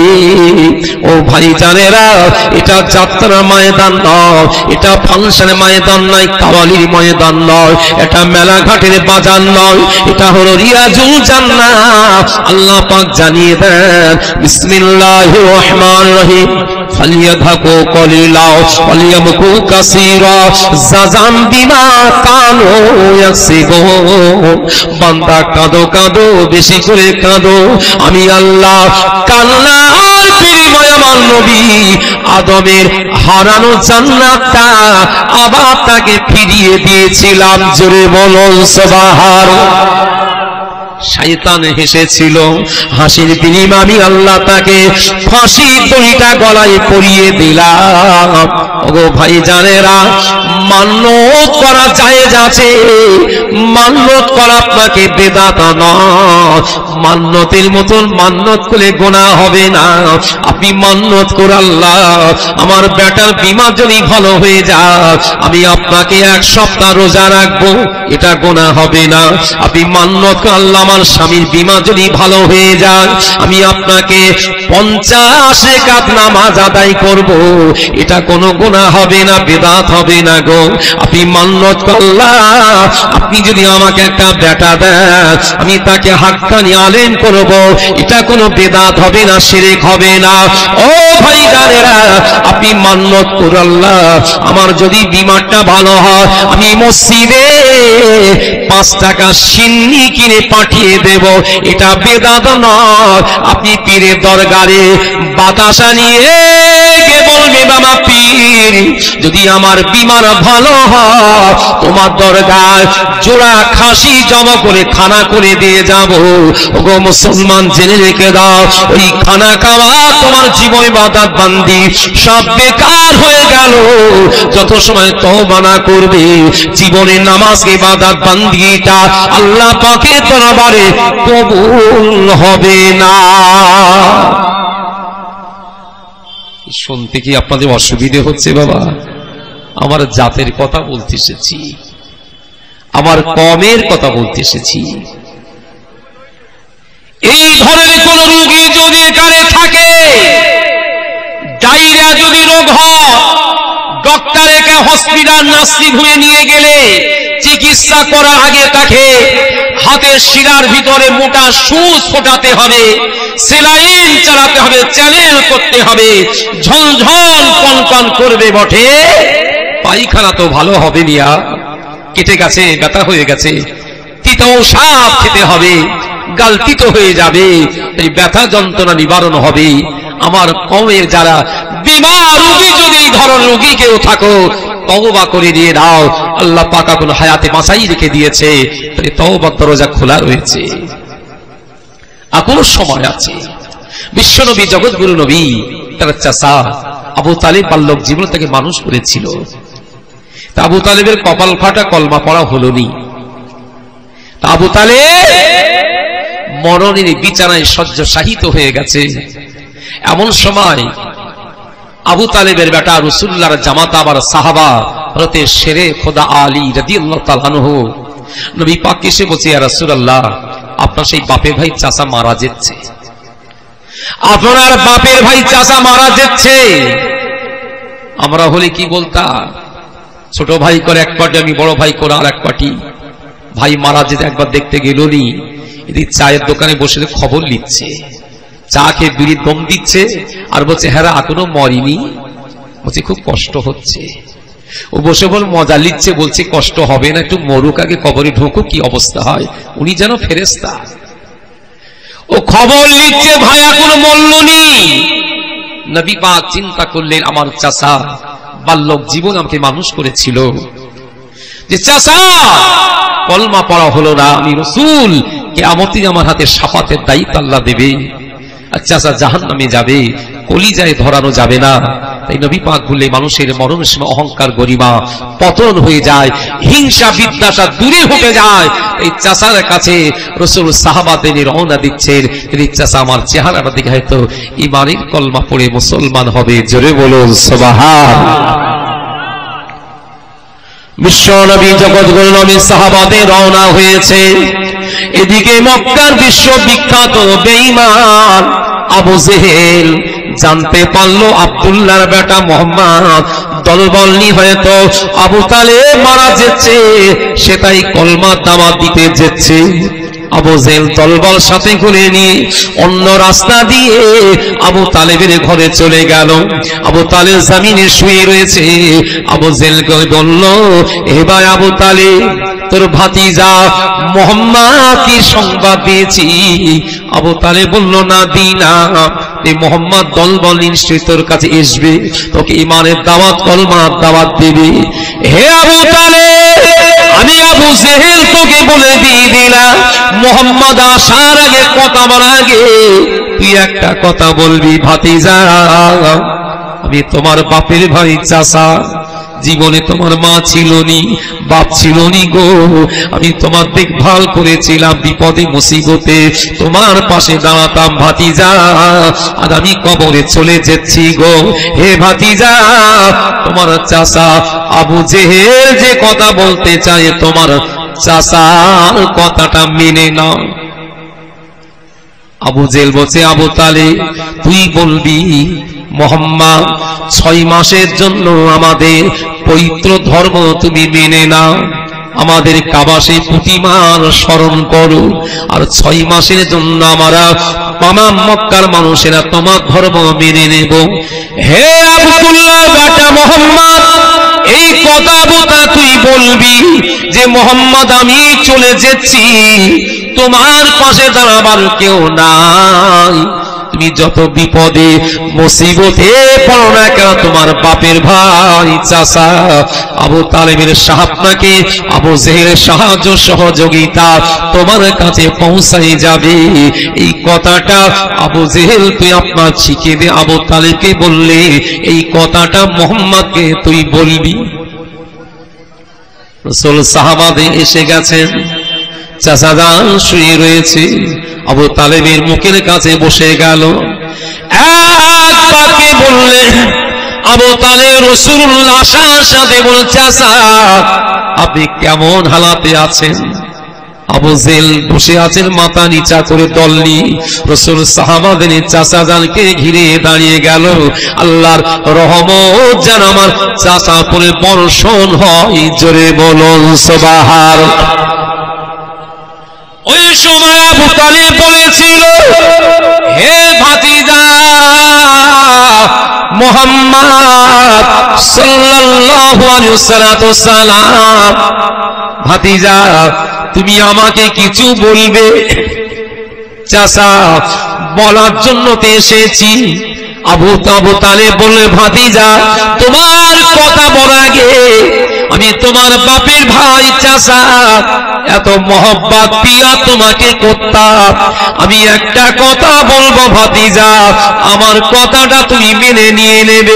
ও ভাই জানেরা, এটা যাত্রার ময়দান নয়, এটা ফাংশনের ময়দান নয়, কাওয়ালির ময়দান নয়, এটা মেলাঘাটের বাজার নয়, এটা হলো রিয়াজুল জান্নাত। আল্লাহ পাক জানিয়ে দেন বিসমিল্লাহির রহমানির রহিম ফালিয়াযহাকু কলিলা ওয়ালিয়াবকু কাসীরা জাযাম বিমা কানু ইয়াকসিবুন। বান্দা কাঁদো কাঁদো, বেশি করে কাঁদো, আমি আল্লাহ কান্নার বিনিময়ে আমার নবী আদমের হারানো জান্নাতটা আবার তাকে ফিরিয়ে দিয়েছিলাম। জোরে বলুন সুবহানাল্লাহ। শয়তান হেসেছিল, হাসির বিনিময়ে আমি আল্লাহ তাকে ফাঁসির দড়িটা গলায় পরিয়ে দিলাম। ওগো ভাই জানেরা, মান্যত করা জায়েজ আছে, মান্যত করা আপনাকে বেদাত নয়। মান্যতের মতন মান্যত করলে গুনাহ হবে না। আপনি মান্যত করে আল্লাহ আমার বেটার বিমা যদি ভালো হয়ে যায়, আমি আপনাকে এক সপ্তাহ রোজা রাখবো, এটা গুনাহ হবে না। আপনি মান্যত করে আল্লাহ আমার স্বামীর বিমা যদি ভালো হয়ে যায়, আমি আপনাকে পঞ্চাশ রাকাত নামাজ আদায় করব, এটা কোনো গুনাহ হবে না, বেদাত হবে না গো। আপনি মান্যত করলাম আপনি যদি আমাকে একটা বেটা দেন, আমি তাকে হাক্কানি আলেম করব, এটা কোনো বেদাত হবে না, শিরক হবে না। ও ভাই জানেরা, আপনি মান্যত করল্লাহ আমার যদি বিমাটা ভালো হয়, আমি মসজিদে পাঁচ টাকা সিন্নি কিনে পাঠিয়ে দেব, এটা বেদাত নয়। আপনি পীরের দরবারে বাতাসা নিয়ে কে বলবে বাবা পীর যদি আমার বিমার ভালো হয়, তোমার দরগায় জোড়া খাসি জমা করে খানা করে দিয়ে যাব। ওগো মুসলমান, জেনে রেখে দাও, ওই খানা খাওয়া তোমার জীবন ইবাদত বান্দি সব বেকার হয়ে গেল। যত সময় তওবা না করবে, জীবনের নামাজ ইবাদত বান্দিটা আল্লাহ পাকের দরবারে কবুল হবে না। শুনতে কি আপনাদের অসুবিধে হচ্ছে বাবা? আমার জাতের কথা বলতে এসেছি, আমার কমের কথা বলতে এসেছি। এই ধরনের কোন রোগী যদি এখানে থাকে, ডায়রিয়া যদি রোগ হয়, ডক্টর একে হসপিটাল নার্সিং হোমে নিয়ে গেলে চিকিৎসা করার আগে তাকে হাতের শিরার ভিতরে মোটা সুচ ফোটাতে হবে, সেলাইন চালাতে হবে, চ্যানেল করতে হবে, ঝনঝন কনকন করবে বটে, পায়খানা তো ভালো হবে নিয়া, কেটে গেছে, ব্যথা হয়ে গেছে, তিতো সাপ খেতে হবে, গাল তিতো হয়ে যাবে, এই ব্যথা যন্ত্রণা নিবারণ হবে। আমার কমের যারা বিমার রোগী, যদি এই ধরনের রোগী কেউ থাকো, তওবা করে দিয়ে দাও। আল্লাহ পাক কোন হায়াতে বাঁচাই রেখে দিয়েছে, তাই তওবার দরজা খোলা রয়েছে, এখনো সময় আছে। বিশ্বনবী, জগৎগুরু নবী, তার চাচা আবু তালিব বাল্যক জীবন থেকে মানুষ করেছিল। তা আবু তালিবের কপাল ফাটা, কলমা পড়া হলো নি। তা আবু তালিব মরণের বিছানায় শয্যাশায়িত হয়ে গেছে। এমন সময় আবু তালেবের বেটা রাসূলুল্লাহর জামাতা আবার সাহাবা হযরতে শেরে খোদা আলী রাদিয়াল্লাহু তাআলা আনহু নবী পাক এসে বলছে, ইয়া রাসূলুল্লাহ, আপনার সেই বাপের ভাই চাচা মারা যাচ্ছে, আপনার বাপের ভাই চাচা মারা যাচ্ছে। আমরা হলে কি বলতাম? ছোট ভাই করে এক পার্টি, আমি বড় ভাই করে আর এক পার্টি। ভাই মারা যেতে একবার দেখতে গেলনি, এদিকে চায়ের দোকানে বসে খবর নিচ্ছে, চা খেয়ে বিড়ি দম দিচ্ছে, আর বলছে হ্যাঁ এখনো মরিনি। বলছে খুব কষ্ট হচ্ছে। ও বসে বল মজা লিচ্ছে, বলছে কষ্ট হবে না, একটু মরুক আগে, কবরে ঢুকুক, কি অবস্থা হয়। উনি যেন ফেরেশতা, ও খবর নিচ্ছে ভাই এখনো মরলনি। নবী পাক চিন্তা করলেন, আমার চাচা বাল্যক জীবন আমাকে মানুষ করেছিল, যে চাচা কলমা পড়া হলো না, আমি রাসূল, কিয়ামতে আমার হাতে শাফাতের দায়িত্ব আল্লাহ দেবে, আর চাচা জাহান্নামে যাবে, কলিজায় ধরানো যাবে না। তাই নবী পাক বললে মানুষের মরণের সময় অহংকার গরিমা পতন হয়ে যায়, হিংসা বিদ্বেষ দূরে হতে যায়। এই চাচার কাছে রাসূল সাহাবাদের রওনা দিচ্ছেন, তিনি চাচা আমার চেহারাটা দেখে হয়তো ঈমানের কলমা পড়ে মুসলমান হবে। জোরে বলুন সুবহানাল্লাহ। বিশ্ব নবী জগৎগুরু নবী সাহাবাদের রওনা হয়েছে। এদিকে মক্কার বিশ্ববিখ্যাত বেঈমান আবু জেহেল জানতে পারলো আব্দুল্লাহর বেটা মোহাম্মদ দলবল নিয়ে হয়তো আবু তালেব মারা যাচ্ছে, সেটাই কলমা দাওয়াত দিতে যাচ্ছে। আবু জেহেল দলবল সাথে করে নিয়ে অন্য রাস্তা দিয়ে আবু তালেবের ঘরে চলে গেল। আবু তালেব জমিনে শুয়ে রয়েছে। আবু জেহেল বলল, এবার আবু তালেব তোর ভাতিজা মোহাম্মদ কি সংবাদ দিয়েছি? আবু তালেব বলল, না দি না। এই মোহাম্মদ দলবল নিশ্চয়ই তোর কাছে আসবে, তোকে ঈমানের দাওয়াত কলমার দাওয়াত দেবে। হে আবু তালেব, আমি আবু জেহেল তোকে বলে দিয়ে দিলাম, মোহাম্মদ আসার আগে কথা বলার আগে তুই একটা কথা বলবি, ভাতিজা আমি তোমার বাপের ভাই চাচা, জীবনে তোমার মা ছিল নি, বাপ ছিল নি গো, আমি তোমার দেখভাল করেছিলাম, বিপদে মুসিবতে তোমার পাশে দাঁড়াতাম ভাতিজা, আর আমি কবরে চলে যাচ্ছি গো। হে ভাতিজা, তোমার চাচা আবু জেহেল যে কথা বলতে চায় তোমার চাচার কথাটা মেনে নাও। আবু জেহেল বলছে, আবু তালেব তুই বলবি মোহাম্মদ ছয় মাসের জন্য আমাদের পবিত্র ধর্ম তুমি মেনে নাও, আমাদের কাবাসে প্রতিমার স্মরণ করো, আর ছয় মাসের জন্য আমরা তামাম মক্কার মানুষেরা তোমার ধর্ম মেনে নেব। হে আব্দুল্লাহ বেটা মোহাম্মদ, এই কথা বোতা তুই বলবি যে মোহাম্মদ আমি চলে যাচ্ছি, তোমার পাশে দাঁড়াবার কেউ নাই, তুমি যত বিপদে মুসিবতে পড়ো না কেন তোমার বাপের ভাই চাচা আবু তালেবের সাহাবনাকে আবু জেহেলের সাহায্য সহযোগিতা তোমার কাছে পৌঁছাই যাবে। এই কথাটা আবু জেহেল তুই আপনার শিখিয়ে দে। আবু তালেবকে বললে এই কথাটা মোহাম্মদকে তুই বলবি। রাসূল সাহাবাদের এসে গেছেন, চাচা যান শুয়ে রয়েছে, আবু তালেবের মুখের কাছে বসে গেল। এক বাক্যে বললে আবু তালেব রাসূলুল্লাহ আসার সাথে বলছে, চাচা আপনি কেমন হালাতে আছেন? আবু জেহেল বসে আছেন মাথা নিচা করে দলনি। রাসূল সাহাবাদের চাচা জানকে ঘিরে দাঁড়িয়ে গেল। আল্লাহর রহমত যেন আমার চাচা পরে বর্ষণ হয়। জোরে বলুন সুবহানাল্লাহ। ওই সময় আবু তালেব বলেছিল, হে ভাতিজা মুহাম্মদ সাল্লাল্লাহু আলাইহি ওয়াসাল্লাম, ভাতিজা তুমি আমাকে কিছু বলবে? চাচা বলার জন্য তো এসেছি। আবু আবু তালেব বললে, ভাতিজা তোমার কথা বলার আগে আমি তোমার বাপের ভাই চাচা এত মহব্বত পিয়া তোমাকে করতাম, আমি একটা কথা বলবো ভাতিজা, আমার কথাটা তুমি মেনে নিয়ে নেবে।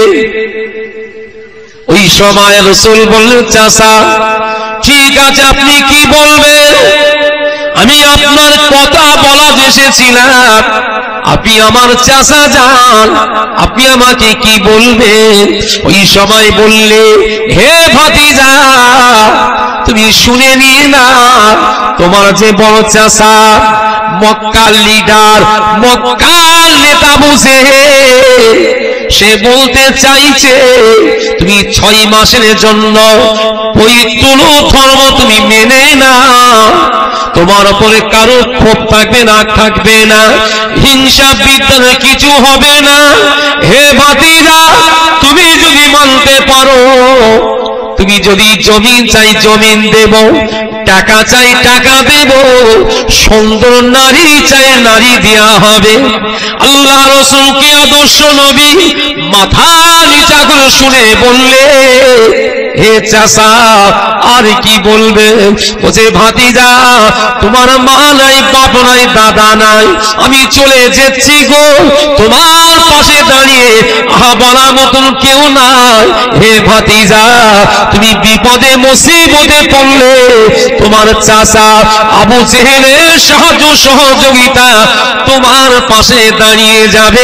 ওই সময় রাসূল বললেন, চাচা ঠিক আছে আপনি কি বলবেন? আমি আপনার কথা বলা এসেছিলাম, আপনি আমার চাচা যান, আপনি আমাকে কি বলবেন? ওই সময় বললে, হে ভাতিজা তুমি শুনে নিয়ে না, তোমার যে বড় চাচা মক্কার লিডার মক্কার নেতা বুঝে সে বলতে চাইছে তুমি ছয় মাসের জন্য পবিত্র ধর্ম তুমি মেনে না, তোমার উপরে কারো ক্ষোভ থাকবে না, থাকবে না, হিংসা বিদ্বেষ কিছু হবে না। হে ভাতিজা তুমি যদি মানতে পারো, তুমি যদি জমিন চাই জমিন দেব, টাকা চাই টাকা দেব, সুন্দর নারী চাই নারী দেয়া হবে। আল্লাহ রাসূলকে আদর্শ নবী মাথা নিচা করে শুনে বললে, হে চাচা আর কি বলবে? বলছে ভাতিজা তোমার মা নাই, বাপ নাই, দাদা নাই, আমি চলে যাচ্ছি গো, তোমার পাশে দাঁড়িয়ে আহা বলার মতন কেউ নাই। হে ভাতিজা তুমি বিপদে মুসিবতে পড়লে তোমার চাচা আবু জেহেলের সাহায্য সহযোগিতা তোমার পাশে দাঁড়িয়ে যাবে।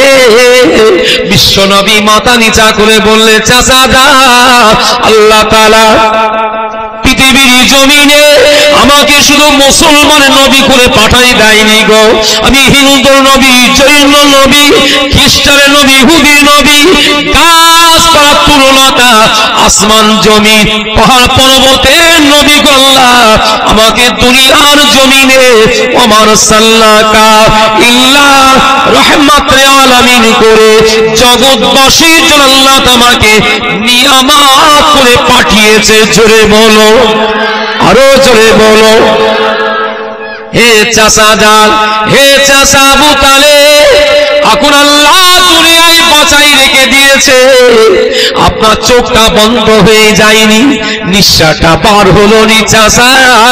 বিশ্বনবী মাথা নিচা করে বললে, চাচা দা আল্লাহ তাআলা পৃথিবীর জমিনে আমাকে শুধু মুসলমানের নবী করে পাঠাই দেয়নি গো, আমি হিন্দুর নবী, জৈন নবী, খ্রিস্টানের নবী, ইহুদির নবী, গাছপালা তুলনাটা আসমান জমি পাহাড় পর্বতের নবী গো আল্লাহ আমাকে দুনিয়ার জমিনে ওমার সাল্লাকা ইল্লা রাহমাতুল আলামিন করে জগৎবাসীর জন্য আল্লাহ আমাকে নিয়ামত করে পাঠিয়েছে। জোরে বলো, আরো জোরে বলো। হে চাচা জান, হে চাচা আবু তালেব, এখন আল্লাহ দুনিয়ায় বাঁচাই রেখে দিয়েছে, আপনার চোখটা বন্ধ হয়ে যায়নি, নিঃশ্বাসটা পার হলো নি চাচা,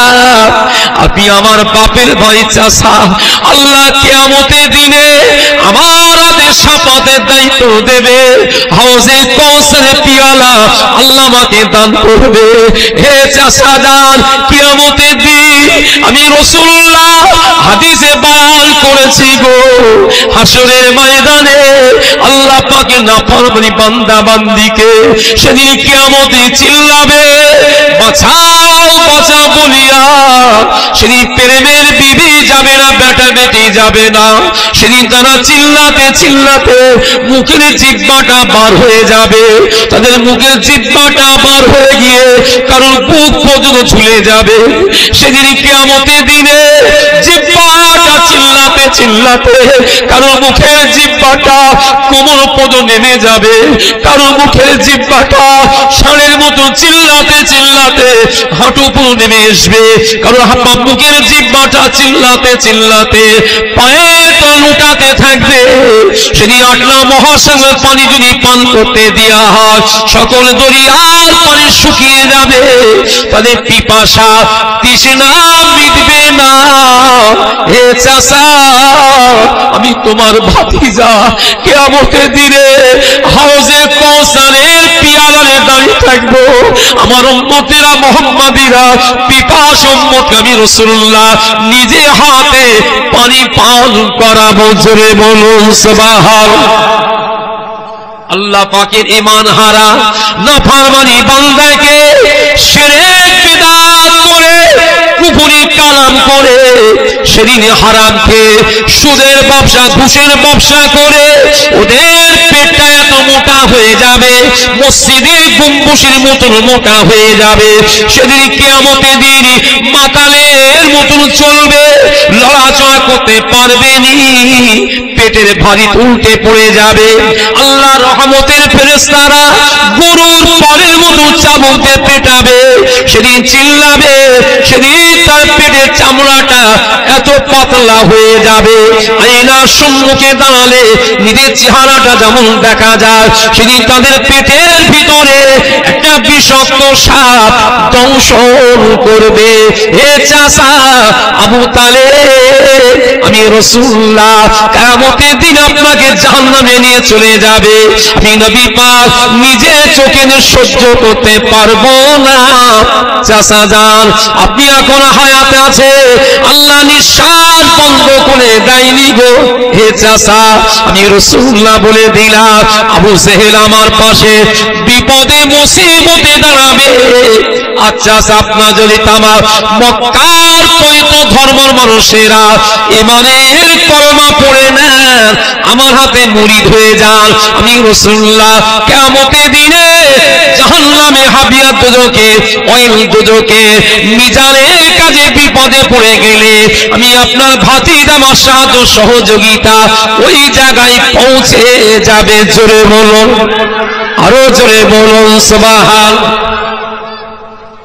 আপনি আমার বাপের ভাই চাচা। আল্লাহ কিয়ামতের দিনে আমার হাতে শাফাতের দায়িত্ব দেবে, হাউজে কাউসারের পিয়ালা আল্লাহ আমাকে দান করবে। হে চাচা জান, কিয়ামতের দিন আমি রাসূলুল্লাহ হাদিসে বয়ান করেছি গো, হাসরের ময়দানে আল্লাহ পাকের নাফরমানি বান্দা বান্দিকে সেদিন কিয়ামতে চিল্লাবে, বাঁচাও বাঁচাও বলিয়া। সেদিন প্রেমের বিবি যাবে না, বেটা বেটি যাবে না, সেদিন তারা চিল্লাতে চিল্লাতে মুখের জিহ্বাটা বার হয়ে যাবে, তাদের মুখের জিহ্বাটা বার হয়ে গিয়ে কারণ বুক পর্যন্ত ঝুলে যাবে। সেদিন কিয়ামতের দিনে জিহ্বাটা চিল্লাতে চিল্লাতে কারণ মুখের জিহ্বাটা কোমর পর্যন্ত নেমে যাবে, কারণ মুখের জিহ্বাটা ষাঁড়ের মতো চিল্লাতে চিল্লাতে হাঁটু পর্যন্ত নেমে আসবে, কারণ হাত মুখের জিহ্বাটা চিল্লাতে চিল্লাতে পায়ে তো লুটাতে থাকবে। সেদিন আটলা মহাসাগরের পানি যদি পান করতে দেয়া হয় সকল দরিয়ার পানি শুকিয়ে যাবে, তাদের পিপাসা তৃষ্ণা মিটবে না। হে চাচা আমি তোমার ভাতিজা, কিয়ামতের দিনে হাউজে কাউসারের পিয়ালায় দাঁড়িয়ে থাকবো, আমার উম্মতেরা মুহাম্মাদিরা পিপাস উম্মতকে আমি রাসূলুল্লাহ নিজে হাতে পানি পান করাবো। জোরে বলুন সুবহানাল্লাহ। আল্লাহ পাকের ঈমান হারা নাফরমানি বান্দাকে শিরক বিদআত করে কুফরি কালাম করে সেদিন হারাম খেয়ে সুদের ব্যবসা ঘুষের ব্যবসা করে ওদের পেটটা এত মোটা হয়ে যাবে, মসজিদের গম্বুজের মতন মোটা হয়ে যাবে। সেদিন কিয়ামতের দিন মাতালের মতন চলবে, লড়াচড়া করতে পারবে নি, পেটের ভারী উল্টে পড়ে যাবে। আল্লাহ রহমতের ফেরেশতারা গরুর পরের মতো চাবুকে পেটাবে, সেদিন চিল্লাবে, সেদিন তার পেটের চামড়াটা এত পাতলা হয়ে যাবে, আয়নার সম্মুখে দাঁড়ালে নিজের চেহারাটা যেমন দেখা যায়, সেদিন তাদের পেটের ভিতরে একটা বিষাক্ত সাপ দংশন করবে। হে চাচা আবু তালেব, আমি রাসূলুল্লাহ কিয়ামতের দিন আপনাকে জাহান্নামে নিয়ে চলে যাবে, আমি নবী পাক নিজে চোখে সহ্য করতে পারবো না। চাচা জান আপনি এখন হায়াতে আছে, আল্লাহ নিঃশ্বাস বন্ধ করে দেয়নি গো। হে চাচা আমি রাসূলুল্লাহ বলে দিলাম, আবু জেহেল আমার পাশে বিপদে মুসিবতে দাঁড়াবে। আচ্ছা আপনার যদি তামাম মক্কার পবিত্র ধর্মের মানুষেরা ঈমানের কলমা পড়ে নেন, আমার হাতে মুরিদ হয়ে যান, আমি রাসূলুল্লাহ কিয়ামতের দিনে জাহান্নামে হাবিয়া দুজকে ওইল দুজকে মিজানের কাজে বিপদে পড়ে গেলে আমি আপনার ভাতিজা আমার সাহায্য সহযোগিতা ওই জায়গায় পৌঁছে যাবে। জোরে বলুন, আরো জোরে বলুন সুবহানাল্লাহ।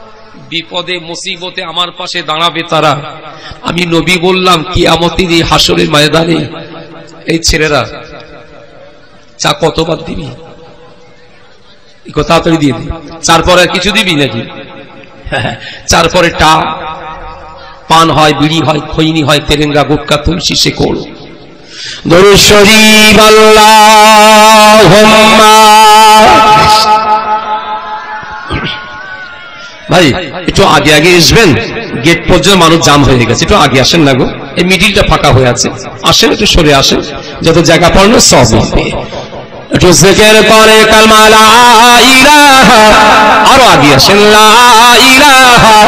বিপদে মুসিবতে আমার পাশে দাঁড়াবে তারা। আমি নবী বললাম কিয়ামতের এই হাসরের ময়দানে এই ছেলেরা চা কতবার দিবি, এই কথা তাড়াতাড়ি দিয়ে দিবি। চার পরে আর কিছু দিবি নাকি? চার পরে টা পান হয়, বিড়ি হয়, খৈনি হয়, তেরেঙ্গা, গুটকা, তুলসী, শেকল। দরুদ শরীফ আল্লাহুম্মা। ভাই একটু আগে আগে আসবেন, গেট পর্যন্ত মানুষ জাম হয়ে গেছে, একটু আগে আসেন না গো, এই মিডিলটা ফাঁকা হয়ে আছে, আসেন একটু সরে আসেন, যত জায়গা পাওয়া সব একটু জিকির করে কালমা লা ইলাহা, আরো আগে আসেন লা ইলাহা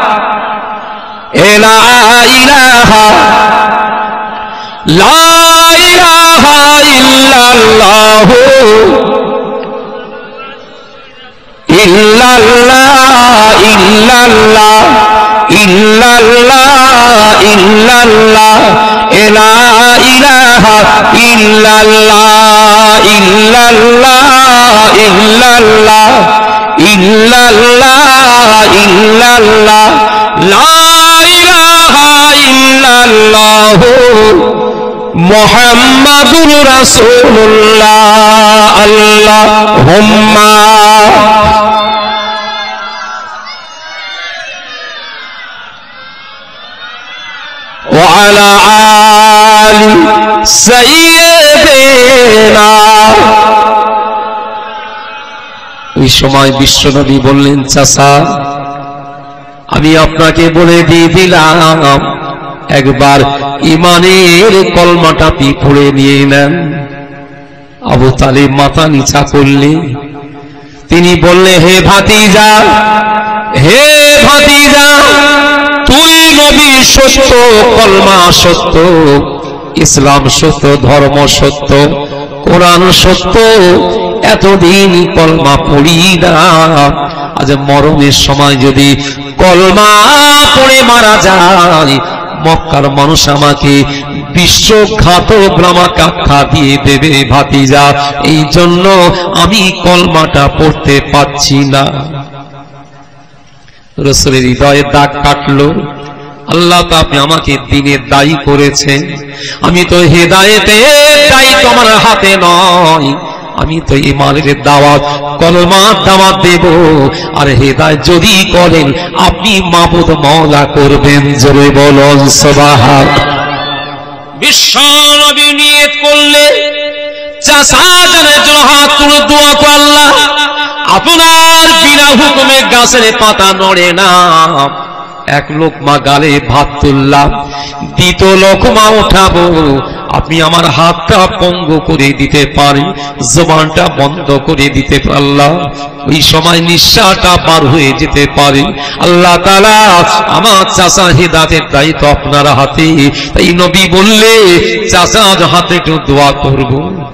লা ইলাহা লা ইলাহা ইল্লাল্লাহ ইল্লাল্লাহ ইল্লাল্লাহ ইল্লাল্লাহ ইল্লাল্লাহ লা ইলাহা ইল্লাল্লাহ ইল্লাল্লাহ ইল্লাল্লাহ ইল্লাল্লাহ ইল্লাল্লাহ লা ইলাহা ইল্লাল্লাহ মুহাম্মাদুর রাসূলুল্লাহ। আল্লাহুম্মা ওয়া আলা আলি সাইয়্যিদিনা। ওই সময় বিশ্বনবী বললেন, চাচা আমি আপনাকে বলে দিয়ে দিলাম, একবার ইমানের কলমাটা পড়ে নিয়ে নেন। আবু তালিব মাথা নিচা করলে তিনি বললে, হে ভাতিজা, হে ভাতিজা, তুই নবী সত্য, কলমা সত্য, ইসলাম সত্য, ধর্ম সত্য, কোরআন সত্য, এতদিন কলমা পড়ি না, আজ মরণের সময় যদি কলমা পড়ে মারা যায়, মক্কার মানুষ আমাকে বিশ্বঘাতক আমাকে আখ্যা দিয়ে দেবে ভাতিজা, এই জন্য আমি কলমাটা পড়তে পাচ্ছি না। রাসূলের হৃদয়ে দাগ কাটলো, আল্লাহ তো আপনি আমাকে দিনের দায়ী করেছেন, আমি তো হেদায়েতের দায়িত্ব আমার হাতে নয়, আমি তো ইমানের দাওয়াত, কলমার দাওয়াত দেব, আর হেদায়েত যদি করেন আপনি মাবুদ মাওলা করবেন। জোরে বলুন সুবহানাল্লাহ। বিশ্ব নবী নিয়ত করলে চাচা জানের জন্য হাত তুলে দোয়া করে, আল্লাহ আপনার বিনা হুকুমে গাছের পাতা নড়ে না, এক লোকমা গালে ভাত তুললাম, দ্বিতীয় লোকমা উঠাবো, আপনি আমার হাতটা পঙ্গু করে দিতে পারেন, জবানটা বন্ধ করে দিতে পারলাম, ওই সময় নিঃশ্বাসটা পার হয়ে যেতে পারে। আল্লাহ তাআলা আমার চাচা হেদায়েতের দায়িত্ব আপনার হাতে, তাই নবী বললে চাচার হাতে একটু দোয়া করব।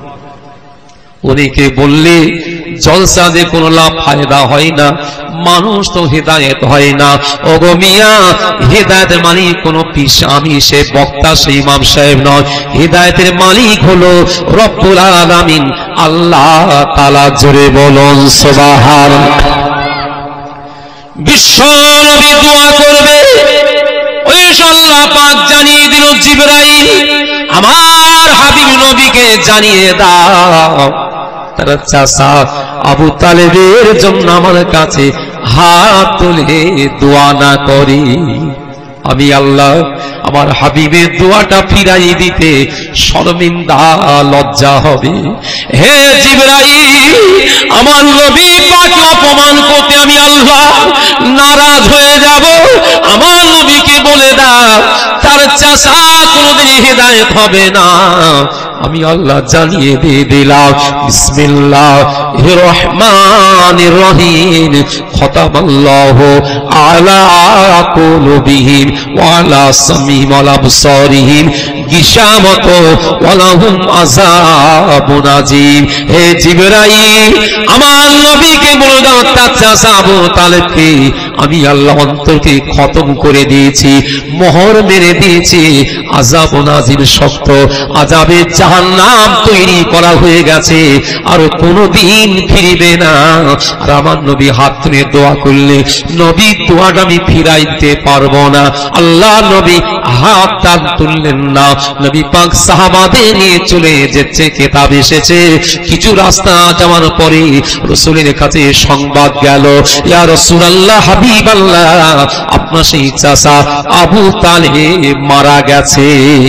অনেকে বললে জলসা যে কোনো লাভ ফায়দা হয় না, মানুষ তো হেদায়েত হয় না। ওগো মিয়া, হেদায়েতের মালিক কোনো পীর আমি সে বক্তা সে ইমাম সাহেব নয়, হেদায়েতের মালিক হলো রব্বুল আলামিন আল্লাহ তাআলা। জোরে বলুন সুবহানাল্লাহ। বিশ্ব নবী দোয়া করবে, ওই আল্লাহ পাক জানিয়ে দিল, জিবরাইল আমার হাবিব নবীকে জানিয়ে দাও তার চাচা আবু তালেবের জন্য আমার কাছে হাত তুলে দোয়া না করি, আমি আল্লাহ আমার হাবিবের দোয়াটা ফিরাই দিতে শর্মিন্দা লজ্জা হবে। হে জিবরাইল, আমার নবী পাককে অপমান করতে আমি আল্লাহ নারাজ হয়ে যাব, আমার নবীকে বলে দাও তার চাচা কোনদিন হেদায়েত হবে না, আমি আল্লাহ জানিয়ে দিয়ে দিলাম। বিসমিল্লাহির রহমানির রহিম। খতামাল্লাহু আলা কুলুবিহিম ওয়া আলা সামিহিম ওয়া আবসারিহিম গিশাওয়াতু ওয়া লাহুম আযাবুন আযীম। হে জিবরাইল, আমার নবীকে বলে দাও তার চাচা আবু তালেবকে আমি আল্লাহ অন্তরকে খতম করে দিয়েছি, মোহর মেরে দিয়েছি, আযাবুন আযীম শক্ত আযাবে জাহান্নাম তৈরি করা হয়ে গেছে, আর কোনোদিন ফিরবে না। আর আমার নবী হাত তুলে দোয়া করলে নবী দোয়াটা আমি ফিরাইতে পারবো না। আল্লাহ নবী হাত টান তুললেন না। নবী পাক সাহাবাদের নিয়ে চলে যেতে কিতাব এসেছে, কিছু রাস্তা যাওয়ার পরে রাসূলের কাছে সংবাদ গেল, ইয়া রাসূলুল্লাহ, হাবিবাল্লাহ, আপনার সেই চাচা আবু তালেব মারা গেছে।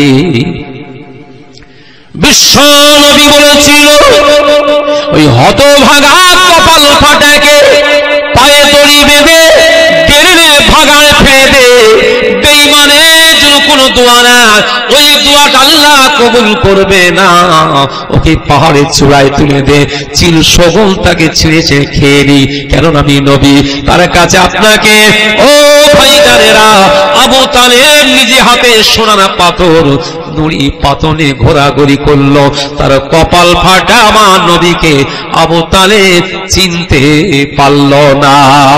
বিশ্ব নবী বলেছিল, ওই হতভাগা কপাল ফাটাকে পায়ে দড়ি বেঁধে টেনে ভাগায় ফেলে দে। বেঈমানের জন্য কোনো দোয়া না, ওই দোয়াটা আল্লাহ কবুল করবে না। ওকে পাহাড়ের চূড়ায় তুলে দে, চিল সগল তাকে ছিঁড়ে ছিঁড়ে খেয়ে নি। কারণ আমি নবী, তার কাছে আপনাকে ও ভাইজানেরা, আবু তালেব নিজে হাতে সোনার পাথর নুড়ি পাতনে ঘোরাঘুরি করলো, তার কপাল ফাটা আমার নবীকে আবু তালেব চিনতে পারল না।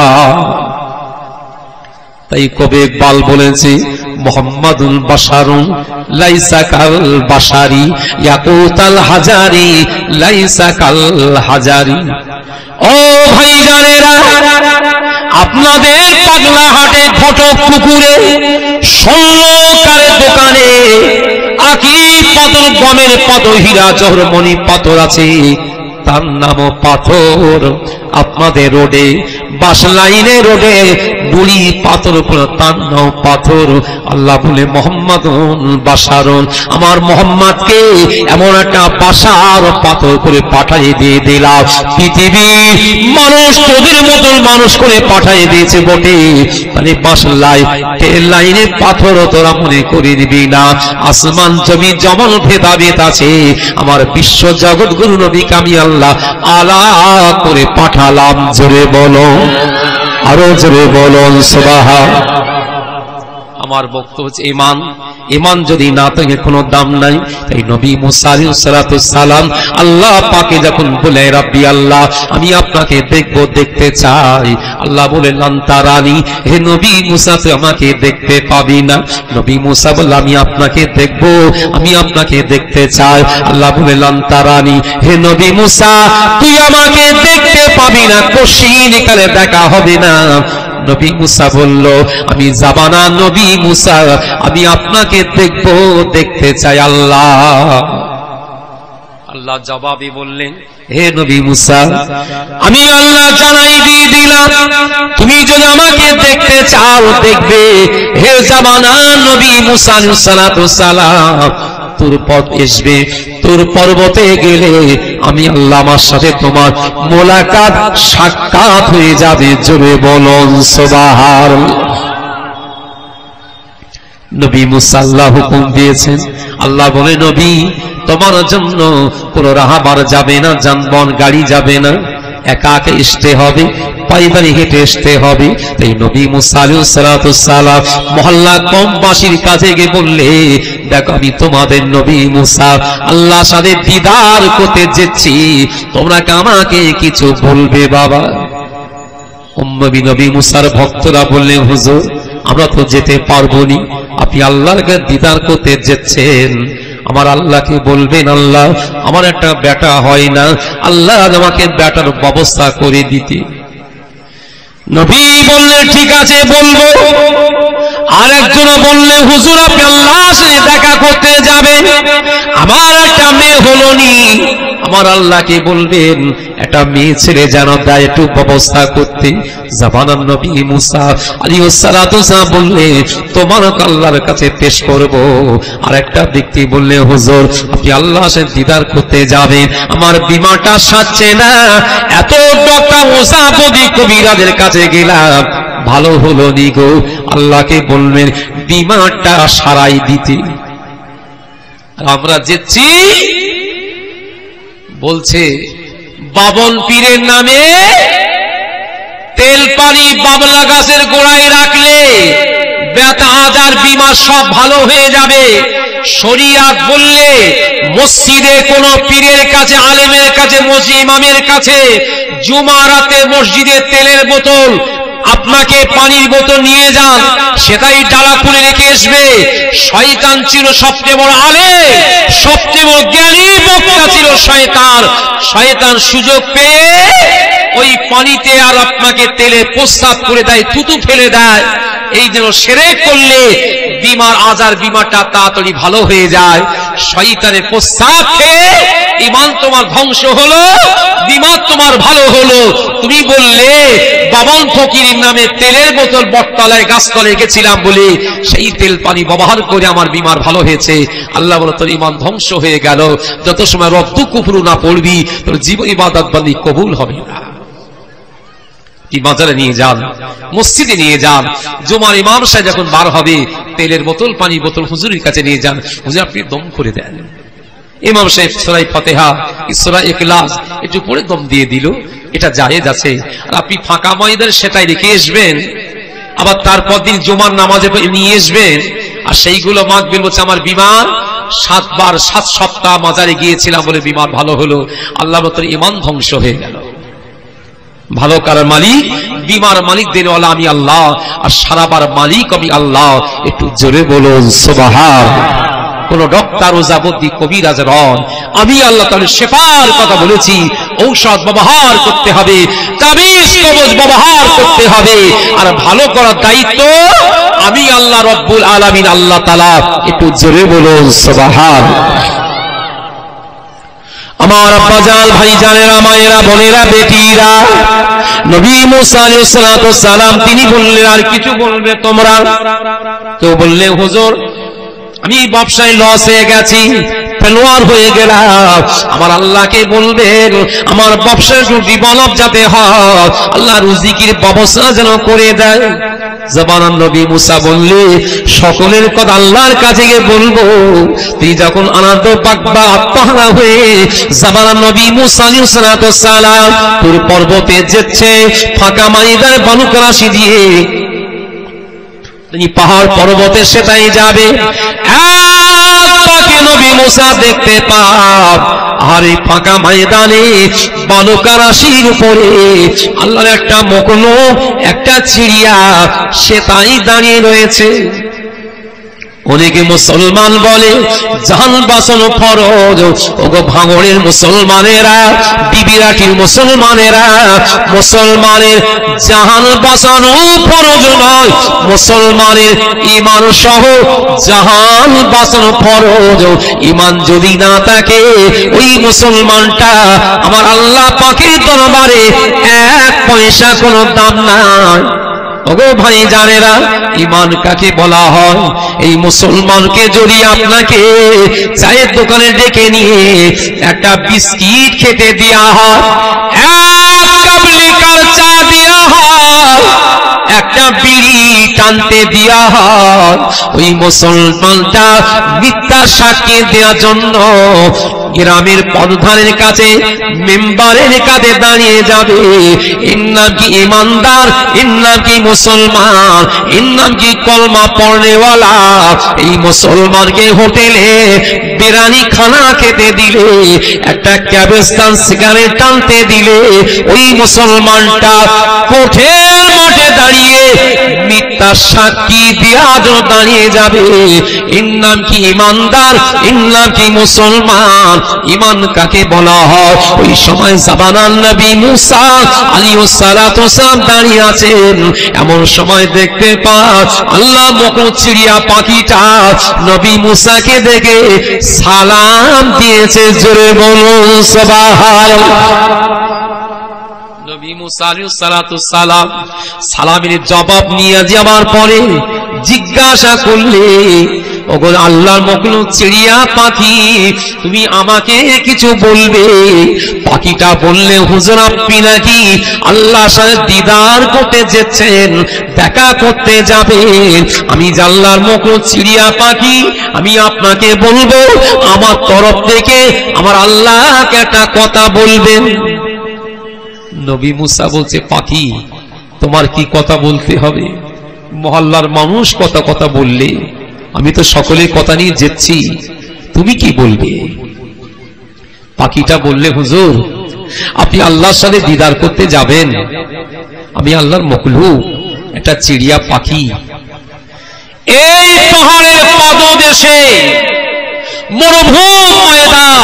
তাই কবে ইকবাল বলেছে, মুহাম্মাদুল বাশারুন লাইসা কাল বাশারি, ইয়াকুতাল হাজারি লাইসা কাল হাজারি। ও ভাইজানেরা, আপনাদের পাগলা হাটে ঘটক পুকুরে স্বর্ণকারের দোকানে আকি পাথর, গমের পাথর, হীরা জহরমণি পাথর আছে, তার নামও পাথর। আপনাদের রোডে বাস লাইনে রোডে বুড়ি পাথর, তার নাম পাথর। আল্লাহ বলে, মোহাম্মদুন বাশারুন, আমার মোহাম্মদকে এমন একটা বাসার পাথর করে পাঠিয়ে দিয়ে দিলাম। পৃথিবীর মানুষ তোদের মতন মানুষ করে পাঠিয়ে দিয়েছে বটে, মানে বাস লাইন লাইনে পাথর তোরা মনে করে দিবি না। আসমান জমি যেমন ভেদাভেদ আছে, আমার বিশ্ব জগৎ গুরু নবীকে আমি আল্লাহ আলা করে পাঠালাম। জোরে বলো, আরো জোরে বলুন সুবহান। আমার বক্তব্য হচ্ছে ঈমান। ঈমান যদি না থাকে কোনো দাম নাই। তাই নবী মুসা আলাইহিস সালাতু সালাম আল্লাহ পাকে যখন বলে, রাব্বি আল্লাহ, আমি আপনাকে দেখব, দেখতে চাই। আল্লাহ বলে, লান তারানি, হে নবী মুসা, তুই আমাকে দেখতে পাবি না। নবী মুসা বলল, আমি আপনাকে দেখব, আমি আপনাকে দেখতে চাই। আল্লাহ বলে, লান তারানি, হে নবী মুসা, তুই আমাকে দেখতে পাবি না, কশিন কালে দেখা হবে না। নবী মুসা বলল, আমি জাবানা নবী মুসা, আমি আপনাকে দেখব, দেখতে চাই আল্লাহ। আল্লাহ জবাবে বললেন, হে নবী মুসা, আমি আল্লাহ জানাই দিয়ে দিলাম, তুমি যদি আমাকে দেখতে চাও দেখবে। হে জাবানা নবী মুসা আলাইহিস সালাতু সালাম, তোর পথ আসবে, তোর পর্বতে গেলে আমি আল্লাহ আমার সাথে তোমার মোলাকাত সাক্ষাৎ হয়ে যাবে। জোরে বলুন সুবহানাল্লাহ। নবী মুসা আল্লাহ হুকুম দিয়েছেন। আল্লাহ বলে, নবী, তোমার জন্য কোনো রাহাবার যাবে না, যানবাহন গাড়ি যাবে না, একা একা আসতে হবে, পাইদানি হেঁটে আসতে হবে। তাই নবী মুসা আলাইহিস সালাতু সালাম মহল্লা কমবাসীর কাছে গিয়ে বললে, দেখো আমি তোমাদের নবী মুসা, আল্লাহর সাথে দিদার করতে যাচ্ছি, তোমরা কি আমাকে কিছু বলবে বাবা? উম্মে নবী মুসার ভক্তরা বললেন, হুজুর, আমরা তো যেতে পারবো না, আপনি আল্লাহর কাছে দিদার করতে যাচ্ছেন, আমার আল্লাহকে বলবেন, আল্লাহ আমার একটা বেটা হয় না, আল্লাহ আমাকে বেটার ব্যবস্থা করে দিতে। নবী বললেন, ঠিক আছে বলবো। আর একজন বললে, হুজুর আপনি আল্লাহর সাথে দেখা করতে যাবেন, আমার একটা মেয়ে হলো নি, আমার আল্লাহকে বলবেন একটা মেয়ে ছেলে যেন দেয় একটু ব্যবস্থা করতে। জামানার নবী মুসা আলাইহিস সালাতু সালাম বললে, তোমার আল্লাহর কাছে পেশ করব। আর একটা ব্যক্তি বললে, হুজুর আপনি আল্লাহর সাথে দিদার করতে যাবেন, আমার বিমাটা সাজছে না, এত ডক্টর ওসাফদি কবিরাজের কাছে গেলাম, ভালো হলো নি গো। আল্লাহকে বলবেন বিমাটা সারাই দিতে। আমরা যেছি, বলছে বাবন পীরের নামে তেল পানি বাবলা গাছের গোড়ায় রাখলে ব্যথা আজার বিমা সব ভালো হয়ে যাবে। শরিয়াত বললে মসজিদে কোন পীরের কাছে, আলেমের কাছে, মসজিদ ইমামের কাছে জুমা রাতে মসজিদে তেলের বোতল আপনাকে পানির বোতল নিয়ে যান, সেটাই ডালা খুলে রেখে আসবে। শয়তান ছিল সবচেয়ে বড় আলেম, সবচেয়ে বড় জ্ঞানী বক্তা ছিল শয়তান। শয়তান সুযোগ পেয়ে ওই পানিতে আর আপনাকে তেলে প্রস্তাব করে দেয়, থুতু ফেলে দেয়। এই যেন শিরক করলে বিমার আজার বিমারটা তাড়াতাড়ি ভালো হয়ে যায়। শয়তানের প্রস্তাব খেয়ে ঈমান তোমার ধ্বংস হলো, বিমার তোমার ভালো হলো। তুমি বললে বাবান ফকিরের নামে তেলের বোতল বটতলায় গাছতলায় গেছিলাম বলে সেই তেল পানি ব্যবহার করে আমার বিমার ভালো হয়েছে। আল্লাহ বলে তোর ঈমান ধ্বংস হয়ে গেল। যত সময় রদ্দু কুফরু না পড়বি তোর জীবন ইবাদত বন্দি কবুল হবে না। বাজারে নিয়ে যান, মসজিদে নিয়ে যান, জুমার ইমাম সাহেব যখন বার হবে তেলের বোতল পানি বোতল হুজুরের কাছে নিয়ে যান, হুজুর আপনি দম করে দেন। ইমাম সাহেব সূরা ফাতিহা সূরা ইখলাস একটু পড়ে দম দিয়ে দিল, এটা জায়েজ আছে। আর আপনি ফাঁকা ময়দানে সেটাই রেখে আসবেন, আবার তারপর দিন জুমার নামাজে নিয়ে আসবেন। আর সেইগুলো মাগবেন, বলছে আমার বিমার সাতবার সাত সপ্তাহ মাজারে গিয়েছিলাম বলে বিমার ভালো হলো। আল্লাহ তোর ঈমান ধ্বংস হয়ে গেল। ভালো কার মালিক? বিমার মালিক দেনওয়ালা আমি আল্লাহ, আর সারাবার মালিক আমি আল্লাহ। একটু জোরে বলুন সুবহানাল্লাহ। কোন ডক্টর ওজাবদ্দি কবিরাজ রন, আমি আল্লাহ তাআলা শেফার কথা বলেছি। ঔষধ ব্যবহার করতে হবে, তাবিজ কবজ ব্যবহার করতে হবে, আর ভালো করার দায়িত্ব আমি আল্লাহ রব্বুল আলামিন আল্লাহ তাআলা। একটু জোরে বলুন সুবহানাল্লাহ। আমার আব্বাজান ভাইজানেরা মায়েরা বোনেরা বেটিরা, নবী মুসা আলাইহিস সালাতু ওয়াস সালাম তিনি বললেন আর কিছু বলবে তোমরা? কেউ বললে হুজুর আমি ব্যবসায় লস হয়ে গেছি, ফেলোয়ার হয়ে গেলাম, আমার আল্লাহকে বলবেন আমার ব্যবসায় ডেভেলপ যাতে হয়, আল্লাহ রুজিকির ব্যবস্থা যেন করে দেয়। জবানান নবী মুসা বললে সকলের কথা আল্লাহর কাছে গিয়ে বলবো। তুই যখন আনন্দ পাকবা আত্মহারা হয়ে জবানান নবী মুসা আলাইহিস সালাতু ওয়াস সালাম পুর পর্বতে যেচ্ছে, ফাঁকা ময়দানে বালুকা রাশি দিয়ে তিনি পাহাড় পর্বতে সেটাই যাবে। একটাকে নবী মুসা দেখতে পান, আর এই ফাঁকা ময়দানে বালুকা রাশির উপরে আল্লাহর একটা মখলুক, একটা চিড়িয়া সেটাই দাঁড়িয়ে রয়েছে। অনেকে মুসলমান বলে জান বাঁচানো ফরজ। ওগো ভাঙড়ের মুসলমানেরা, বিবিরাটির মুসলমানেরা, মুসলমানের জাহান বাঁচানো ফরজ নয়, মুসলমানের ঈমান সহ জাহান বাঁচানো ফরজ। ঈমান যদি না থাকে ওই মুসলমানটা আমার আল্লাহ পাকের দরবারে এক পয়সা কোনো দাম নাই। ওগো ভাই জানেরা, ঈমান কাকে বলা হয়? এই মুসলমানকে যদি আপনাকে চায়ের দোকানে ডেকে নিয়ে একটা বিস্কিট খেতে দেয়া হয়, এক কাপ লিকার চা দেয়া হয়, একটা বিড়ি টানতে দেয়া হয়, ওই মুসলমানটা মিথ্যা সাক্ষী দেওয়ার জন্য গ্রামের প্রধানের কাছে মেম্বারের কাছে দাঁড়িয়ে যাবে। এর নাম কি ইমানদার, এর নাম কি মুসলমান, এর নাম কি কলমা পড়নেওয়ালা। এই মুসলমানকে হোটেলে বিরিয়ানি খানা খেতে দিলে, একটা ক্যাবেস্তান সিগারেট টানতে দিলে, ওই মুসলমানটা কোঠের মাঠে দাঁড়িয়ে মিথ্যা সাক্ষী দেওয়ার জন্য দাঁড়িয়ে যাবে। এর নাম কি ইমানদার, এর নাম কি মুসলমান। ঈমান কাকে বলা হয়? ওই সময় জাবানান নবী মুসা আলাইহিস সালাতু ওয়াস সালাম দাঁড়িয়ে আছেন। এমন সময় দেখতে পান আল্লাহ মখলুক চিড়িয়া পাখিটা নবী মুসাকে দেখে সালাম দিয়েছে। জোরে বলুন সুবহানাল্লাহ। নবী মুসা আলাইহিস সালাতু ওয়াস সালাম সালামের জবাব নিয়ে যাওয়ার পরে জিজ্ঞাসা করলে, ওগো আল্লাহর মখলুক চিড়িয়া পাখি, তুমি আমাকে কিছু বলবে? পাখিটা বললে, হুজুর আপনি নাকি আল্লাহর সাথে দিদার করতে যাচ্ছেন, দেখা করতে যাবেন। আমি আল্লাহর মখলুক চিড়িয়া পাখি, আমি আপনাকে বলবো আমার তরফ থেকে আমার আল্লাহকে একটা কথা বলবেন। নবী মুসা বলছে, পাখি তোমার কি কথা বলতে হবে? মহল্লার মানুষ কত কথা বললে, আমি তো সকলের কথা নিয়ে যাচ্ছি, তুমি কি বলবে? পাখিটা বললে, হুজুর আপনি আল্লাহর সাথে দিদার করতে যাবেন, আমি আল্লাহর মখলুক, একটা চিড়িয়া পাখি এই পাহাড়ের পাদদেশে মরুভূমি ময়দান,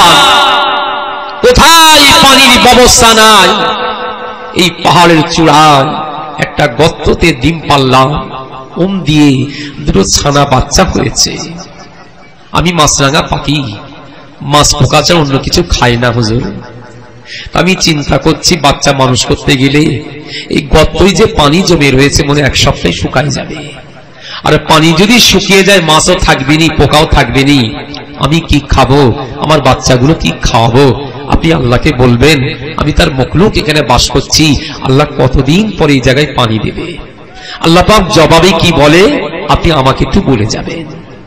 কোথায় পানির ব্যবস্থা নাই, এই পাহাড়ের চূড়ায় একটা গর্ততে ডিম পারলাম, ওম দিয়ে দুটো ছানা বাচ্চা হয়েছে। আমি মাছরাঙা পাখি, মাছ পোকা ছাড়া অন্য কিছু খাই না হুজুর। আমি চিন্তা করছি বাচ্চা মানুষ করতে গেলে এই গর্তই যে পানি জমে রয়েছে মনে এক সপ্তাহে শুকায় যাবে, আর পানি যদি শুকিয়ে যায় মাছও থাকবে নি, পোকাও থাকবে নি, আমি কি খাবো, আমার বাচ্চাগুলো কি খাওয়াবো? আপনি আল্লাহকে বলবেন আমি তার মখলুক এখানে বাস করছি, আল্লাহ কতদিন পরে এই জায়গায় পানি দেবে? আল্লাহ পাক জবাবে কি বলে আপনি আমাকে একটু বলে যাবেন।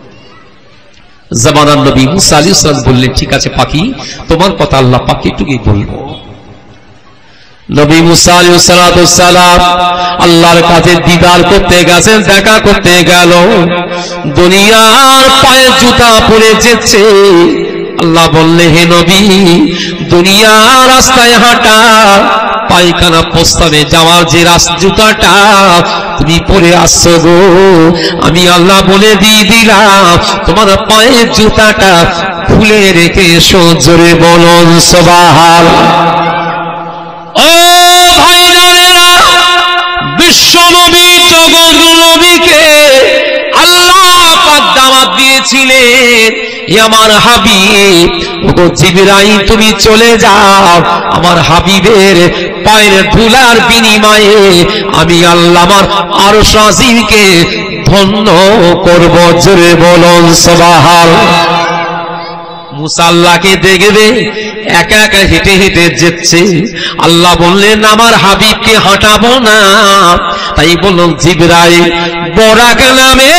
জামানার নবী মুসা আলাইহিস সালাম বললেন ঠিক আছে পাখি, তোমার কথা আল্লাহ পাককে একটু কি বলবো। নবী মুসা আলাইহিস সালাম আল্লাহর কাছে দিদার করতে গেছেন, দেখা করতে গেল, দুনিয়ার পায়ে জুতা পরে যেছে। আল্লাহ বললে হে নবী, দুনিয়ার রাস্তায় হাঁটা, পায়খানা প্রস্তাবে যাওয়ার যে রাস্তা জুতাটা তুমি পরে আসছো গো, আমি আল্লাহ বলে দিয়ে দিলাম তোমার পায়ের জুতাটা খুলে রেখে এসো। জোরে বলুন সুবহানাল্লাহ। ও ভাইজানেরা, বিশ্ব নবী জগৎ নবীকে আল্লাহ পাক দাওয়াত দিয়েছিলেন, আমার হাবিব ওগো জিবরাইল তুমি চলে যাও, আমার হাবিবের পায়ের ধুলার বিনিময়ে আমি আল্লাহ আমার আরশ আজিমকে ধন্য করব। জোরে বলুন সুবহানাল্লাহ। মুসা আল্লাহকে দেখবে একা একা হেঁটে হেঁটে যাচ্ছে, আল্লাহ বললেন আমার হাবিবকে হাঁটাবো না, তাই বলল জিবরাইল বরাক নামে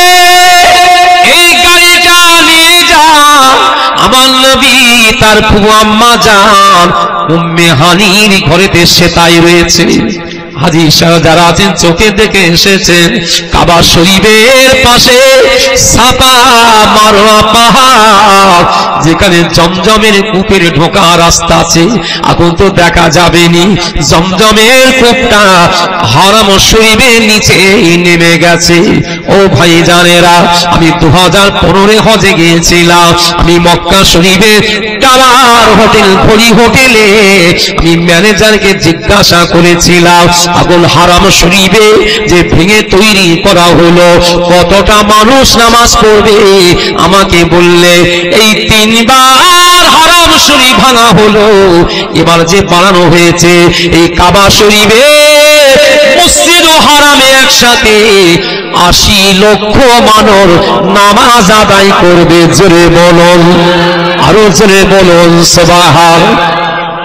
এই গাড়িটা নিয়ে যা, আমার নবী তার ফুয়া আম্মা জান উম্মে হানির ঘরেতে সেতাই রয়েছে। হাজী সাহেব যারা আছেন চোখে দেখে এসেছেন, কাবা শরীফের পাশে সাফা মারওয়া পাহাড়, যেখানে জমজমের কূপের ঢোকা রাস্তা আছে, এখন তো দেখা যাবেনি, জমজমের কূপটা হারাম শরীফের নিচে নেমে গেছে। ও ভাই জানেরা, আমি দু হাজার পনেরো হজে গিয়েছিলাম, আমি মক্কা শরীফের টাওয়ার হোটেল ঘড়ি হোটেলে আমি ম্যানেজারকে জিজ্ঞাসা করেছিলাম আগুন হারাম শরীফে যে ভেঙে তৈরি করা হলো কতটা মানুষ নামাজ পড়বে? আমাকে বললে এই তিনবার হারাম শরীফ ভাঙা হলো, এবার যে বানানো হয়েছে এই কাবা শরীফে মসজিদ ও হারামে একসাথে আশি লক্ষ মানুষ নামাজ আদায় করবে। জোরে বলুন, আরো জোরে বলুন সুবহানাল্লাহ।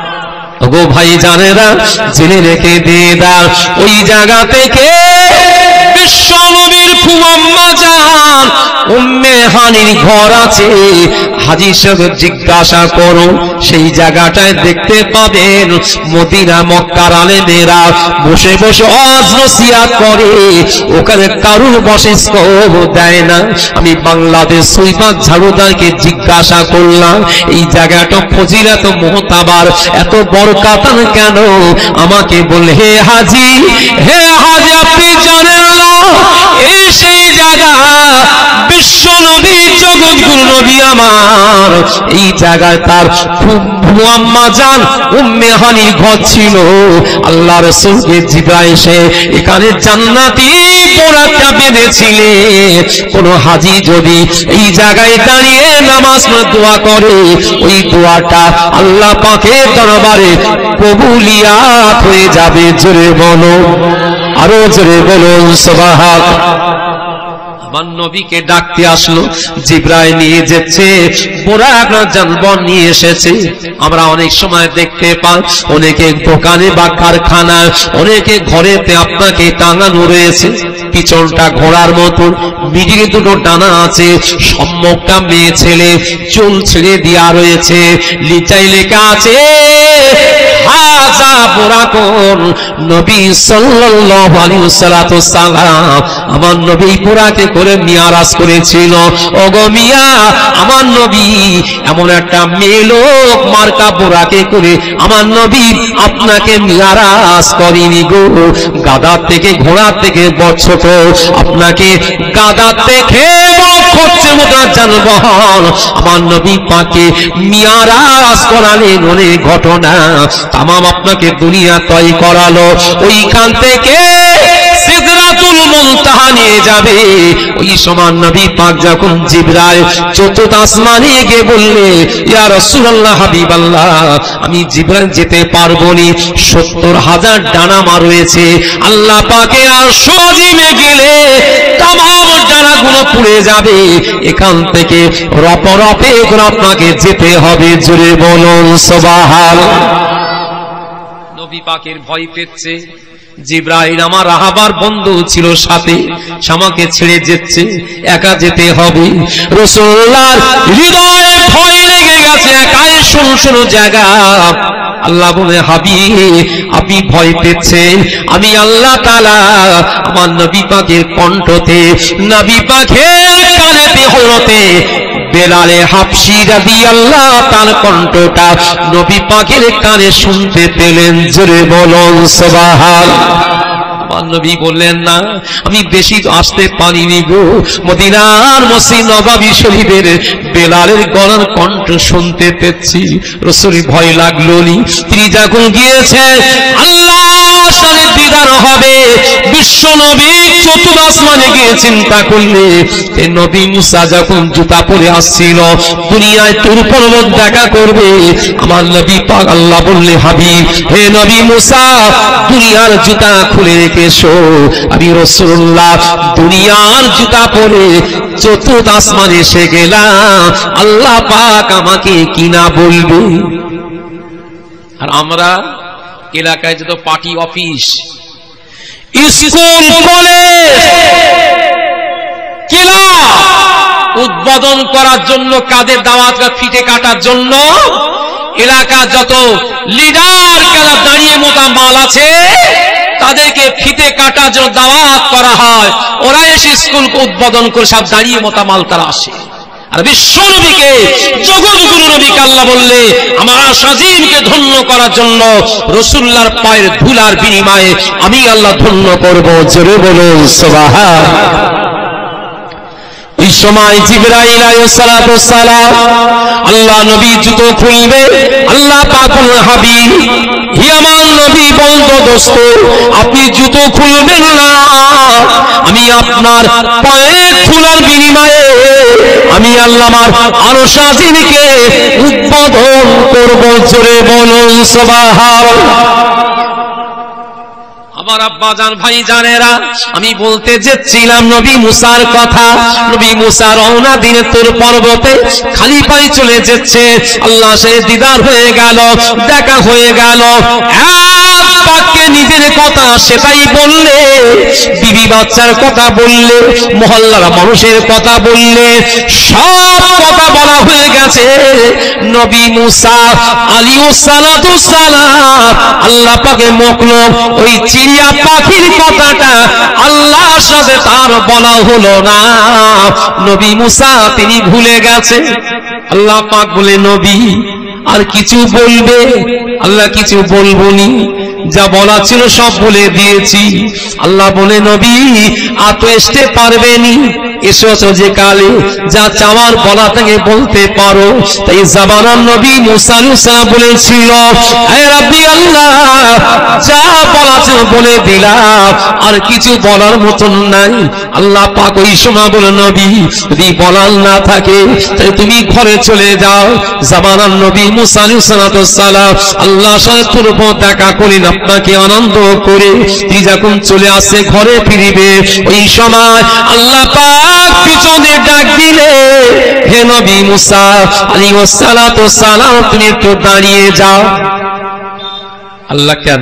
গো ভাই জানেরা, জেনে রেখে দিয়ে দাও, ওই জায়গা থেকে বিশ্ব নবীর ফুয়া আম্মা জান উম্মে হানির ঘর আছে। হাজী সাহেব জিজ্ঞাসা করো, সেই জায়গাটায় দেখতে পাবেন মদিনা মক্কার আলেমেরা বসে বসে ওয়াজ নসিহত করে, ওখানে কারুর বসে স্কোপ দেয় না। আমি বাংলাদেশ সুইপার ঝাড়ুদারকে জিজ্ঞাসা করলাম এই জায়গাটা ফজিলত মুহতাবার, এত বরকাতান কেন? আমাকে বলে হে হাজী, হে হাজী আপনি জানেন না এই সেই জায়গা বিশ্ব নবী জগৎগুরু নবী আমার, এই জায়গায় তার ফুয়া আম্মা জান উম্মে হানির ঘর ছিল। আল্লাহ রাসূলকে জিবরাইল এসে এখানে জান্নাতি পোড়াটা বেঁধেছিলেন, কোন হাজী যদি এই জায়গায় দাঁড়িয়ে নামাজ পড়ে দোয়া করে, ওই দোয়াটা আল্লাহ পাকের দরবারে কবুলিয়াত হয়ে যাবে। জোরে বলো, আরো জোরে বলুন সুবহানাল্লাহ। আমার নবীকে ডাকতে আসলো, জিবরাইল নিয়ে যাচ্ছে, বুরাক যানবাহন নিয়ে এসেছে। আমরা অনেক সময় দেখতে পাই অনেকে দোকানে বা কারখানায়, অনেকে ঘরেতে আপনাকে টাঙানো রয়েছে, পিছনটা ঘোড়ার মতন, মিডিলে দুটো ডানা আছে, সম্মুখটা মেয়ে ছেলে, চুল ছেড়ে দেওয়া রয়েছে, লিচাই লেখা আছে হাযা বুরাকুন, নবী সাল্লাল্লাহু আলাইহি ওয়াসাল্লাম আমার নবী বুরাকে করে মিরাজ করেছিল। ওগো মিয়া, আমার নবী এমন একটা মেয়ে লোক মার্কা বুরাকে করে আমার নবী আপনাকে মিরাজ করেনি গো। গাদার থেকে ঘোড়ার থেকে বড় ছোট, আপনাকে গাদার থেকে হচ্ছে মোটা যানবাহন আমার নবী পাকে মিরাজ করালেন অনেক ঘটনা তামাম আপনাকে দুনিয়া তৈরি করালো। ওইখান থেকে সিদরাতুল মুনতাহা নিয়ে যাবে। ওই সময় নবী পাক যখন জিবরাইল চতুর্থ আসমানে গিয়ে বললে, ইয়া রাসূলুল্লাহ হাবিবাল্লাহ, আমি জিবরাইল যেতে পারবো না, সত্তর হাজার ডানা রয়েছে। আল্লাহ পাকের আরশ আজিমে গেলে তামাম ডানাগুলো পুড়ে যাবে। এখান থেকে রপে রপে করে আপনাকে যেতে হবে। জোরে বলুন সুবহানাল্লাহ। নবী পাকের ভয় পেচ্ছে। জিবরাইল আমার রাহাবার বন্ধু ছিল সাথে, আমাকে ছেড়ে যেচ্ছে, একা যেতে হবে। রাসূলুল্লাহর হৃদয়ে ভয় লেগে গেছে, একাই শুনশুন জায়গা। আল্লাহ বলে, হাবিব আপনি ভয় পেয়েছেন, আমি আল্লাহ তাআলা আমার নবী পাকের কণ্ঠতে, নবী পাকের কানেতে হরতে বেলালে হাবশী রাদিয়াল্লাহু তাআলা কণ্ঠটা নবী পাকের কানে শুনতে পেলেন। জোরে বলুন সুবহানাল্লাহ। আমার নবী বললেন, না আমি বেশি আসতে পারিনি গো, মদিনার মসজিদ নববী শরীফের বেলালের গলার কণ্ঠ শুনতে পেয়েছি। রাসূলের ভয় লাগলো নি। তিনি যখন গিয়েছে আল্লাহর সাথে দিদার হবে, বিশ্ব নবী চতুর্থ আসমানে গিয়ে চিন্তা করলে এই নবী মুসা যখন জুতা পরে আসছিল দুনিয়ায় তোর পর্বত দেখা করবে, আমার নবী পাক আল্লাহ বললে, হাবিব হে নবী মুসা দুনিয়ার জুতা খুলে রেখে এসো, আমি রাসূলুল্লাহ দুনিয়ার জুতা পরে চতুর্থ আসমানে এসে গেলাম, আল্লাহ পাক আমাকে কি না বলবে। আর আমরা এলাকায় যত party office, school, college, club উদ্বোধন করার জন্য, কাদের দাওয়াত ফিটে কাটার জন্য এলাকা যত লিডার ক্লাব দাঁড়িয়ে মোটা মাল আছে তাদেরকে ফিতে কাটার জন্য দাওয়াত করা হয়। ওরা এসে স্কুলকে উদ্বোধন করে সব দাঁড়িয়ে মোটা মাল তারা আসে। আর বিশ্ব নবীকে, জগৎগুরু নবীকে আল্লাহ বললে আমার সাজিমকে ধন্য করার জন্য রাসূলুল্লাহর পায়ের ধুলার বিনিময়ে আমি আল্লাহ ধন্য করব। জোরে বলুন সুবহানাল্লাহ। এই সময় জিবরাইল আলাইহিস সালাতু ওয়াস সালাম আল্লাহ নবী জুতো খুলবে, আল্লাহ পাক বললেন, হাবিব হে আমার নবী বলতো দোস্ত আপনি জুতো খুলবেন না, আমি আপনার পায়ের ধুলার বিনিময়ে আমি আল্লাহ আমার আরশ আজিমকে উদ্বোধন করব। জোরে বলুন সুবহানাল্লাহ। আমার আব্বা জান ভাই জানেরা, আমি বলতে যেছিলাম নবী মুসার কথা। নবী মুসা রওনা দিনে তোর পর্বতে খালি পায়ে চলে যাচ্ছে। আল্লাহ সে দিদার হয়ে গেল, দেখা হয়ে গেল। এক বাক্যে নিজের কথা সেটাই বললে, বিবি বাচ্চার কথা বললে, মহল্লার মানুষের কথা বললে, সব কথা বলা হয়ে গেছে। নবী মুসা আলাইহিস সালাতু ওয়াস সালাম আল্লাহ পাকের মখলুক ওই চিড়িয়া পাখির কথাটা আল্লাহর সাথে তার বলা হলো না। নবী মুসা তিনি ভুলে গেছে। আল্লাহ পাক বলে, নবী আর কিছু বলবে? আল্লাহ কিছু বলবনি, যা বলা ছিল সব বলে দিয়েছি। আল্লাহ বলে, নবী আর তো আসতে পারবেনি, এসেছো যে কালে যা চাওয়ার বলা থেকে বলতে পারো। তাই জামানার নবী মুসা আলাইহিস সালাম বলেছিল, হে রাব্বি আল্লাহ যা বলা ছিল বলে দিলাম, আর কিছু বলার মতন নাই। আল্লাহ পাক ওই সময় বলে, নবী যদি বলার না থাকে তাহলে তুমি ঘরে চলে যাও। জামানার নবী মুসা আলাইহিস সালাম আল্লাহর সাথে পূর্ব দেখা করেন, আপনাকে আনন্দ করে তিনি যখন চলে আসে ঘরে ফিরিবে, ওই সময় আল্লাহ পাক পিছনে ডাক দিলে, হে নবী মুসা আলাইহিস সালাতু ওয়াস সালাম তুমি একটু দাঁড়িয়ে যাও। আল্লাহ কেন?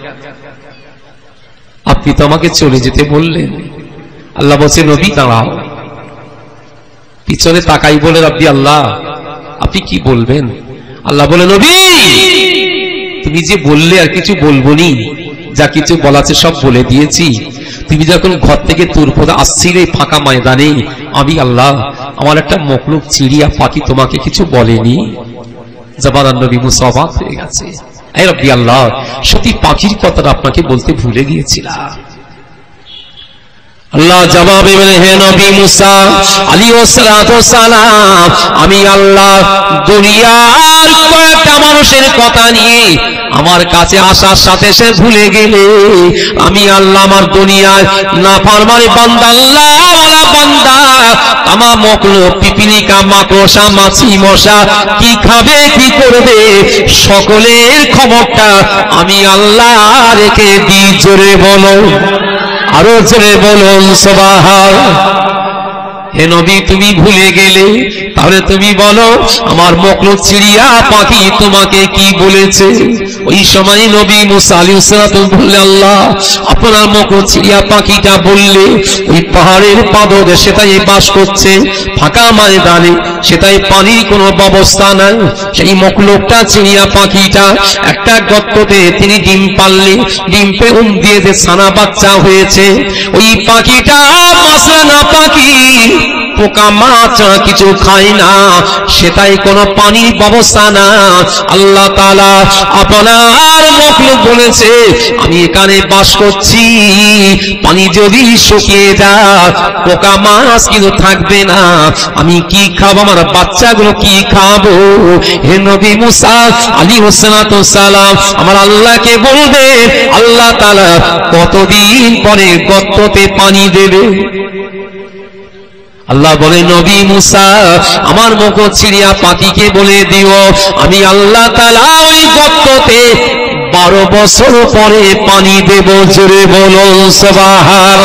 আপনি তো আমাকে চলে যেতে বললেন। আল্লাহ বলছে, নবী দাঁড়াও। পিছনে তাকাই বলে, রব্বি আল্লাহ আপনি কি বলবেন? আল্লাহ বলে, নবী তুমি তুমি যে বললে আর কিছু বলবো নি, যা কিছু বলা আছে সব বলে দিয়েছি। তুমি যখন ঘর থেকে তুরপদা আসছিলে ফাঁকা ময়দানে, আমি আল্লাহ আমার একটা মখলুক চিড়িয়া পাখি তোমাকে কিছু বলেনি? জবান নবী মুসা অবাক হয়ে গেছে। এই রব্বি আল্লাহ, সত্যি পাখির কথাটা আপনাকে বলতে ভুলে গিয়েছিলাম। আল্লাহ জবাবে বলে, হে নবী মুসা আলাইহিস সালাম, আমি আল্লাহ দুনিয়ার কয়েকটা মানুষের কথা নিয়ে আমার কাছে আসার সাথে সে ভুলে গেলে, আমি আল্লাহ আমার দুনিয়ায় নাফরমানি বান্দা আল্লাহ ওয়ালা বান্দা তামাম মখলুক পিপিলিকা মাকড়সা মাছি মশা কি খাবে কি করবে সকলের খবরটা আমি আল্লাহ রেখে দিই। জোরে বলো, আরো জোরে বলুন সুবহান। হে নবী তুমি ভুলে গেলে, তাহলে তুমি বলো আমার মখলুক চিড়িয়া পাখি তোমাকে কি বলেছে? ওই সময় নবী মুসা আলাইহিস সালাম বললেন, আল্লাহ আপনার মখলুক চিড়িয়া পাখিটা বললে ওই পাহাড়ের পাদদেশে তাই বাস করছে, ফাঁকা ময়দানে, সেটাই পানির কোনো ব্যবস্থা নাই। সেই মখলুকটা চিড়িয়া পাখিটা একটা গর্ততে তিনি ডিম পারলে, ডিম পে উম দিয়ে যে ছানা বাচ্চা হয়েছে, ওই পাখিটা মাছরাঙা পাখি, পোকা মাছ কিছু খায় না, সেটাই কোনো পানির ব্যবস্থা না। আল্লাহ তাআলা আপনার মখলুক বলেছে আমি এখানে বাস করছি, পানি যদি শুকিয়ে যায় পোকা মাছ কিন্তু থাকবে না, আমি কি খাবো, আমার বাচ্চাগুলো কি খাবো? হে নবী মুসা আলাইহিস সালাম আমার আল্লাহকে বলবে, আল্লাহ তাআলা কতদিন পরে গর্ততে পানি দেবে? আল্লাহ বলে, নবী মুসা আমার মখলুক চিড়িয়া পাখিকে বলে দিও আমি আল্লাহ তাআলা ওই গর্ততে বারো বছর পরে পানি দেব। জোরে বলুন সুবহান।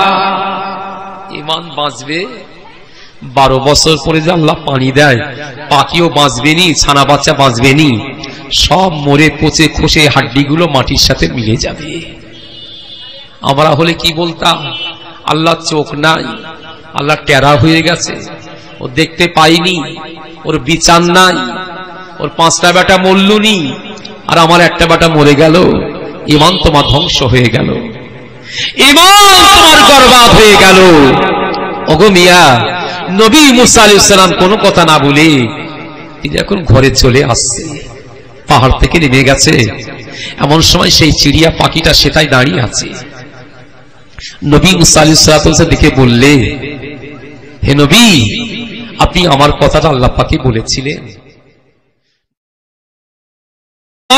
ঈমান বাঁচবে বারো বছর পরে যে আল্লাহ পানি দেয়, পাখিও বাঁচবে নি, ছানা বাচ্চা বাঁচবে নি, সব মরে পচে খসে হাড্ডিগুলো মাটির সাথে মিলে যাবে। আমরা হলে কি বলতাম, আল্লাহ চোখ নাই, আল্লাহ টেরা হয়ে গেছে, ও দেখতে পাইনি, ওর বিচার নাই, ওর পাঁচটা বেটা মরলুনি আর আমার একটা বেটা মরে গেল, ঈমান তোমার ধ্বংস হয়ে গেল, ঈমান তোমার বরবাদ হয়ে গেল। ওগো মিয়া, নবী মুসা আলাইহিস সালাম কোনো কথা না বলে তিনি এখন ঘরে চলে আসছে, পাহাড় থেকে নেমে গেছে। এমন সময় সেই চিড়িয়া পাখিটা সেটাই দাঁড়িয়ে আছে। নবী মুসা আলাইহিস সালাম দেখে বললে, হে নবী আপনি আমার কথাটা আল্লাহ পাকে বলেছিলেন?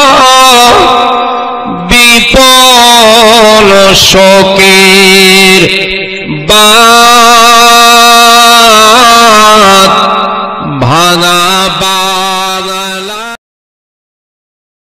বিপল শোকের